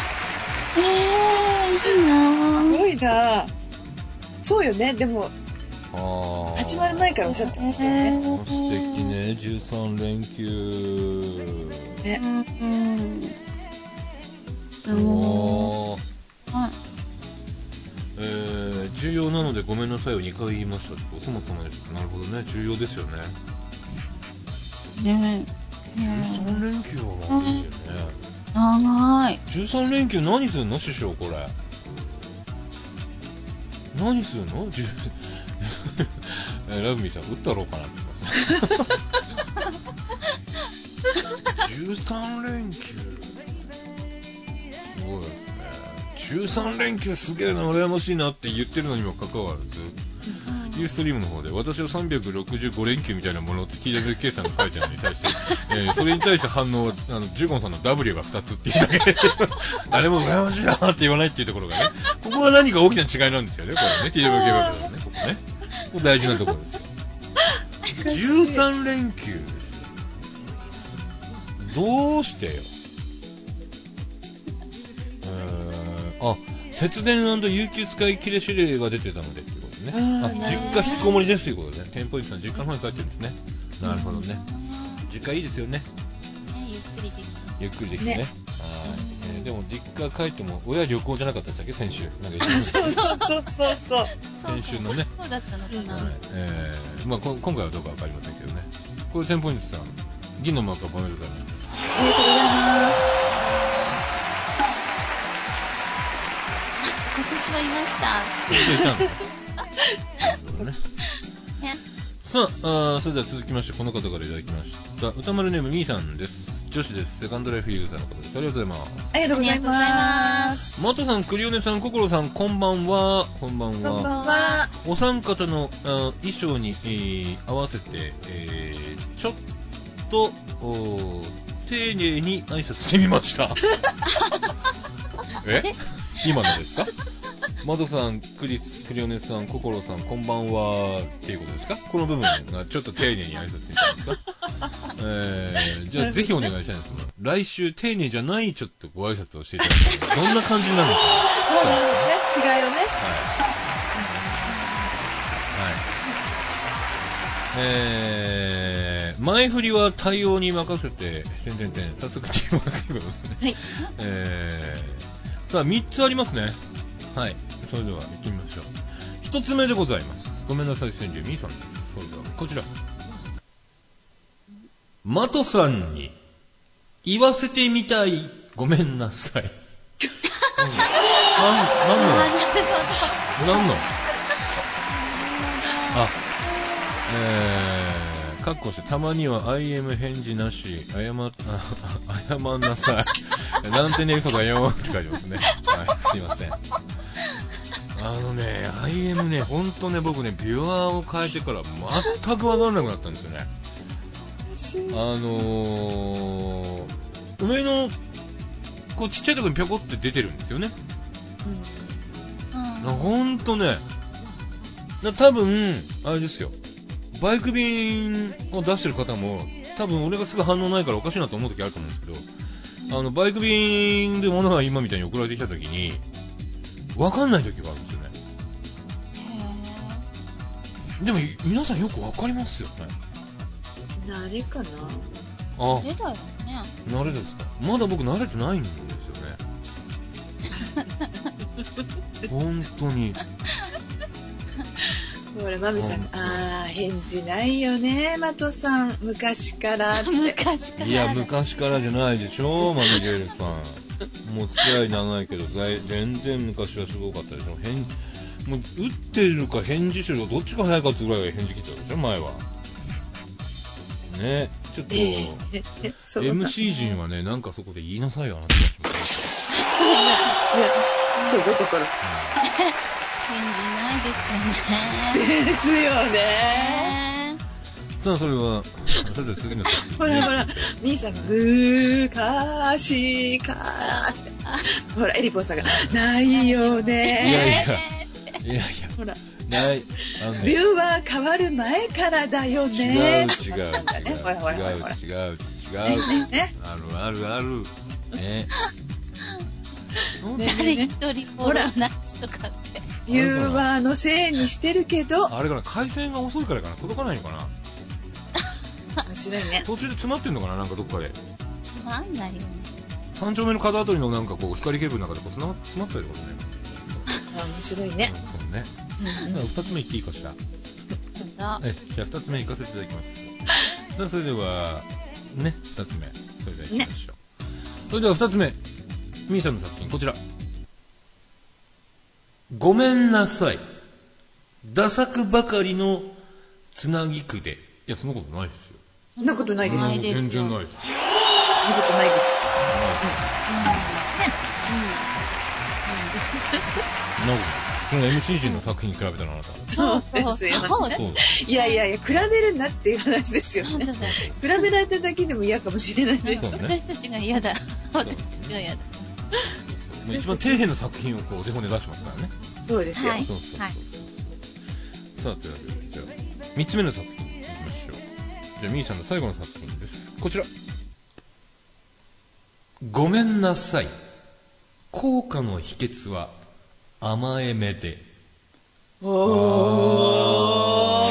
いいなぁ。 すごいな。そうよね。でも始まる前からおっしゃってましたよね。 素敵ね、13連休ね。 重要なのでごめんなさいを2回言いましたって。そもそもなるほどね、重要ですよね。 ね 13連休はまずいよね。 長い。 13連休何するの師匠、これ何するのラブミーさん、打ったろうかなって13連休すごいですね。13連休すげえな、羨ましいなって言ってるのにもかかわらず、ユーストリームの方で私は365連休みたいなものって TWK さんが書いてあるのに対して、それに対して反応はジュゴンさんの W が2つっていうだけで誰も羨ましいなって言わないっていうところがね、ここは何か大きな違いなんですよね、これね、 TWK バブルのね、ここね、ここ大事なところですよ。13連休ですよ。どうしてよ。節電&有給使い切れ指令が出てたのでっていうことね。実家引きこもりですということで、テンポイントさん実家の方に帰ってるんですね。なるほどね。実家いいですよね。ゆっくりできてね。でも実家帰っても親旅行じゃなかったでしたっけ、先週。 そう。 先週のね。 そうだったのかな。 まあ今回はどうかわかりませんけどね。これテンポイントさん、銀のマークをおめでとうございます。 ありがとうございます。 今年はいました。 いたのね。さあ、それでは続きまして、この方からいただきました。歌丸ネームみーさんです。女子です。セカンドライフユーザーの方です。ありがとうございます。 ありがとうございます。 マトさん、クリオネさん、ココロさん、こんばんは。こんばんは。お三方の衣装に、合わせて、ちょっと丁寧に挨拶してみました。今のですか？マドさん、クリオネさん、ココロさん、こんばんはっていうことですか？この部分がちょっと丁寧に挨拶してみたんですか？じゃあぜひお願いしたいんですけど、来週丁寧じゃないちょっとご挨拶をしていただきたい。どんな感じになるのかな。 違いをね。 前振りは対応に任せて、早速って言いますけどね。はい。さあ、3つありますね。はい。それでは行ってみましょう。1つ目でございます。ごめんなさい、川柳みーさんです。それでは、こちら。マトさんに言わせてみたい、ごめんなさい。なんのかっこして、たまには IM 返事なし、謝んなさい。なんてね、嘘だよって書いてますね。はい、すいません。IM ね、ほんとね、僕ね、ビュアーを変えてから全くわからなくなったんですよね。上の、こう、ちっちゃいところにぴょこって出てるんですよね。ほんとね、多分、あれですよ。バイク便を出してる方も、多分俺がすぐ反応ないからおかしいなと思う時あると思うんですけど、バイク便で物が今みたいに送られてきた時に、わかんない時があるんですよね。でも皆さんよくわかりますよね。 慣れかな。 慣れだよね。 慣れですか。まだ僕慣れてないんですよね。本当に。 ほら、マミさん、返事ないよね、マトさん、昔からって。 昔から。 いや、昔からじゃないでしょ、マミゲールさん。 もう付き合い長いけど全然昔はすごかったでしょ。もう打ってるか返事するかどっちが早いかってぐらい返事来てたでしょ前はね。ちょっと、MC 陣はね、なんかそこで言いなさいよ、あなたたちも。 いや、どうぞ、心。 返事ないですよね。 ですよね。 さあ、それでは次のほら、兄さんが昔からって。ほら、エリポンさんが、ないよね。 いや、 ほら。 ない。 ビューは変わる前からだよね。 違う。ある。ね。 誰一人フォローなしとかって。 ビューワーのせいにしてるけど。 あれかな、回線が遅いからかな、届かないのかな。 面白いね。 途中で詰まってんのかな、なんかどっかで。 詰まんないよね。 三丁目の角あたりのなんかこう光ケーブルの中でこう詰まったりとかね。 面白いね。 そうね。2つ目いっていいかしら。 どうぞ。 じゃあ2つ目いかせていただきます。さあそれではね、2つ目それではいきましょう。それでは2つ目、みーさんの作品こちら。ごめんなさい。ダサくばかりのつなぎくで。いやそんなことないですよ。 そんなことないです。 全然ないです。 そんなことないです。 なんかその MC 陣の作品に比べたらあなた。 そうですよ。いや、比べるなっていう話ですよね。比べられただけでも嫌かもしれないです。 私たちが嫌だ。私たちが嫌だ。 一番底辺の作品をこうお手本で出しますからね。 そうですよ。 はい。 さあというわけでじゃあ3つ目の作品いきましょう。じゃあみーさんの最後の作品です。こちら。ごめんなさい。効果の秘訣は甘え目で。 おー。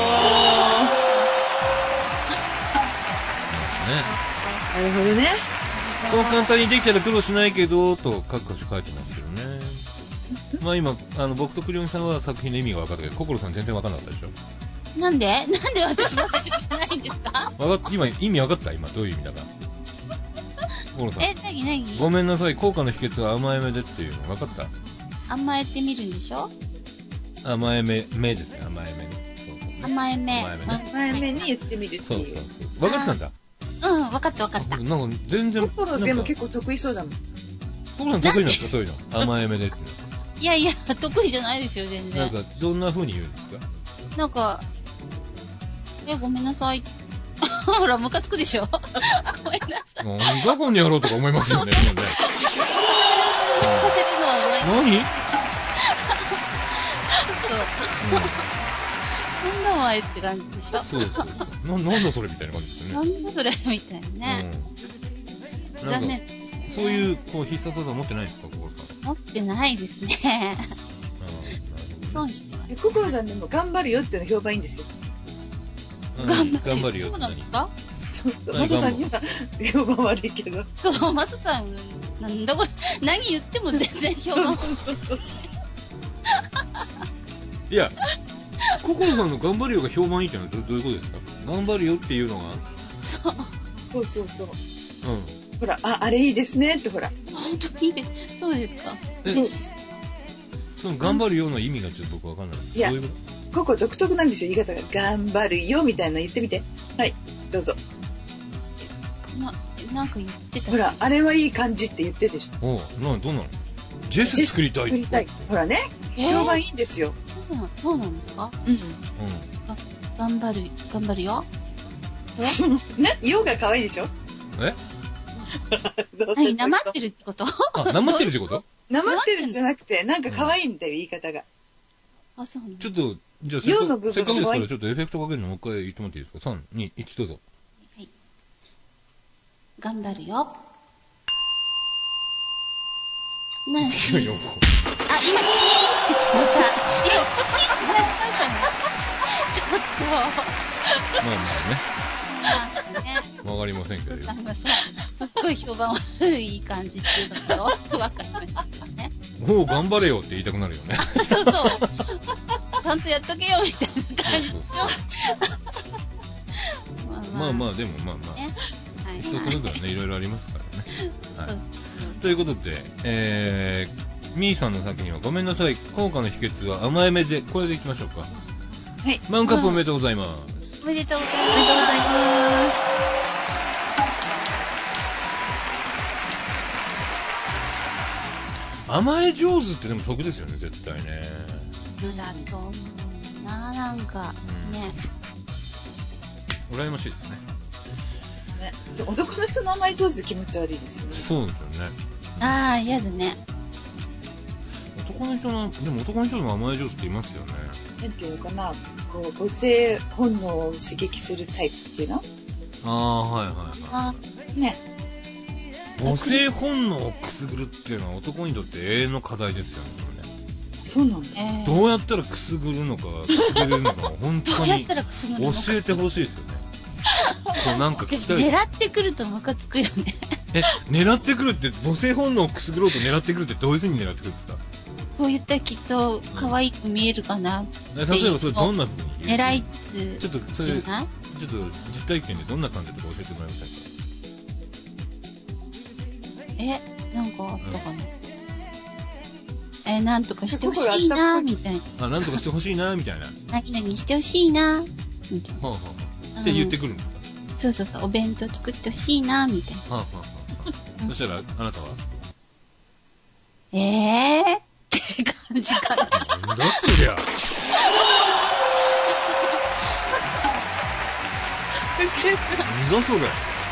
なるほどね。 そう簡単にできたら苦労しないけどと各箇所書いてますけどね。まあ今僕とクリオンさんは作品の意味が分かったけど、心さん全然分かんなかったでしょ。 なんで私忘れてくれないんですか？ 今意味分かった？今どういう意味だか。心さん。 何？ ごめんなさい。効果の秘訣は甘え目でっていうの分かった？ 甘えてみるんでしょ？ 甘え目ですね。甘え目ね。 甘え目。 甘え目に言ってみるっていう。 分かってたんだ。 うん、分かった。 なんか全然。 心でも結構得意そうだもん。 心さん得意なんですかそういうの？甘え目でっていうの。 いや、得意じゃないですよ、全然。 なんか、どんな風に言うんですか？ なんか、ごめんなさい。ほら、ムカつくでしょ？ごめんなさい。 なんだこんにやろうとか思いますよね。 させるのは何？ なんだお前って感じでしょ？ そう。なんだそれみたいな感じですよね。 なんだそれみたいなね。残念。 そういう必殺技持ってないですか、心さん？ 持ってないですね。損してます。 心さんでも頑張るよっていうの評判いいんですよ。 頑張るよ。 そうなんですか？ そう。マトさんには評判悪いけど。 そう、マトさん、なんだこれ、何言っても全然評判悪い。 いや、心さんの頑張るよが評判いいってのはどういうことですか？頑張るよっていうのが。 そう。 うん。 ほら、あれいいですねってほら。 本当にいいです。そうですか。 その頑張るよの意味がちょっと僕わかんない。 いや、ここ独特なんですよ、言い方が。頑張るよみたいなの言ってみて。はい、どうぞ。 なんか言ってた。 ほら、あれはいい感じって言ってるでしょ。 どうなの？ジェス作りたい。 ほらね、評判いいんですよ。 そうなんですか？ うん。 頑張るよ。 ね、よが可愛いでしょ？ なまってるってこと？ なまってるってこと？ なまってるんじゃなくて、なんか可愛いんだよ、言い方が。 あ、そうなの？ ちょっと、じゃあせっかくですから、ちょっとエフェクトかけるのもう一回言ってもらっていいですか？ 3、2、1、どうぞ。 はい。頑張るよ。何？あ、今、チーンって聞こえた。今、チーンって話しましたね。ちょっと。 まあね。わかりませんけど。 すっごい評判悪い感じっていうのがよくわかりましたね。 もう頑張れよって言いたくなるよね。 そう。ちゃんとやっとけよみたいな感じでしょ。 まあでも。人それぞれね、いろいろありますからね。はい。 ということで、みーさんの先にはごめんなさい、効果の秘訣は甘えめで、これでいきましょうか。 はい。 マウンカップおめでとうございます。 おめでとうございおめでとうございます。 甘え上手ってでも得ですよね、絶対ね。 だと思うな、なんか、ね。 羨ましいですね。 ね、男の人の甘え上手気持ち悪いですよね。 そうですよね。 ああ、嫌だね。 男の人の、でも男の人でも甘え上手っていますよね。 なんていうのかな、こう母性本能を刺激するタイプっていうの？ ああ、はいはいはい。ね。 母性本能をくすぐるっていうのは男にとって永遠の課題ですよね。 そうなんだ。 どうやったらくすぐるのか、くすぐれるのか、本当に教えてほしいですよね。そうなんか聞きたい。 狙ってくるとムカつくよね。 狙ってくるって母性本能をくすぐろうと狙ってくるってどういう風に狙ってくるんですか？ こう言ったらきっと可愛く見えるかなっていう。 例えばそれどんな風に言う？ 狙いつつ。 ちょっとそれちょっと実体験でどんな感じで教えてもらえませんか？ なんかあったかな。なんとかしてほしいなみたいな。 なんとかしてほしいなみたいな。 何々してほしいなみたいな。 って言ってくるんですか？ そう、お弁当作ってほしいなみたいな。 そしたらあなたは？ って感じかな。 なんだそりゃ。なんだそれ。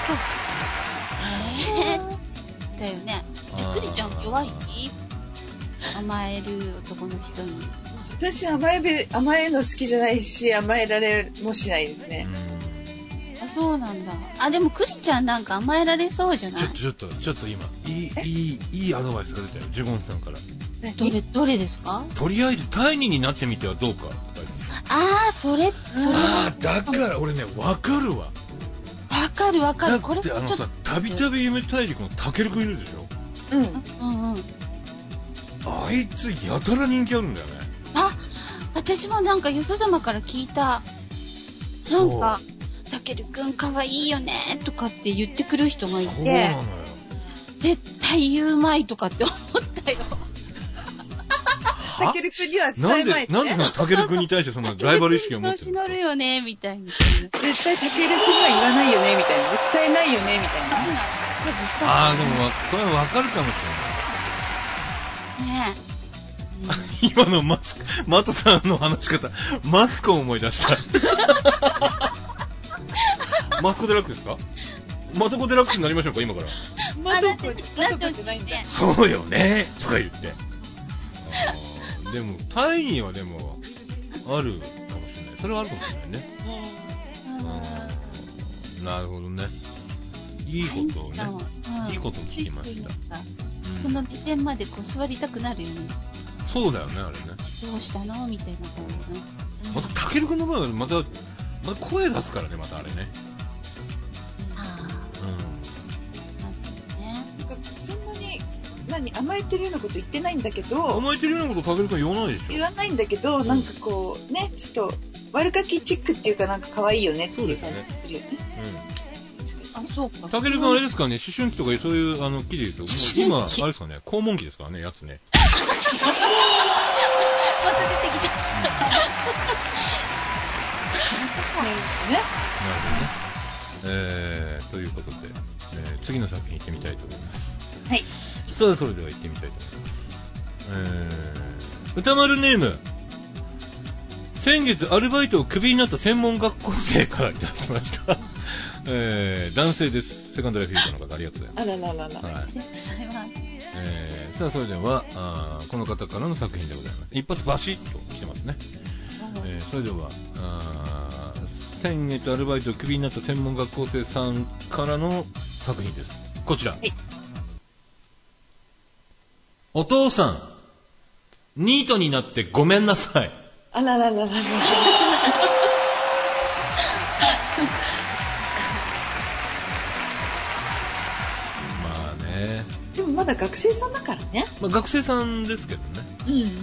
だよね。クリちゃん弱い？甘える男の人に。 私甘えの好きじゃないし、甘えられもしないですね。 あ、そうなんだ。でもクリちゃんなんか甘えられそうじゃない？ ちょっと今いいアドバイスが出たよ、ジュゴンさんから。 どれですか？ とりあえずタイニーになってみてはどうか。 それ。 だから俺ね、わかるわ。 わかる。 だってさ、たびたび夢大陸のタケルくんいるでしょ？あいつやたら人気あるんだよね。 私もなんかよそ様から聞いた。なんかタケルくんかわいいよねとかって言ってくる人がいて。そうなのよ。絶対言うまいとかって思ったよ。 タケルくんには伝えまいって。 なんでそのタケルくんに対してそんなライバル意識を持ってるんですか？ 調子乗るよねみたいな。 絶対タケルくんは言わないよねみたいな。伝えないよねみたいな。 でもそれはわかるかもしれない。 ねえ。 今のマトさんの話し方、マツコを思い出した。マツコデラックスですか？マツコデラックスになりましょうか、今から。 マツコじゃないんだ。 そうよねとか言って。でもタイニーはでもあるかもしれない。それはあるかもしれないね。なるほどね。いいことをね、いいことを聞きました。 その目線までこう座りたくなるよね。 そうだよね、あれね。 どうしたのみたいな感じね。 またタケル君の前はまた声出すからね、またあれね。 なんかそんなに甘えてるようなこと言ってないんだけど。 甘えてるようなことタケル君言わないでしょ？言わないんだけど、なんかこうね、ちょっと悪かきチックっていうかなんか可愛いよねっていう感じするよね。 そうか。 タケル君あれですかね、思春期とかそういう期で言うと、今あれですかね、肛門期ですからね、やつね。 また出てきた。 なるほどね。ということで、次の作品行ってみたいと思います。 はい。 それでは行ってみたいと思います。歌丸ネーム、先月アルバイトをクビになった専門学校生からいただきました。男性です。セカンドライフユーザーの方、ありがとうございます。 あら。 ありがとうございます。 さあそれではこの方からの作品でございます。一発バシッと来てますね。それでは先月アルバイトをクビになった専門学校生さんからの作品です。こちら。お父さん、ニートになってごめんなさい。 あら。でもまだ学生さんだからね。 学生さんですけどね。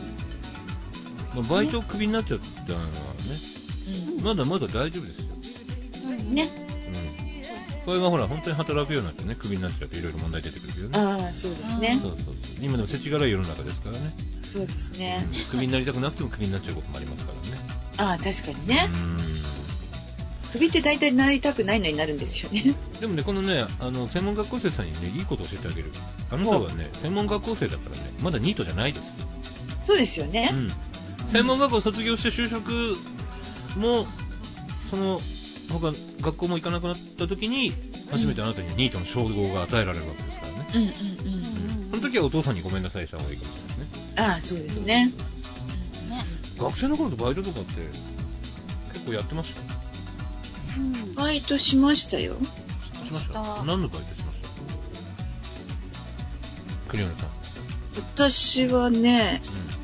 バイトクビになっちゃったのはね、まだまだ大丈夫ですよ。 ね。 これがほら本当に働くようになってね、クビになっちゃうといろいろ問題出てくるけどね。 ああ、そうですね。 そう今でも世知辛い世の中ですからね。 そうですね。 クビになりたくなくてもクビになっちゃうこともありますからね。 ああ、確かにね。クビって大体なりたくないのになるんですよね。 でもね、このね、専門学校生さんにね、いいことを教えてあげる。あなたはね、専門学校生だからね、まだニートじゃないです。 そうですよね。 専門学校を卒業して就職も、その他学校も行かなくなった時に、初めてあなたにニートの称号が与えられるわけですからね。その時はお父さんにごめんなさいした方がいいかもしれないですね。 ああ、そうですね。 学生の頃とバイトとかって結構やってました？ バイトしましたよ。 しました。何のバイトしました？栗原さん。 私はね、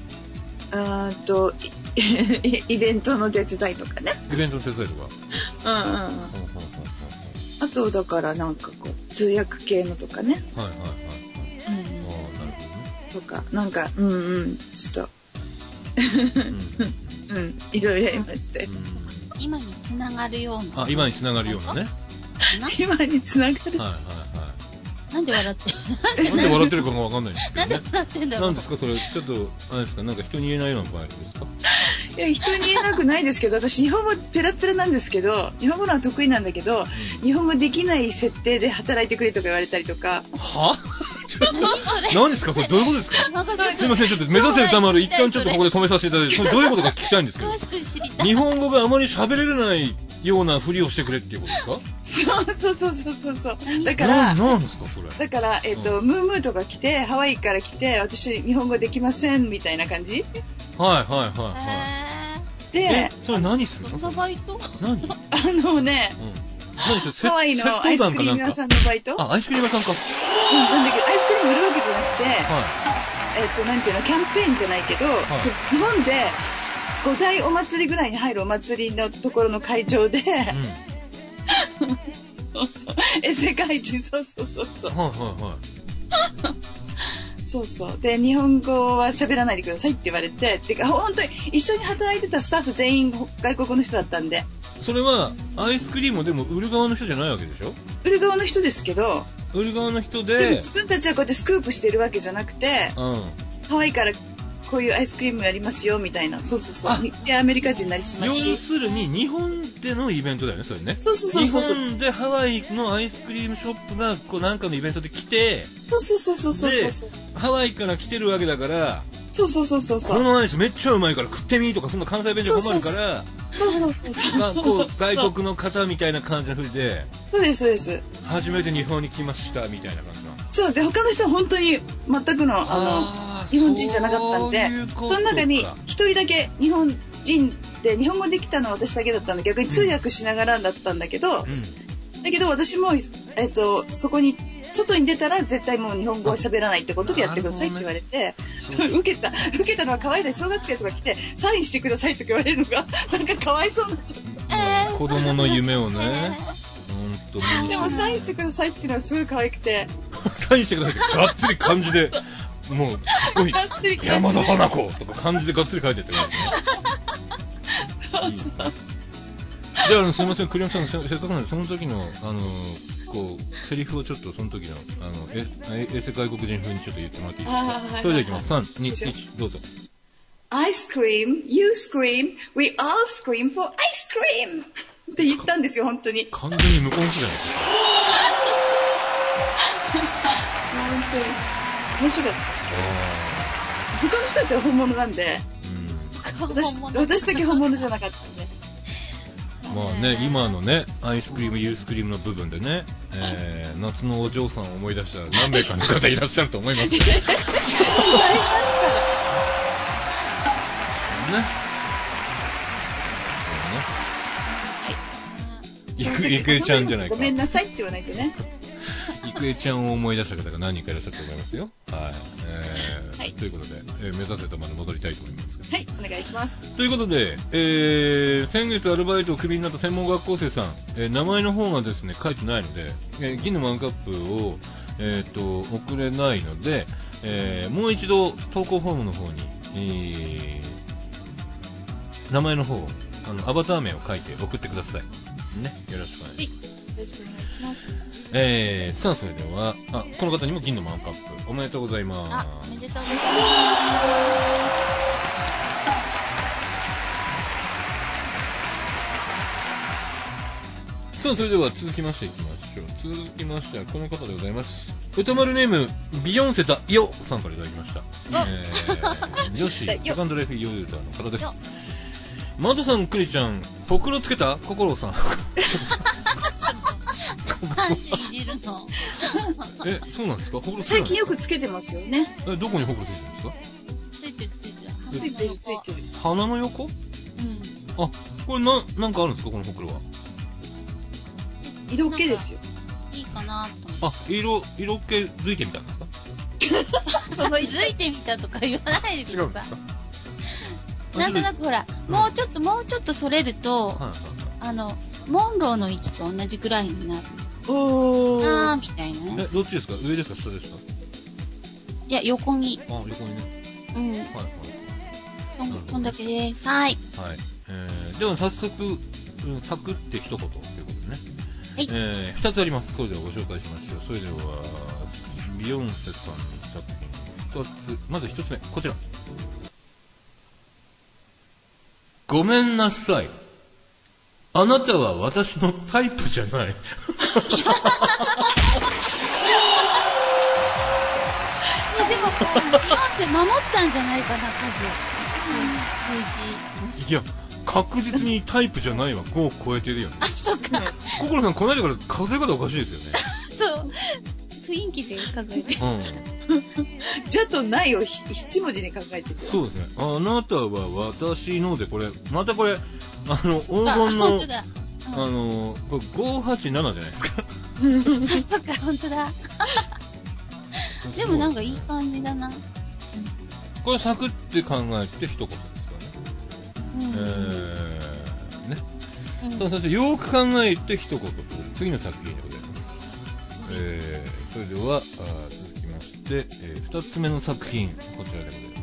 イベントの手伝いとかね。 イベントの手伝いとか。 あとだからなんかこう通訳系のとかね。 なるほどね。 とかなんかちょっといろいろやりまして。 今につながるような。 今につながるようなね。 今につながる。 なんで笑ってる？なんで笑ってるかがわかんないんですけどね。 なんで笑ってんだろう。 なんですかそれ、ちょっとあれですか、なんか人に言えないような場合ですか？ いや、人に言えなくないですけど、私日本語ペラペラなんですけど、日本語のは得意なんだけど、日本語できない設定で働いてくれとか言われたりとか。 は？何ですかそれ、どういうことですか？すいません、ちょっと目指せ歌丸、一旦ちょっとここで止めさせていただいて、それどういうことか聞きたいんですけど。日本語があまり喋れないようなふりをしてくれっていうことですか？そうだから何ですかそれ。 だからムームーとか来て、ハワイから来て、私日本語できませんみたいな感じ。で、 それ何するの？ そのバイト？ 何？ ハワイのアイスクリーム屋さんのバイト？ アイスクリーム屋さんか。 なんだけど、アイスクリーム売るわけじゃなくて、なんていうの、キャンペーンじゃないけど、日本で5大お祭りぐらいに入るお祭りのところの会場で、世界中、そうで、日本語は喋らないでくださいって言われて、てか本当に一緒に働いてたスタッフ全員外国の人だったんで。 それはアイスクリームでも売る側の人じゃないわけでしょ？ 売る側の人ですけど、 売る側の人でも自分たちはこうやってスクープしてるわけじゃなくて、ハワイからこういうアイスクリームやりますよみたいな。でアメリカ人になりすまし。 要するに日本でのイベントだよね、それね。 日本でハワイのアイスクリームショップがこうなんかのイベントで来て、ハワイから来てるわけだから、このアイスめっちゃうまいから食ってみとか、そんな関西弁じゃ困るから、こう外国の方みたいな感じのふりで、 そうです初めて日本に来ましたみたいな感じな。 そうで、他の人は本当に全くの日本人じゃなかったんで、その中に一人だけ日本人で、日本語できたのは私だけだったんで、逆に通訳しながらだったんだけど、私もそこに外に出たら絶対もう日本語を喋らないってことでやってくださいって言われて、受けたのは可愛いで、小学生とか来てサインしてくださいとか言われるのがなんかかわいそうになっちゃった。 子供の夢をね。 でもサインしてくださいっていうのはすごい可愛くてサインしてくださいってがっつり漢字でもうすごい山田花子とか漢字でがっつり書いてって感じね。いいですね。じゃあすみません、栗山さん、せっかくなんでその時のこうセリフをちょっとその時の衛星外国人風にちょっと言ってもらっていいですか？それではいきます。3、2、1、どうぞ。 Ice cream, you scream, we all scream for ice cream って言ったんですよ、本当に。 完全に向こうの人じゃないですか。 本当に面白かったですね。他の人たちは本物なんで、私だけ本物じゃなかったんで。 まあね、今のね、アイスクリーム、ユースクリームの部分でね、夏のお嬢さんを思い出したら何名かの方いらっしゃると思いますけど。いくえちゃんじゃないか。 ごめんなさいって言わないとね。 いくえちゃんを思い出した方が何人かいらっしゃると思いますよ。はい。ということで、目指せたまで戻りたいと思います。 はい、お願いします。 ということで、先月アルバイトをクビになった専門学校生さん、名前の方がですね書いてないので、銀のマグカップを送れないので、もう一度投稿フォームの方に、名前の方をアバター名を書いて送ってくださいね。よろしくお願いします。 ろしくお願いします。 さあそれではこの方にも銀のマンカップおめでとうございます。 おめでとうございます。 さあそれでは続きましていきましょう。続きましてはこの方でございます。歌丸ネームビヨンセだよさんからいただきました。女子セカンドライフユーザーの方です。マドさん、クリちゃん、ほくろつけた？心さん。 三子入れるの。 そうなんですか？ほくろつけた？ 最近よくつけてますよね。 どこにほくろついてるんですか？ ついてる。 ついてる。 鼻の横？これなんかあるんですか？このほくろは。 色気ですよ。 いいかなと思って。 色気づいてみたんですか？ づいてみたとか言わないでください。違うんですか？なんとなくほら、もうちょっとそれると、モンローの位置と同じくらいになる。みたいなね。 どっちですか？上ですか？下ですか？ いや、横に。 横にね。 そんだけです。はい。 では早速、サクって一言ということでね。2つあります。それではご紹介しましょう。それでは、ビヨンセさんの作品2つ。まず1つ目、こちら。ごめんなさい。あなたは私のタイプじゃない。 でも、ビヨンセ守ったんじゃないかな、数字。 いや、確実にタイプじゃないわ。5を超えてるよね。 そっか。 心さん、この間から数え方おかしいですよね。 そう。雰囲気で数えて。 じゃとないを7文字に考えてる。 そうですね。あなたは私ので、これ、またこれ、黄金の、これ587じゃないですか。 そっか、本当だ。でもなんかいい感じだな。 これサクって考えて一言ですからね。そしてよく考えて一言と次の作品でございます。それでは続きまして、2つ目の作品こちらでございます。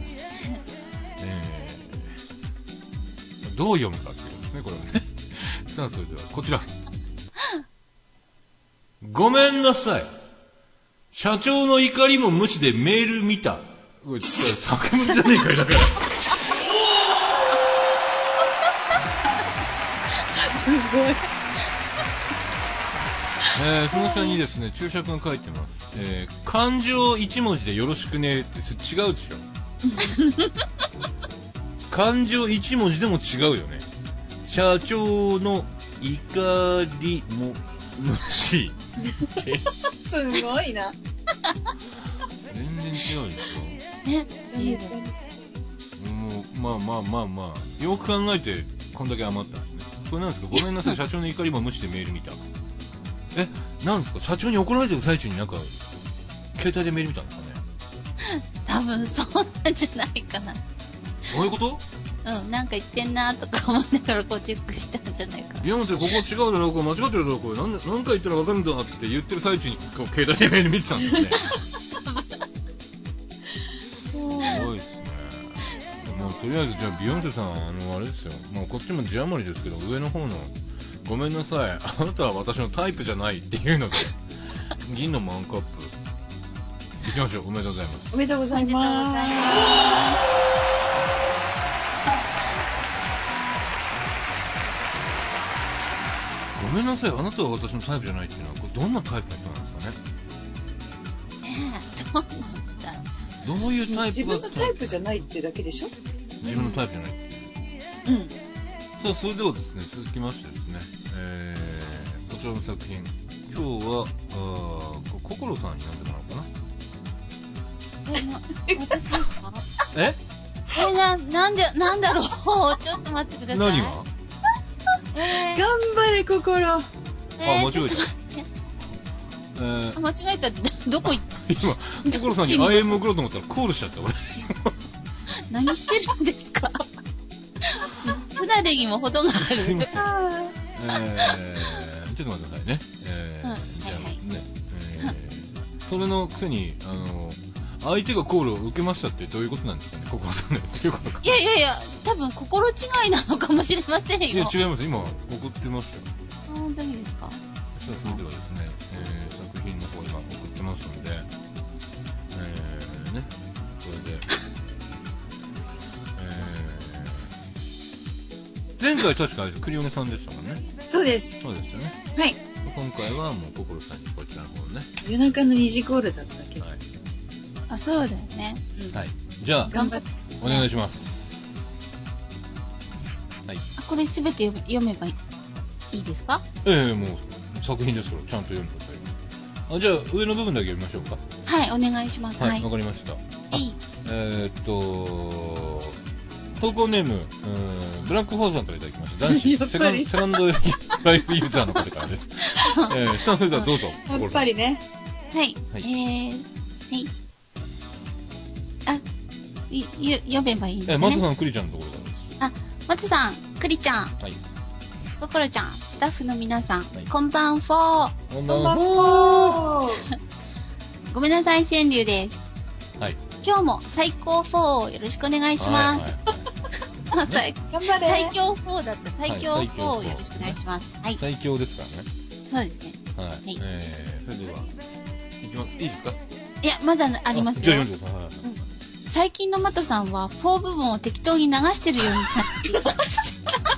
どう読むかっていうことですね、これはね。さあそれではこちら。ごめんなさい。社長の怒りも無視でメール見た。これ作文じゃねえかよだから。 すごい。 その下にですね、注釈が書いてます。漢字を1文字でよろしくねって違うでしょ。漢字を1文字でも違うよね。社長の怒りも無視ってすごいな。 全然違うでしょ。 ね、 まあよく考えてこんだけ余ったんですね。これなんですか？ごめんなさい、社長の怒りも無視でメール見た。なんですか？社長に怒られてる最中になんか携帯でメール見たんですかね。 多分そんなんじゃないかな。 どういうこと？ なんか言ってんなとか思いながらこうチェックしたんじゃないかな。 ビヨンセここ違うだろう、これ間違ってるだろう、これ何回言ったら分かるんだって言ってる最中にこう携帯でメール見てたんですね。すごいですね。もうとりあえずじゃあビヨンセさんあれですよ。もうこっちも字余りですけど上の方のごめんなさい、あなたは私のタイプじゃないっていうので銀のマンカップいきましょう。おめでとうございます。 おめでとうございます。 ごめんなさい、あなたは私のタイプじゃないっていうのはこれどんなタイプの人なんですかね。 どうなんだ。 どういうタイプが自分のタイプじゃないってだけでしょ。 自分のタイプじゃないっていう。さあそれではですね、続きましてですね、こちらの作品、今日は心さんに読んでもらおうかな。 私ですか？なんだろう。ちょっと待ってください。 何が？ 頑張れ心。 間違えた。 間違えたってどこ行った？ 今心さんに IM 送ろうと思ったらコールしちゃった俺。 何してるんですか？ふなれにも程がある。 すいません。ちょっと待ってくださいね。じゃあね、それのくせに相手がコールを受けましたってどういうことなんですかね、心さんの言ってることか。 いや、多分心違いなのかもしれませんよ。 いや違います。今送ってましたよ。 本当にですか？ それではですね、作品の方今送ってますんで、ね、それで、前回確かクリオネさんでしたもんね。 そうです。 そうでしたね。 はい。 今回はもう心さんにこちらの方ね。 夜中の2時コールだったけど。はい。 あ、そうだよね。 はい。じゃあ、 頑張って。 お願いします。はい。 これすべて読めばいいですか？ もう作品ですからちゃんと読んでください。じゃあ上の部分だけ読みましょうか。 はい、お願いします。 はい、わかりました。投稿ネーム、ブラックホーさんからいただきました。男子セカンドライフユーザーの方からです。さあそれではどうぞ。 やっぱりね。 はい。はい。読めばいいんですね。 松さん、クリちゃんのところからです。 松さん、クリちゃん。はい。ココロちゃん、スタッフの皆さん、こんばんフォー。 こんばんフォー。 ごめんなさい、川柳です。 はい。 今日も最高4をよろしくお願いします。 頑張れ。 最強4だった。最強4をよろしくお願いします。はい。 最強ですからね。 そうですね。 はい。それでは、いきます。いいですか？ いや、まだありますよ。 じゃあ読んでください。 最近のマトさんは4部分を適当に流してるように感じています。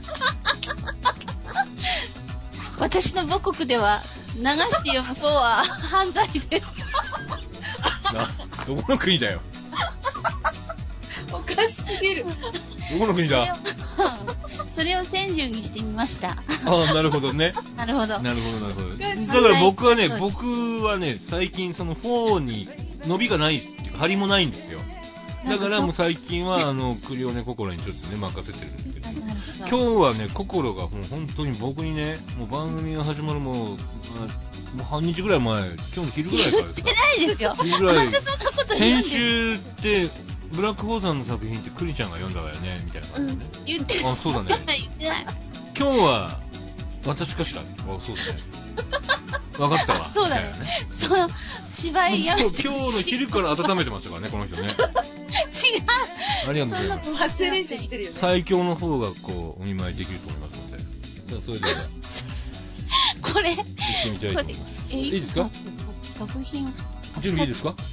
私の母国では流して読む4は犯罪です。 どこの国だよ。 おかしすぎる。 どこの国だ。 それを川柳にしてみました。 なるほどね。 なるほど。 だから僕はね、最近その4に伸びがないっていうか張りもないんですよ。だからもう最近はクリオネ心にちょっとね任せてるんですけど、今日はね心がもう本当に僕にね、もう番組が始まるもう半日ぐらい前、今日の昼ぐらいからですか。 言ってないですよ。 昼ぐらい。 またそんなこと言うんです。 先週ってブラックホーさんの作品ってクリちゃんが読んだわよねみたいな感じでね。 言ってない。 そうだね。 言ってない。 今日は私かしら。そうだね。分かったわ。 そうだね。その芝居やめて。 今日の昼から温めてましたからね、この人ね。 違う。 ありがとうございます。 発声練習してるよね。 最強の方がこうお見舞いできると思いますので。じゃあそれではこれ行ってみたいと思います。いいですか？ 作品準備いいですか？ はい 。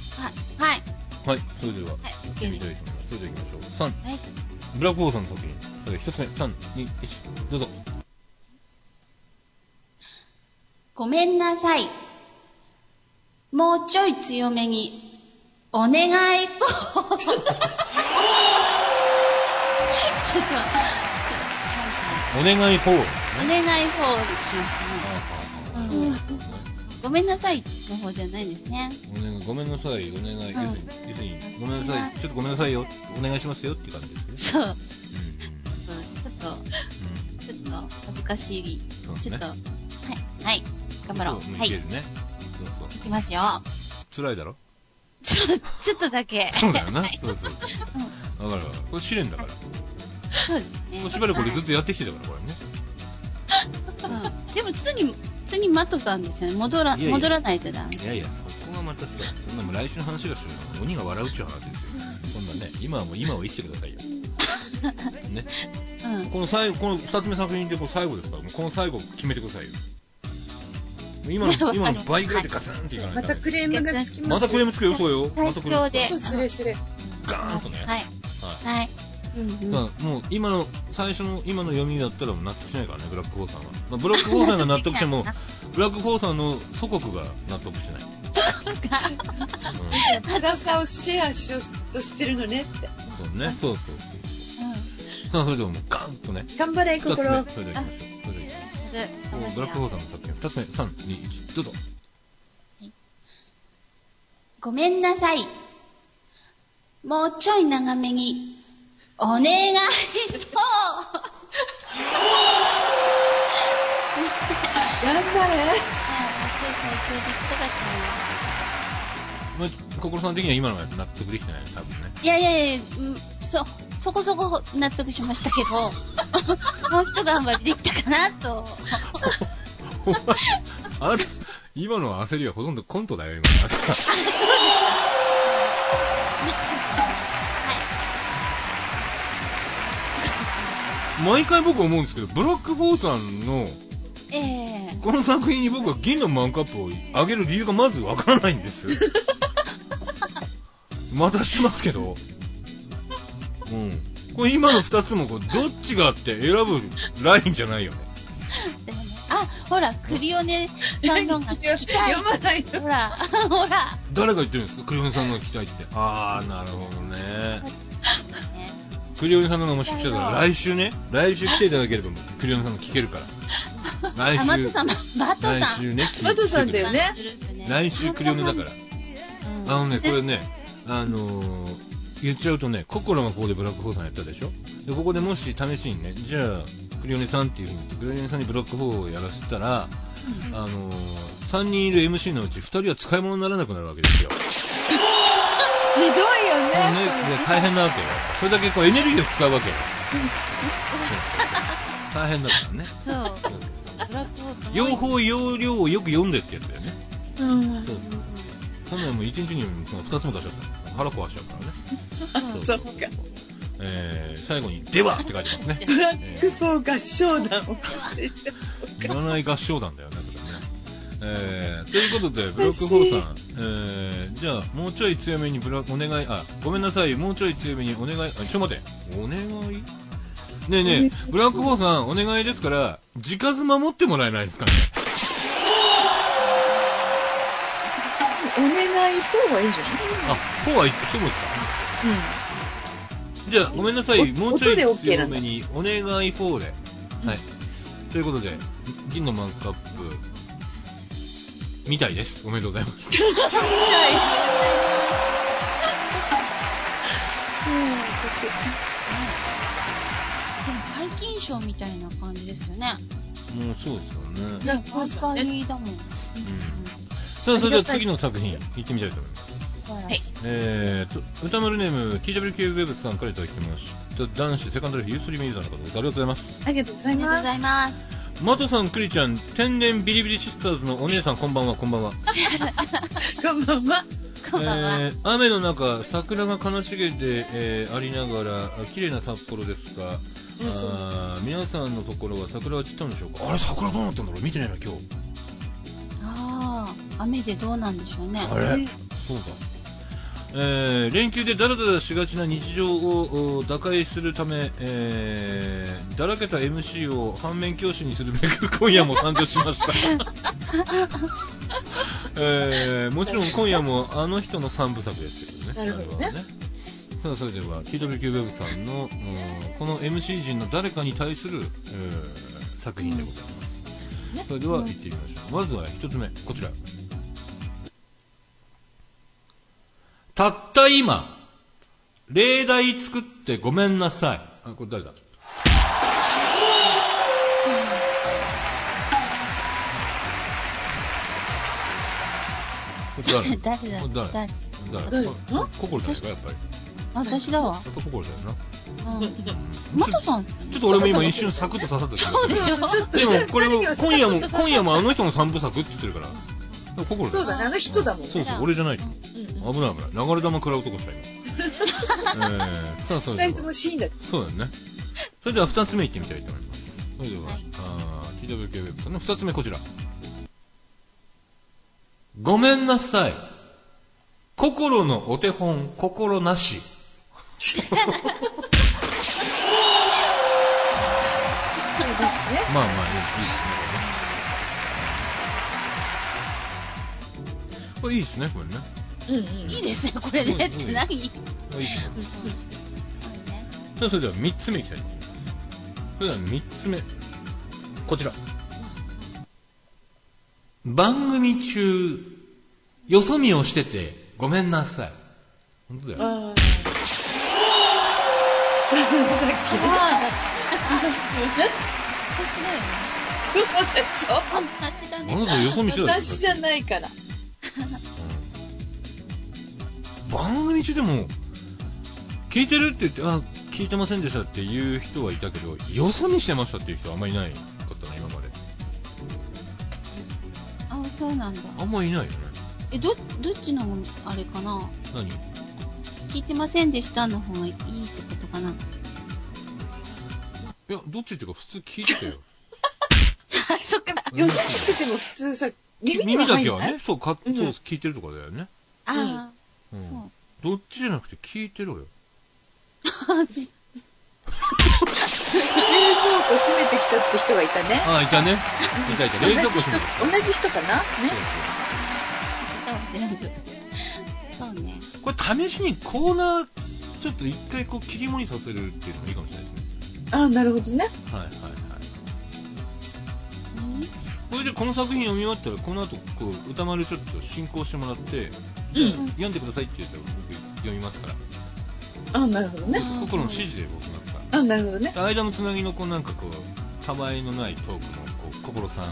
はい。それでは行ってみたいと思います。それでは行きましょう。3、ブラックホーさんの作品。それでは1つ目、3、2、1、どうぞ。 ごめんなさい。もうちょい強めにお願いフォー。 お願いフォー。 お願いフォーで来ましたね。ごめんなさいの方じゃないんですね。 ごめんなさい、お願い。要するに、ごめんなさい、ちょっとごめんなさいよ、お願いしますよっていう感じですね。 そう。ちょっと恥ずかしい。ちょっと、はい、頑張ろう。はい。いけるね。そう。いきますよ。 辛いだろ？ ちょっとだけ。 そうだよな。そう。わかる。これ試練だから。 そうですね。 しばらくこれずっとやってきてたから、これね。 でも次マトさんですよね。戻らないとダメ。 いや、そこがまたさ、そんなも来週の話がするの鬼が笑うっちゅう話ですよ。そんなね、今を生きてくださいよ。ね。この2つ目作品で最後ですから、この最後決めてくださいよ。今の倍ぐらいでガツンっていかないと。 またクレームがつきます。 またクレームつくよ、そうよ。 最強で。 そう、それ。 ガーンとね。 はい。 もう今の読みだったら納得しないからね、ブラックホーさんは。ブラックホーさんが納得しても、ブラックホーさんの祖国が納得してない。 正さをシェアしようとしてるのねって。 そうね、そう。さあ、それではもうガーンとね。 頑張れ、心。 それでは行きましょう。ブラックホーさんの作品2つ目、3、2、1、どうぞ。 ごめんなさい。もうちょい長めにお願いと。 頑張れ。 心さん的には今のは納得できてないね、多分ね。 いや、そこそこ納得しましたけど、もう一頑張りできたかなと。 あなた、今の焦りはほとんどコントだよ、今の。毎回僕思うんですけど、ブラックホーさんのこの作品に僕は銀のマグカップをあげる理由がまずわからないんですまたしてますけど、これ今の2つもこうどっちがあって選ぶラインじゃないよね。 あ、ほら、クリオネさんのが聞きたい。 読まないと。 ほら。 誰が言ってるんですか、クリオネさんのが聞きたいって。なるほどね。クリオネさんのがもし来たら来週来ていただければクリオネさんが聞けるから。来週。 マトさん。 来週ね。 マトさんだよね。 来週クリオネだから。これね、言っちゃうとね、ココロがここでブラックホールさんやったでしょ。で、ここでもし試しにね、じゃあ、クリオネさんっていう風に言って、クリオネさんにブラックホールをやらせたら、3人いる MC のうち2人は使い物にならなくなるわけですよ。 ひどいよね。 大変なわけよ。それだけこうエネルギーを使うわけよ。大変だからね。 そう。ブラックホール用法用量をよく読んでってやつだよね。そう。そんなのもう1日に2つも出しちゃった。腹壊しちゃうからね。 そうか。 最後に、ではって書いてますね。 ブラックフォー合唱団を結成していらない合唱団だよね、これね。ということで、ブラックホールさん、じゃあ、もうちょい強めにお願い、ごめんなさい、もうちょい強めにお願い、ちょっと待って、お願いねえねえ、ブラックホールさん、お願いですから、字数守ってもらえないですかね。 お願い4はいいんじゃない？ 4は一緒ですか？じゃあ、ごめんなさい、もうちょい強めに、お願い4で。はい。ということで、銀のマグカップ、みたいです。おめでとうございます。みたい。 皆勤賞みたいな感じですよね。 もうそうですよね。 満開だもん。 さあ、それでは次の作品、行ってみたいと思います。歌丸ネーム TWK ウェブさんからいただきました。男子セカンドライフユースリミユーザーの方です。ありがとうございます。 ありがとうございます。 ありがとうございます。 マトさん、クリちゃん、天然ビリビリシスターズのお姉さん、こんばんは、こんばんは。 こんばんは。 雨の中、桜が悲しげで、ありながら、綺麗な札幌ですが、皆さんのところは桜は散ったんでしょうか。あれ、桜どうなったんだろう、見てないな、今日。 雨でどうなんでしょうね。 あれ、そうだ。連休でダラダラしがちな日常を打開するため、だらけた MC を反面教師にするべく今夜も誕生しました、もちろん今夜もあの人の3部作ですけどね。 なるほどね。 さあ、それでは TWK ウェブさんのこの MC 陣の誰かに対する、作品でございます、それでは行ってみましょう。まずは1つ目、こちら。たった今、例題作ってごめんなさい。これ誰だ？これ誰？ 誰ココロだよ、やっぱり。 私だわ。 やっぱココロだよな。 マトさん。 ちょっと俺も今一瞬サクッと刺さったけど。 そうでしょ。 でもこれも今夜もあの人の3部作って言ってるから。ココロだよ。 そうだね、あの人だもんね。 そうそう、俺じゃない。危ない。流れ弾食らうとこした今。さあ、それでは。2 人ともシーンだ。 そうだよね。それでは2つ目いってみたいと思います。それでは、TWK ウェブさんの2つ目こちら。ごめんなさい。心のお手本、心なし。まあまあ、いいですね。これいいですね、これね。 いいですね、これねって何？ さあ、それでは3つ目いきたいと思います。それでは3つ目。こちら。番組中、よそ見をしててごめんなさい。本当だよ。 さっきの。そうでしょ。 私だね。 あなたよそ見してたでしょ。 私じゃないから。 番組中でも聞いてるって言って、聞いてませんでしたっていう人はいたけど、よそ見してましたっていう人はあんまりいないかったな、今まで。 そうなんだ。 あんまりいないよね。 どっちのあれかな。 何？ 聞いてませんでしたの方がいいってことかな。 いや、どっちっていうか普通聞いてたよ。 あ、そっか。 予測してても普通さ、耳だけは入んない。 はね、そう、そう聞いてるとかだよね。 ああ、 うん。 そう。 どっちじゃなくて聞いてろよ。 あ、すい冷蔵庫閉めてきたって人がいたね。 あ、いたね。いた。冷蔵庫閉めて。 同じ人かなね。 そうね。 これ試しにコーナー、ちょっと一回こう切り盛りさせるっていうのもいいかもしれないですね。 あ、なるほどね。 はい。これでこの作品読み終わったら、この後、こう、歌丸ちょっと進行してもらって、読んでくださいって言ったら僕読みますから。 あ、なるほどね。 心の指示で僕ますから。 あ、なるほどね。 間のつなぎのこうなんかこう、たわいのないトークのこう、心さん。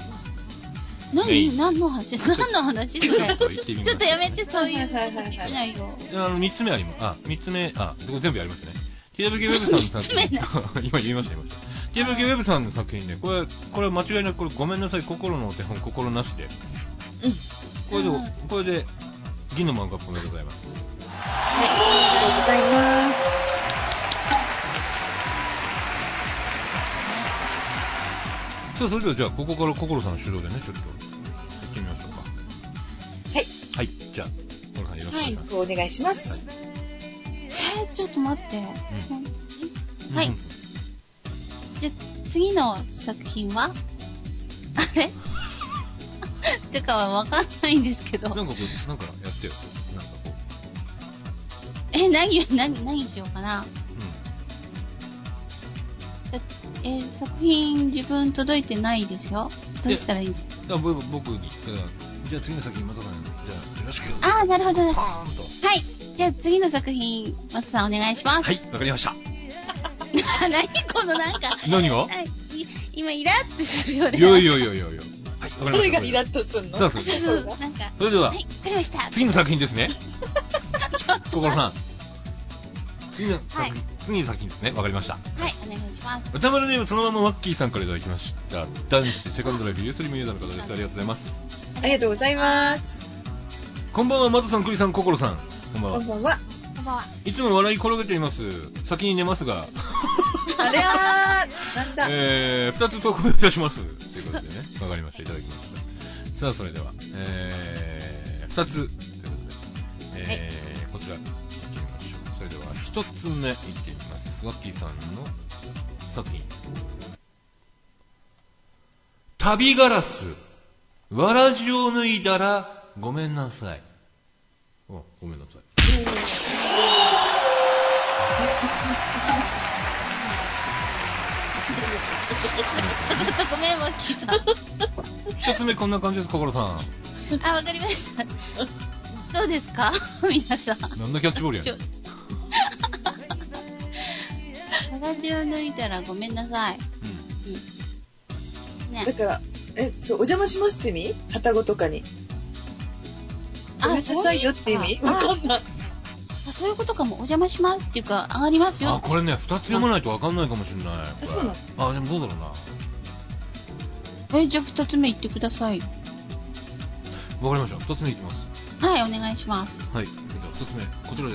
何の話それ。ちょっとやめて、そういうことできないよ。 3つ目あります。3つ目、全部やりますね。TWK ウェブさんの作品。今言いました。TWK ウェブさんの作品で、これ間違いなく、これごめんなさい、心のお手本、心なしで。これで、銀のマグカップでございます。 はい、ありがとうございます。 さあ、それではじゃあ、ここから心さん主導でね、ちょっと、やってみましょうか。 はい。 はい、じゃあ、心さんよろしくお願いします。 はい、お願いします。 ちょっと待って。はい。じゃあ、次の作品はあれてかはわかんないんですけど。 なんかやってよ。なんかこう。何しようかな。作品自分届いてないですよ。どうしたらいいんですか？ 僕に、じゃあ次の作品、またさん、じゃあよろしく。 ああ、なるほどね。 パーンと。 はい。じゃあ次の作品、松さんお願いします。 はい、わかりました。 何このなんか。 何が？ 今イラッとするよね。 いや。はい、わかりました。 これがイラッとするの？ そう。 なんか。 それでは、 はい、わかりました。 次の作品ですね。心さん。次の作品ですね。わかりました。 はい、お願いします。 歌丸ネームそのままワッキーさんからいただきました。男子セカンドライフユースリムユーザーの方です。ありがとうございます。 ありがとうございます。 こんばんは、マトさん、クリさん、心さん。こんばんは。 こんばんは。 いつも笑い転げています。先に寝ますが。 あれー、なんだ。 2つ投稿いたします。ということでね。わかりました。いただきました。さあ、それでは、2つ。ということで、こちら、行ってみましょう。それでは、1つ目、行ってみます。ワッキーさんの作品。旅ガラス。わらじを脱いだら、ごめんなさい。ごめんなさい。 ごめん、ワッキーさん。 一つ目こんな感じです、心さん。 わかりました。どうですか皆さん。 なんだキャッチボールやねん。 わらじを脱いだらごめんなさい。 ね。だから、お邪魔しますって意味？旅籠とかに。ごめんなさいよって意味？わかんない。 そういうことかも。お邪魔しますっていうか、上がりますよ。 これね、2つ読まないとわかんないかもしれない。 そうなの？ でもどうだろうな。 じゃあ2つ目言ってください。 わかりました。2つ目いきます。 はい、お願いします。 はい。では2つ目、こちらです。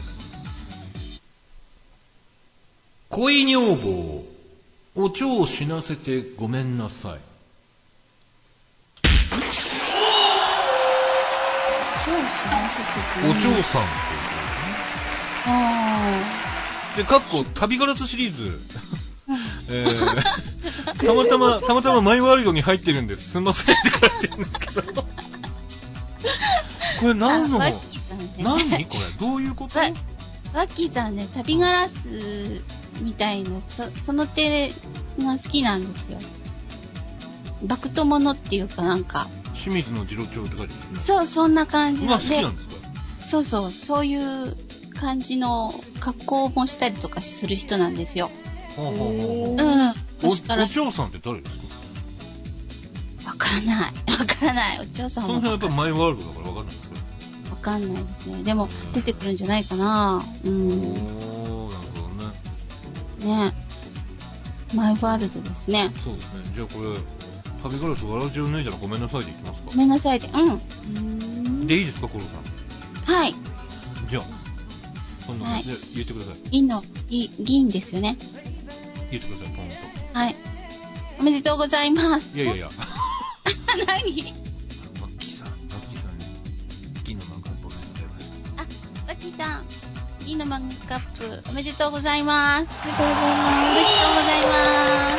恋女房、お蝶を死なせてごめんなさい。お蝶さんっていうね。で、かっこ旅ガラスシリーズ。たまたまマイワールドに入ってるんです。すんませんって書いてるんですけど。これ何の、何これどういうこと？ ワッキーさんね、旅ガラスみたいな、その手が好きなんですよ。バクトモノっていうかなんか。 清水の次郎長って書いてあるんですね。 そう、そんな感じの。 好きなんですか？ そういう感じの格好もしたりとかする人なんですよ。 お蝶さんって誰ですか？ わからない。お蝶さんは。 その辺はやっぱりマイワールドだからわかんないですか？ わかんないですね。でも、出てくるんじゃないかな。なるほどね。ね。マイワールドですね。 そうですね。じゃあこれ、旅ガラスわらじを脱いだらごめんなさいでいきますか？ ごめんなさいで。 でいいですか、コロさん。 はい。 じゃあ、今度言ってください。 銀ですよね。 言ってください、ポンと。 はい。 おめでとうございます。 いやいやいや。 何？ マッキーさんに銀のマグカップおめでとうございます。 マッキーさん、銀のマグカップおめでとうございます。 ありがとうございます。 おめでとうございます。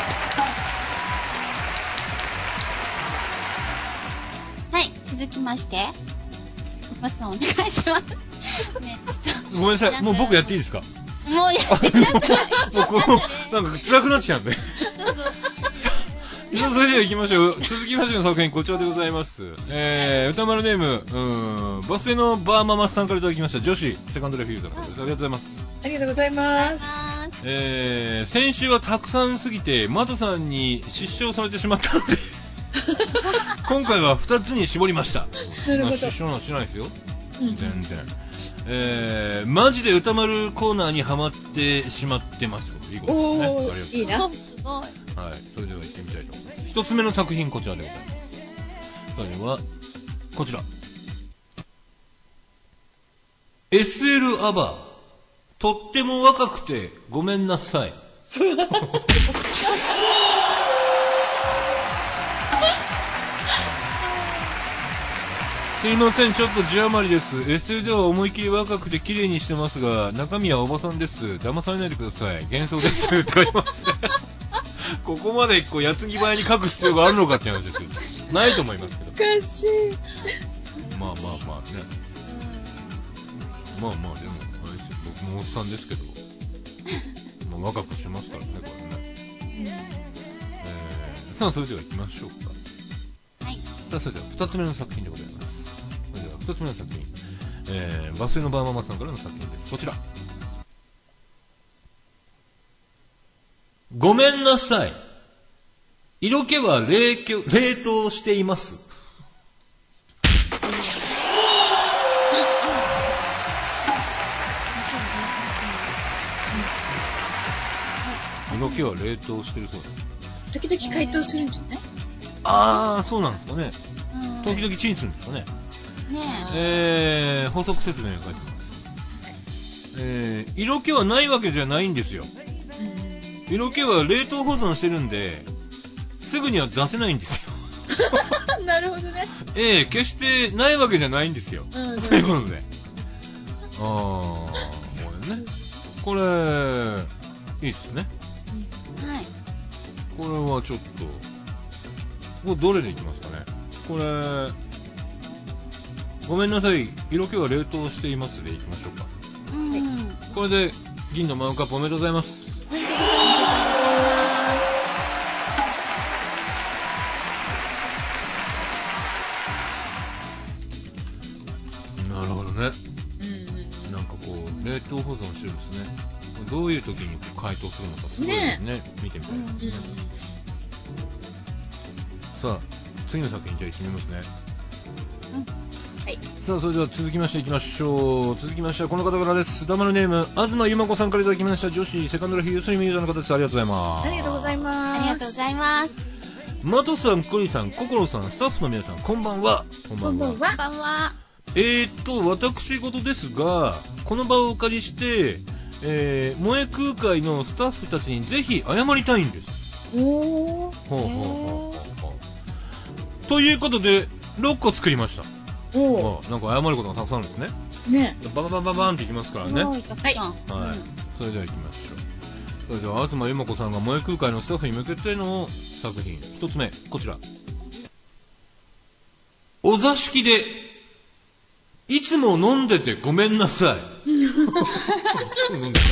はい、続きまして、マスさんお願いします。ね、ちょっとごめんなさい、もう僕やっていいですか？ もうやってください。 もうこの、なんか辛くなっちゃうんで。 そうそう。 それでは行きましょう。続きましての作品こちらでございます。歌丸ネーム、バス停のバーママさんからいただきました。女子セカンドラフィールドの方です。ありがとうございます。 ありがとうございます。 先週はたくさんすぎてマトさんに失笑されてしまったので今回は2つに絞りました。 なるほど。 失笑なんてしないですよ、全然。マジで歌丸コーナーにハマってしまってます。いいことですね。 おー、いいな。 すごい。 はい、それでは行ってみたいと思います。一つ目の作品こちらでございます。それではこちら SL アバー、とっても若くてごめんなさい。すいません、ちょっと字余りです。SL では思い切り若くて綺麗にしてますが、中身はおばさんです。騙されないでください。幻想です。って書いてます。ここまでこう矢継ぎ早に書く必要があるのかって話ですけど、ないと思いますけど。 おかしい。 まあね。まあでもあれですよ、僕もおっさんですけど、まあ若くしますからね、これね。さあそれでは行きましょうか。 はい。 さあそれでは2つ目の作品でございます。それでは2つ目の作品、バス停のバーママさんからの作品です。こちら。ごめんなさい。色気は冷凍しています。色気は冷凍してるそうです。 時々解凍するんじゃない？ ああ、そうなんですかね。時々チンするんですかね。補足説明が書いてます。色気はないわけじゃないんですよ。色気は冷凍保存してるんで、すぐには出せないんですよ。 なるほどね。 決してないわけじゃないんですよ。ということで。これね。これ、いいっすね。 はい。 これはちょっと、これどれでいきますかね。これ、ごめんなさい。色気は冷凍していますでいきましょうか。これで、銀のマグカップおめでとうございます。なるほどね。なんかこう冷凍保存してるんですね。どういう時に解凍するのかすごいね、見てみたいですね。さあ次の作品じゃあ行ってみますね。 はい。 さあそれでは続きましていきましょう。続きましてはこの方からです。ダマルネーム東ゆま子さんからいただきました。女子セカンドラフィーユースリムユーザーの方です。ありがとうございます。 ありがとうございます。 ありがとうございます。 マトさん、コリさん、ココロさん、スタッフの皆さん、こんばんは。 こんばんは。 こんばんは。 私事ですが、この場をお借りして、萌え空海のスタッフたちにぜひ謝りたいんです。ということで、6個作りました。なんか謝ることがたくさんあるんですね。 ね。 バババババンっていきますからね。はい。 はい。 それでは行きましょう。それでは、東ゆま子さんが萌え空海のスタッフに向けての作品。一つ目、こちら。お座敷で、いつも飲んでてごめんなさい。いつも飲んでた。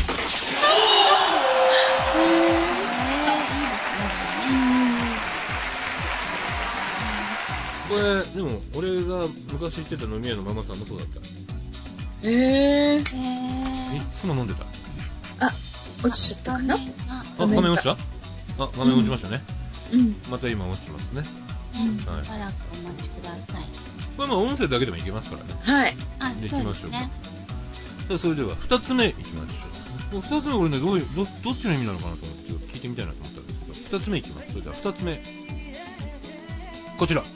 これ、でも、俺が昔行ってた飲み屋のママさんもそうだった。いつも飲んでた。 落ちちゃったかな？ 画面落ちた？画面落ちましたね。また今落ちますね。 しばらくお待ちください。 これ音声だけでもいけますからね。 はい。 でいきましょうか。さあそれでは2つ目いきましょう。2つ目俺ねどっちの意味なのかなと思って聞いてみたいなと思ったんですけど、2つ目いきます。それでは2つ目こちら。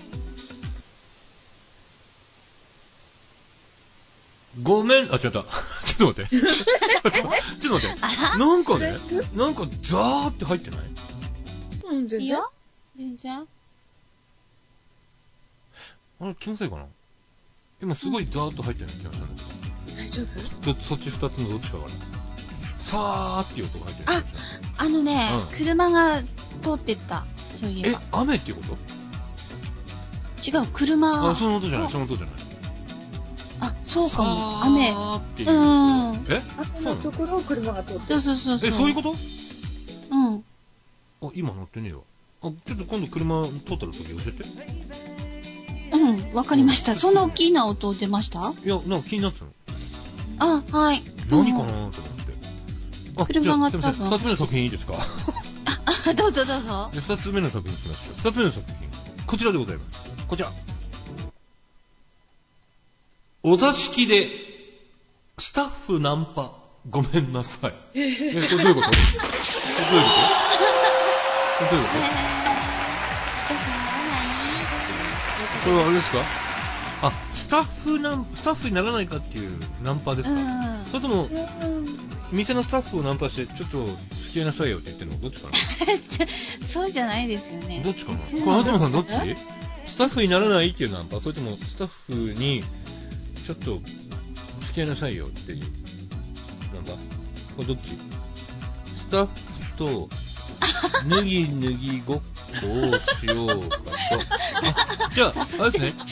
ごめん、違った。ちょっと待って。ちょっと待って。なんかね、なんかザーって入ってない？ うん、全然。 いや、全然。 あれ、気のせいかな。今すごいザーッと入ってる気がしたんだけ大丈夫？ そっち2つのどっちかかな。さーっていう音が入ってる。 あのね、車が通ってった。そういえば。 雨っていうこと？ 違う、車。 あ、その音じゃない、その音じゃない。 あ、そうかも。雨。 さーっていう。 雨のところを車が通ってる。 そう。 そういうこと？ うん。 あ、今乗ってねえわ。あ、ちょっと今度車通ったら時教えて。 うん、わかりました。そんな大きな音出ました？ いや、なんか気になってたの。 あ、はい。 何かなと思って。あ、 車が多分。 じゃあ、すいません、2つ目の作品いいですか？ どうぞ。 2つ目の作品いきましょう。2つ目の作品。こちらでございます。こちら。お座敷で、スタッフナンパ、ごめんなさい。これどういうこと？どういうこと？これはあれですか？あ、スタッフにならないかっていうナンパですか？それとも、店のスタッフをナンパして、ちょっと付き合いなさいよって言ってるのどっちかな？ そうじゃないですよね。 どっちかな？これ、東さんどっち？スタッフにならないっていうナンパ、それともスタッフに、ちょっと付き合いなさいよっていうナンパ、これどっち？スタッフと脱ぎごっこをしようかと。あ、じゃあ、あれですね。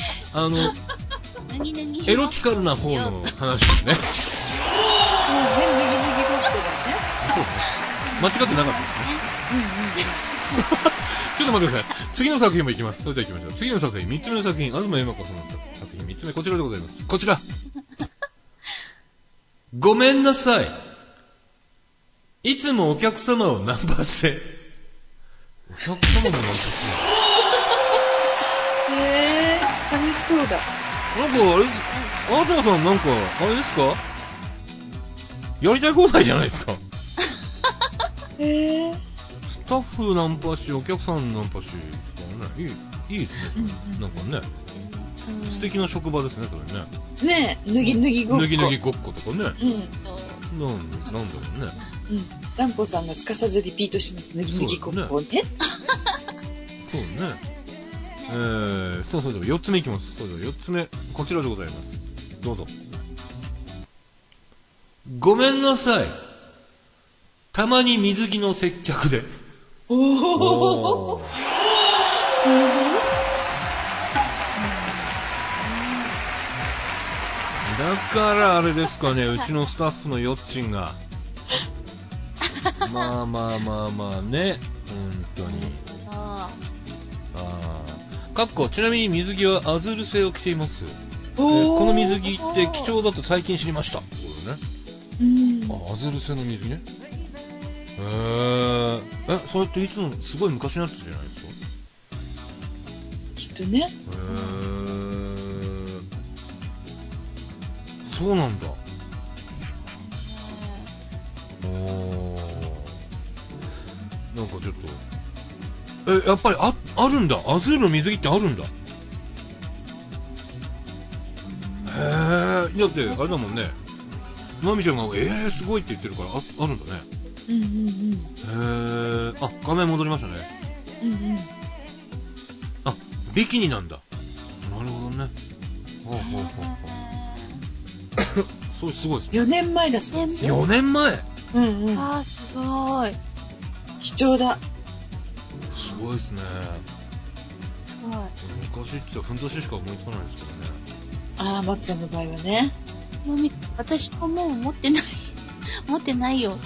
エロティカルな方の話ですね。 脱ぎごっこだね。 そうね。間違ってなかったですね。ちょっと待ってください。次の作品もいきます。それでは行きましょう。次の作品、3つ目の作品、東山子さんの作品、3つ目、こちらでございます。こちら。ごめんなさい。いつもお客様をナンパして。お客様もナンパして。 楽しそうだ。 なんか、あれです、東さんなんか、あれですか？やりたい放題じゃないですか。スタッフナンパし、お客さんナンパし、ね、いいですね、なんかね、素敵な職場ですね、それね。 ねえ、脱ぎごっこ。 脱ぎごっことかね。なんだろうね。 ランポさんがすかさずリピートします、脱ぎごっこをね。 そうね。そうでは4つ目いきます。そうでは4つ目、こちらでございます。どうぞ。ごめんなさい。たまに水着の接客で。おー。だからあれですかね、うちのスタッフのヨッチンが。まあね、本当に。ちなみに水着はアズール製を着ています。この水着って貴重だと最近知りました。これね。アズール製の水着ね。それっていつもすごい昔のやつじゃないですか？ きっとね。 そうなんだ。なんかちょっと、やっぱりあるんだ。アズールの水着ってあるんだ。だってあれだもんね。まみちゃんがすごいって言ってるからあるんだね。画面戻りましたね。ビキニなんだ。なるほどね。すごいですね。 4年前だそうですよ。 4年前？ すごい。 貴重だ。 すごいですね。昔って言ったらふんどししか思いつかないですけどね。 松さんの場合はね。 私ももう持ってないよって。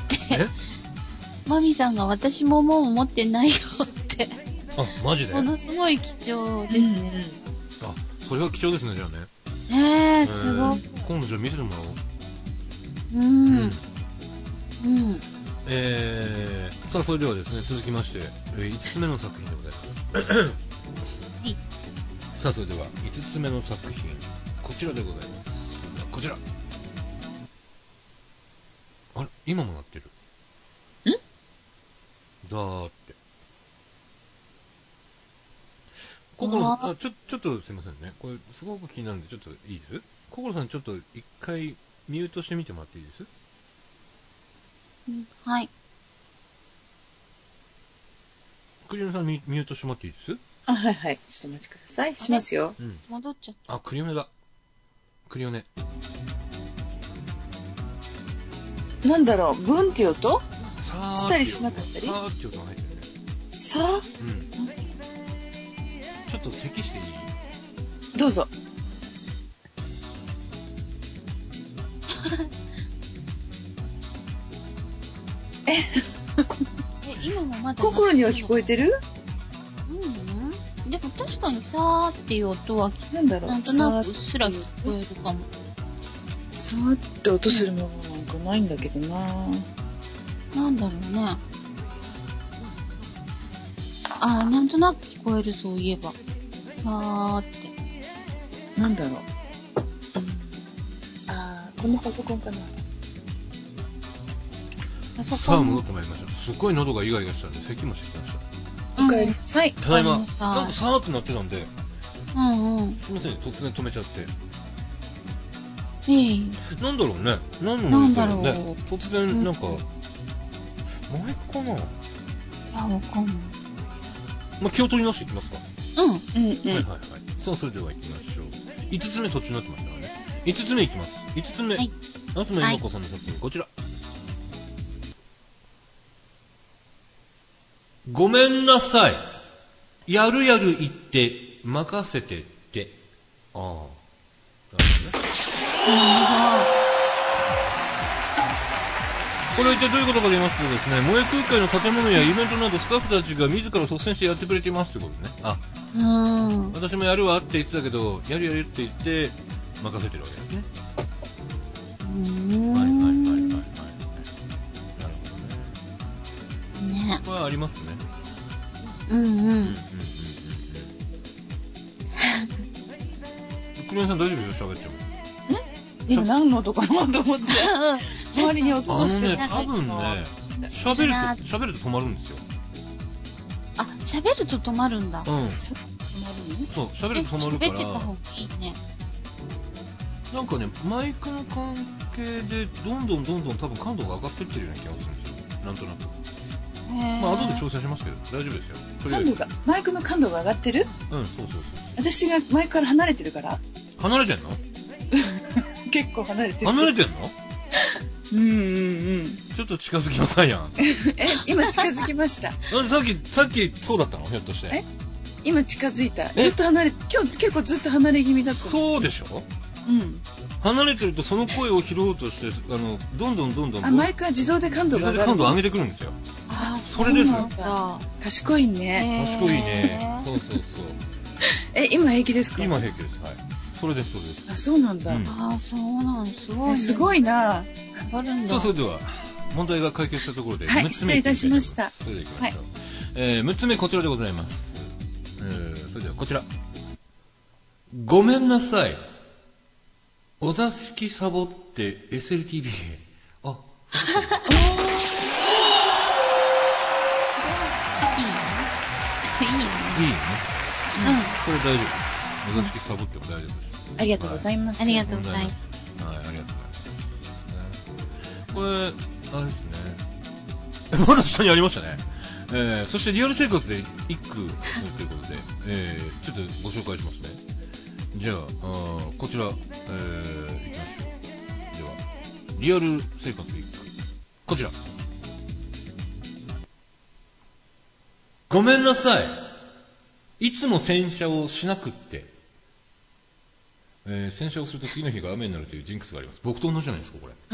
マミさんが私ももう持ってないよって。 マジで？ ものすごい貴重ですね。 それは貴重ですね、じゃあね。 すごい。 今度じゃあ見せてもらおう。さあ、それではですね、続きまして、5つ目の作品でございます。さあ、それでは5つ目の作品、こちらでございます。こちら。あれ、今もなってる。だーって。ちょっとすいませんね。これすごく気になるんでちょっといいです？心さんちょっと一回ミュートしてみてもらっていいです？ はい。 クリオネさんミュートしてもらっていいです？ あ、はいはい。ちょっとお待ちください。しますよ。 うん。 戻っちゃった。 あ、クリオネだ。クリオネ。 なんだろう、ブンっていう音さーしたりしなかったりさーって音が入ってるね。 さあ、 うん。ちょっと咳していい？ どうぞ。 今もまだ。 心には聞こえてる？ でも確かにさーっていう音はなんだろう、 なんとなくうっすら聞こえるかも。 さーって音するものなんかないんだけどな。 なんだろうね。あー、なんとなく聞こえる、そういえば。さーって。 なんだろう。あー、このパソコンかな。 そさあこ戻ってまいりました。すっごい喉がイガイガしたんで咳もしてきました。 おかえりなさい。 ただいま。 はいなんかさーってなってたんで、 うんうん。 すみません、突然止めちゃって。なんだろうね。何のノイズだろうね。 なんだろう突然なんか、マイクかな。 いや、わかんない。 まあ、気を取り直していきますか。 うん。 うんうん。 はいはいはい。さあ、それでは行きましょう。5つ目途中になってましたからね。5つ目いきます。5つ目。 はい夏目今子さんの作品、こちら。ごめんなさい。やるやる言って任せてって。ああ。なるほどね。これは一体どういうことかと言いますとですね、萌え空海の建物やイベントなどスタッフたちが自ら率先してやってくれていますということですね。あ、私もやるわって言ってたけど、やるやるって言って任せてるわけですね。はいはいはいはいはい。なるほどね。 ね。 これはありますね。 うんうん。 クリオンさん大丈夫ですよ、喋っても。 今何の音かなと思って。周りに音がしてる。 多分ね、喋ると止まるんですよ。 あ、喋ると止まるんだ。 うん。そう、喋ると止まるから。 喋ってた方がいいね。 なんかね、マイクの関係でどんどん多分感度が上がってってるような気がするんですよ。なんとなく。まあ後で調整しますけど大丈夫ですよ。 感度が、マイクの感度が上がってる？ うん、そう。 私がマイクから離れてるから。 離れてんの？ 結構離れてる。 離れてんの？ うん。 ちょっと近づきなさいやん。 今近づきました。 さっきそうだったの？ひょっとして。 今近づいた。ずっと離れ、今日結構ずっと離れ気味だった。 そうでしょ？ うん。 離れてるとその声を拾おうとして、どんどん。 マイクは自動で感度が上がる。 感度を上げてくるんですよ。 あ、 それですよ。 賢いね。 賢いね。そう。 今平気ですか？ 今平気です。はい。それです。 あ、そうなんだ。 あ、そうなん、すごい。 すごいな。 あるんだ。 それでは問題が解決したところではい、失礼いたしました。 それでいきましょう。6つ目こちらでございます。それではこちら。ごめんなさい。お座敷サボって SLTV へ。あ、いいね。これ大丈夫。お座敷サボっても大丈夫です。 ありがとうございます。 ありがとうございます。 はい、ありがとうございます。これ、あれですね。まだ下にありましたね。そしてリアル生活で一句ということで、ちょっとご紹介しますね。じゃあ、こちら、いきましょう。では、リアル生活一句。こちら。ごめんなさい。いつも洗車をしなくって。洗車をすると次の日が雨になるというジンクスがあります。僕と同じじゃないですか、これ。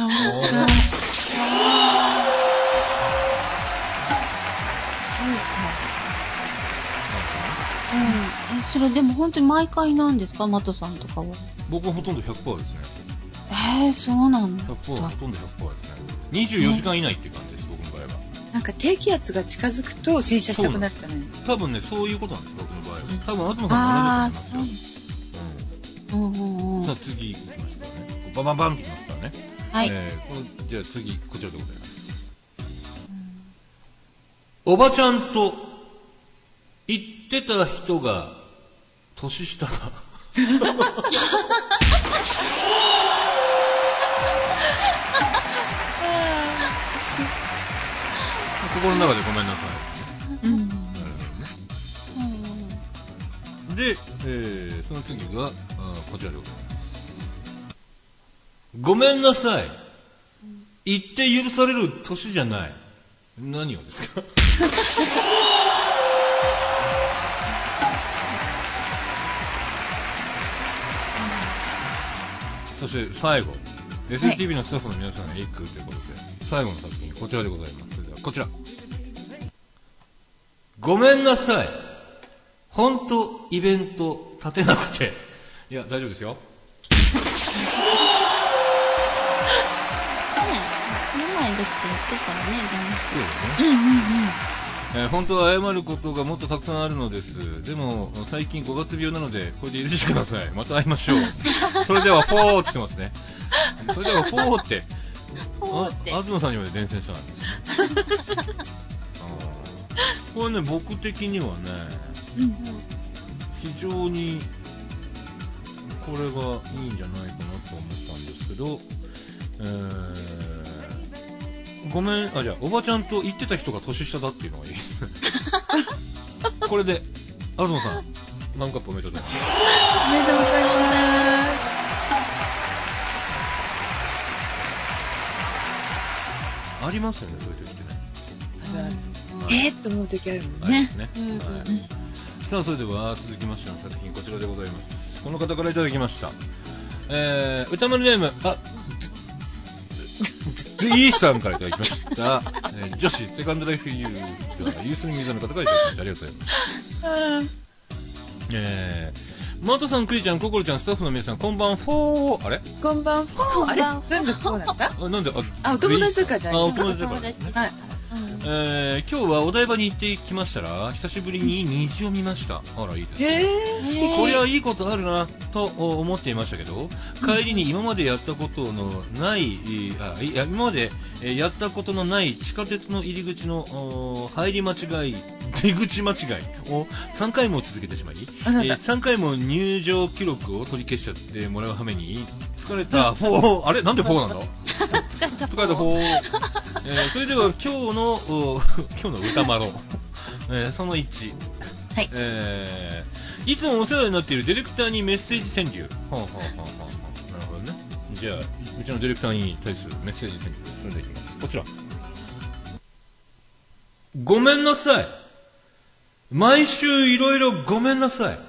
それでも本当に毎回なんですか、マトさんとかは。 僕はほとんど 100% ですね。 そうなんだ。 100%、ほとんど 100% ですね。24時間以内っていう感じです、僕の場合は。 なんか低気圧が近づくと洗車したくなったのに。 多分ね、そういうことなんです、僕の場合は。多分、東さんも同じだと思いますよ。さあ、次行きますからね。バンバンバンっていきますからね。 はい。 じゃあ次、こちらでございます。おばちゃんと言ってた人が年下だ。心の中でごめんなさい。 で、その次がこちらでございます。ごめんなさい、言って許される年じゃない。何をですか？そして最後、STV のスタッフの皆さんへ一句ということで、最後の作品こちらでございます。それではこちら。ごめんなさい、ほんとイベント立てなくて。いや大丈夫ですよ。 この前だって言ってたらね、 そうですね。本当は謝ることがもっとたくさんあるのです。でも最近5月病なのでこれで許してください。また会いましょう。それではフォーって言ってますね。それではフォーって東さんにまで伝染したんですね。これね、僕的にはね、非常にこれがいいんじゃないかなと思ったんですけど、ごめん、じゃあおばちゃんと言ってた人が年下だっていうのがいいですね。これで東さんマンカップおめでとうございます。 おめでとうございます。 ありますよね、そういう時ってね。 と思う時あるもんね。 さあそれでは続きましての作品こちらでございます。この方からいただきました。歌丸ネームZ さんからいただきました。女子セカンドライフユーザーユースミミザの方からいただきました。ありがとうございます。マートさん、クリちゃん、ココロちゃん、スタッフの皆さん、こんばんフォー。あれこんばんフォー。あれなんでフォーなんだ？ なんでお友達とかじゃないですか。 お友達とかですね。はい。今日はお台場に行ってきましたら久しぶりに虹を見ました。あらいいですね。これはいいことあるなと思っていましたけど、帰りに今までやったことのない今までやったことのない地下鉄の入り口の入り間違い出口間違いを3回も続けてしまい、3回も入場記録を取り消しちゃってもらう羽目に疲れたフォー。あれなんでフォーなんだ？疲れたフォー。それでは今日の歌マロ、その1、はい、いつもお世話になっているディレクターにメッセージ川柳。なるほどね。じゃあうちのディレクターに対するメッセージ川柳です。それでいきます。こちら。ごめんなさい、毎週いろいろごめんなさい。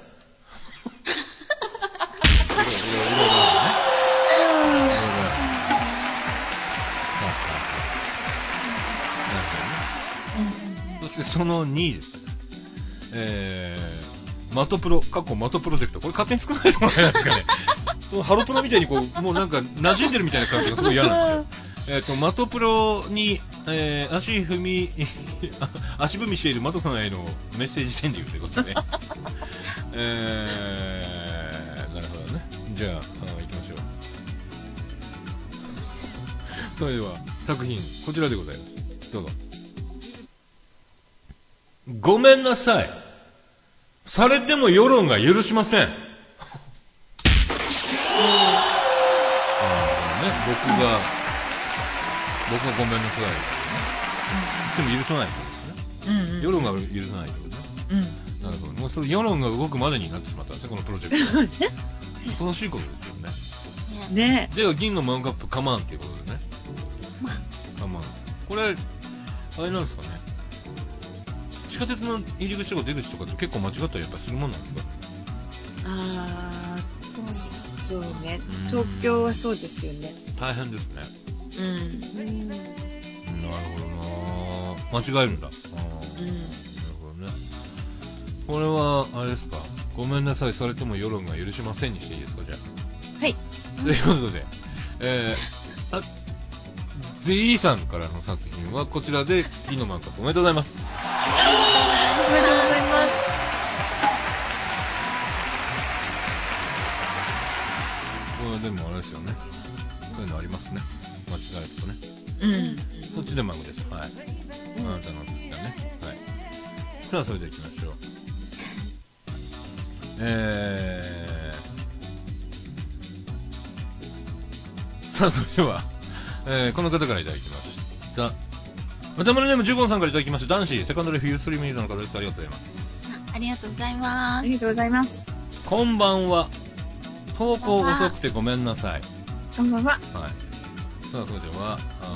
そしてその2ですね。マトプロ、過去マトプロジェクト。これ勝手に作らないともらえないですかね。そのハロプロみたいにこう、もうなんか馴染んでるみたいな感じがすごい嫌なんですよ。マトプロに、足踏みしているマトさんへのメッセージ川柳ということで。なるほどね。じゃあ、行きましょう。それでは、作品、こちらでございます。どうぞ。ごめんなさい。されても世論が許しません。僕がごめんなさい。でも許さないですね。世論が許さないってことね。なるほど。もうその世論が動くまでになってしまったんですね、このプロジェクト。恐ろしいことですよね。ね。では銀のマンカップカマンっていうことでね。カマン。これあれなんですかね。地下鉄の入り口とか出口とかって結構間違ったりやっぱりするもんなんですか？ そうね。東京はそうですよね。 大変ですね。なるほどな。間違えるんだ。なるほどね。これはあれですか。ごめんなさい、されても世論が許しませんにしていいですか、じゃあ。はい。ということで、Z さんからの作品はこちらで銀のマンカップおめでとうございます。 おめでとうございます。 これでもあれですよね。そういうのありますね。間違えるとね。そっちでマグです。はい。あなたの好きだね。はい。さあそれでいきましょう。さあそれでは、この方からいただきました歌丸ネーム15さんからいただきました男子セカンドレフユーストリームユーザーの方です。ありがとうございます。 ありがとうございます。 ありがとうございます。 こんばんは。投稿遅くてごめんなさい。 こんばんは。 はい。さあ、それでは、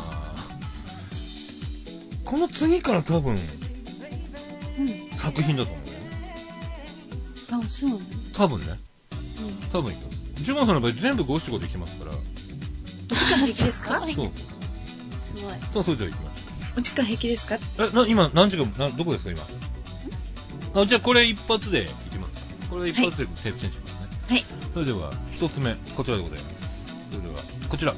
この次から多分、作品だと思うよ。 あ、そうなの？ 多分ね。多分いいよ。ジュゴンさんの場合全部5、4、5できますから。 お時間平気ですか？ そう。 すごい。 さあ、それでは行きましょお時間平気ですか？ 今、何時間、どこですか、今。じゃあ、これ一発でいきますか。これ一発でテープチェンジしますね。 はい。 それでは、一つ目、こちらでございます。それでは、こちら。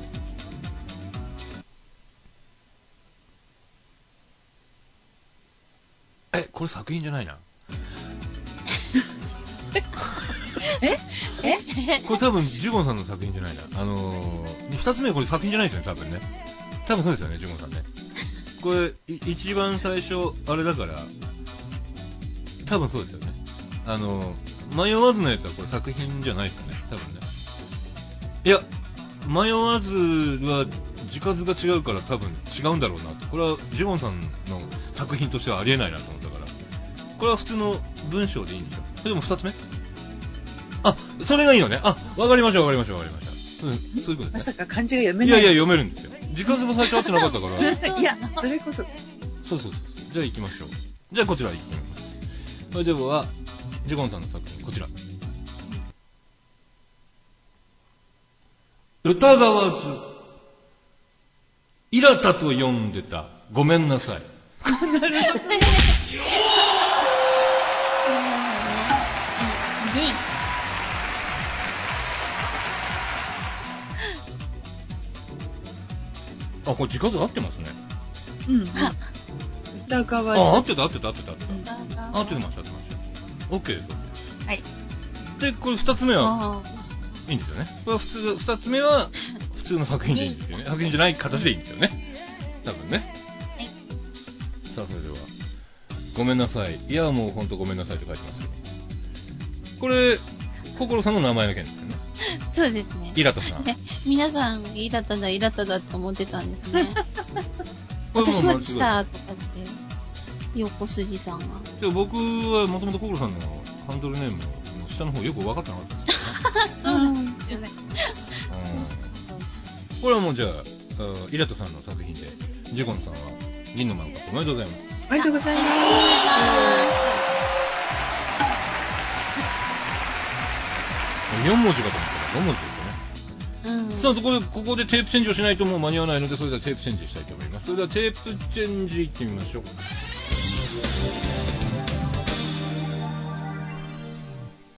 これ作品じゃないな。これ多分、ジュゴンさんの作品じゃないな。二つ目これ作品じゃないですよね、多分ね。多分そうですよね、ジュゴンさんね。これ、一番最初、あれだから、多分そうですよね。迷わずのやつはこれ作品じゃないですよね、多分ね。いや、迷わずは字数が違うから多分違うんだろうなと。これはジュゴンさんの作品としてはありえないなと思ったから。これは普通の文章でいいんでしょ。それでも二つ目？それがいいのね。わかりました。そういうことですね。 まさか漢字が読めない。 いや、読めるんですよ。字数も最初合ってなかったから。 いや、それこそ。 そう。じゃあ行きましょう。じゃあこちら行ってみます。それでは、ジュゴンさんの作品、こちら。疑わず、イラタと呼んでた。ごめんなさい。 なるほど。 これ字数合ってますね。 疑わず。 合ってました。OK です。 はい。 で、これ二つ目はいいんですよね。これは二つ目は普通の作品でいいんですよね。作品じゃない形でいいんですよね。多分ね。 はい。 さあ、それでは。ごめんなさい。いや、もうほんとごめんなさいって書いてますよ。これ、心さんの名前の件ですよね。 そうですね。 イラタさん。 皆さん、イラタだって思ってたんですね。私までしたとかって、横筋さんが。 でも僕はもともと心さんのハンドルネームの下の方よく分かってなかったんですそうなんですよね。 これはもうじゃあ、イラタさんの作品で、ジュゴンさんは銀のマンカップおめでとうございます。 おめでとうございます。 4文字かと思ったら5文字ですよね。さあ、ここでテープチェンジをしないともう間に合わないので、それではテープチェンジしたいと思います。それではテープチェンジいってみましょう。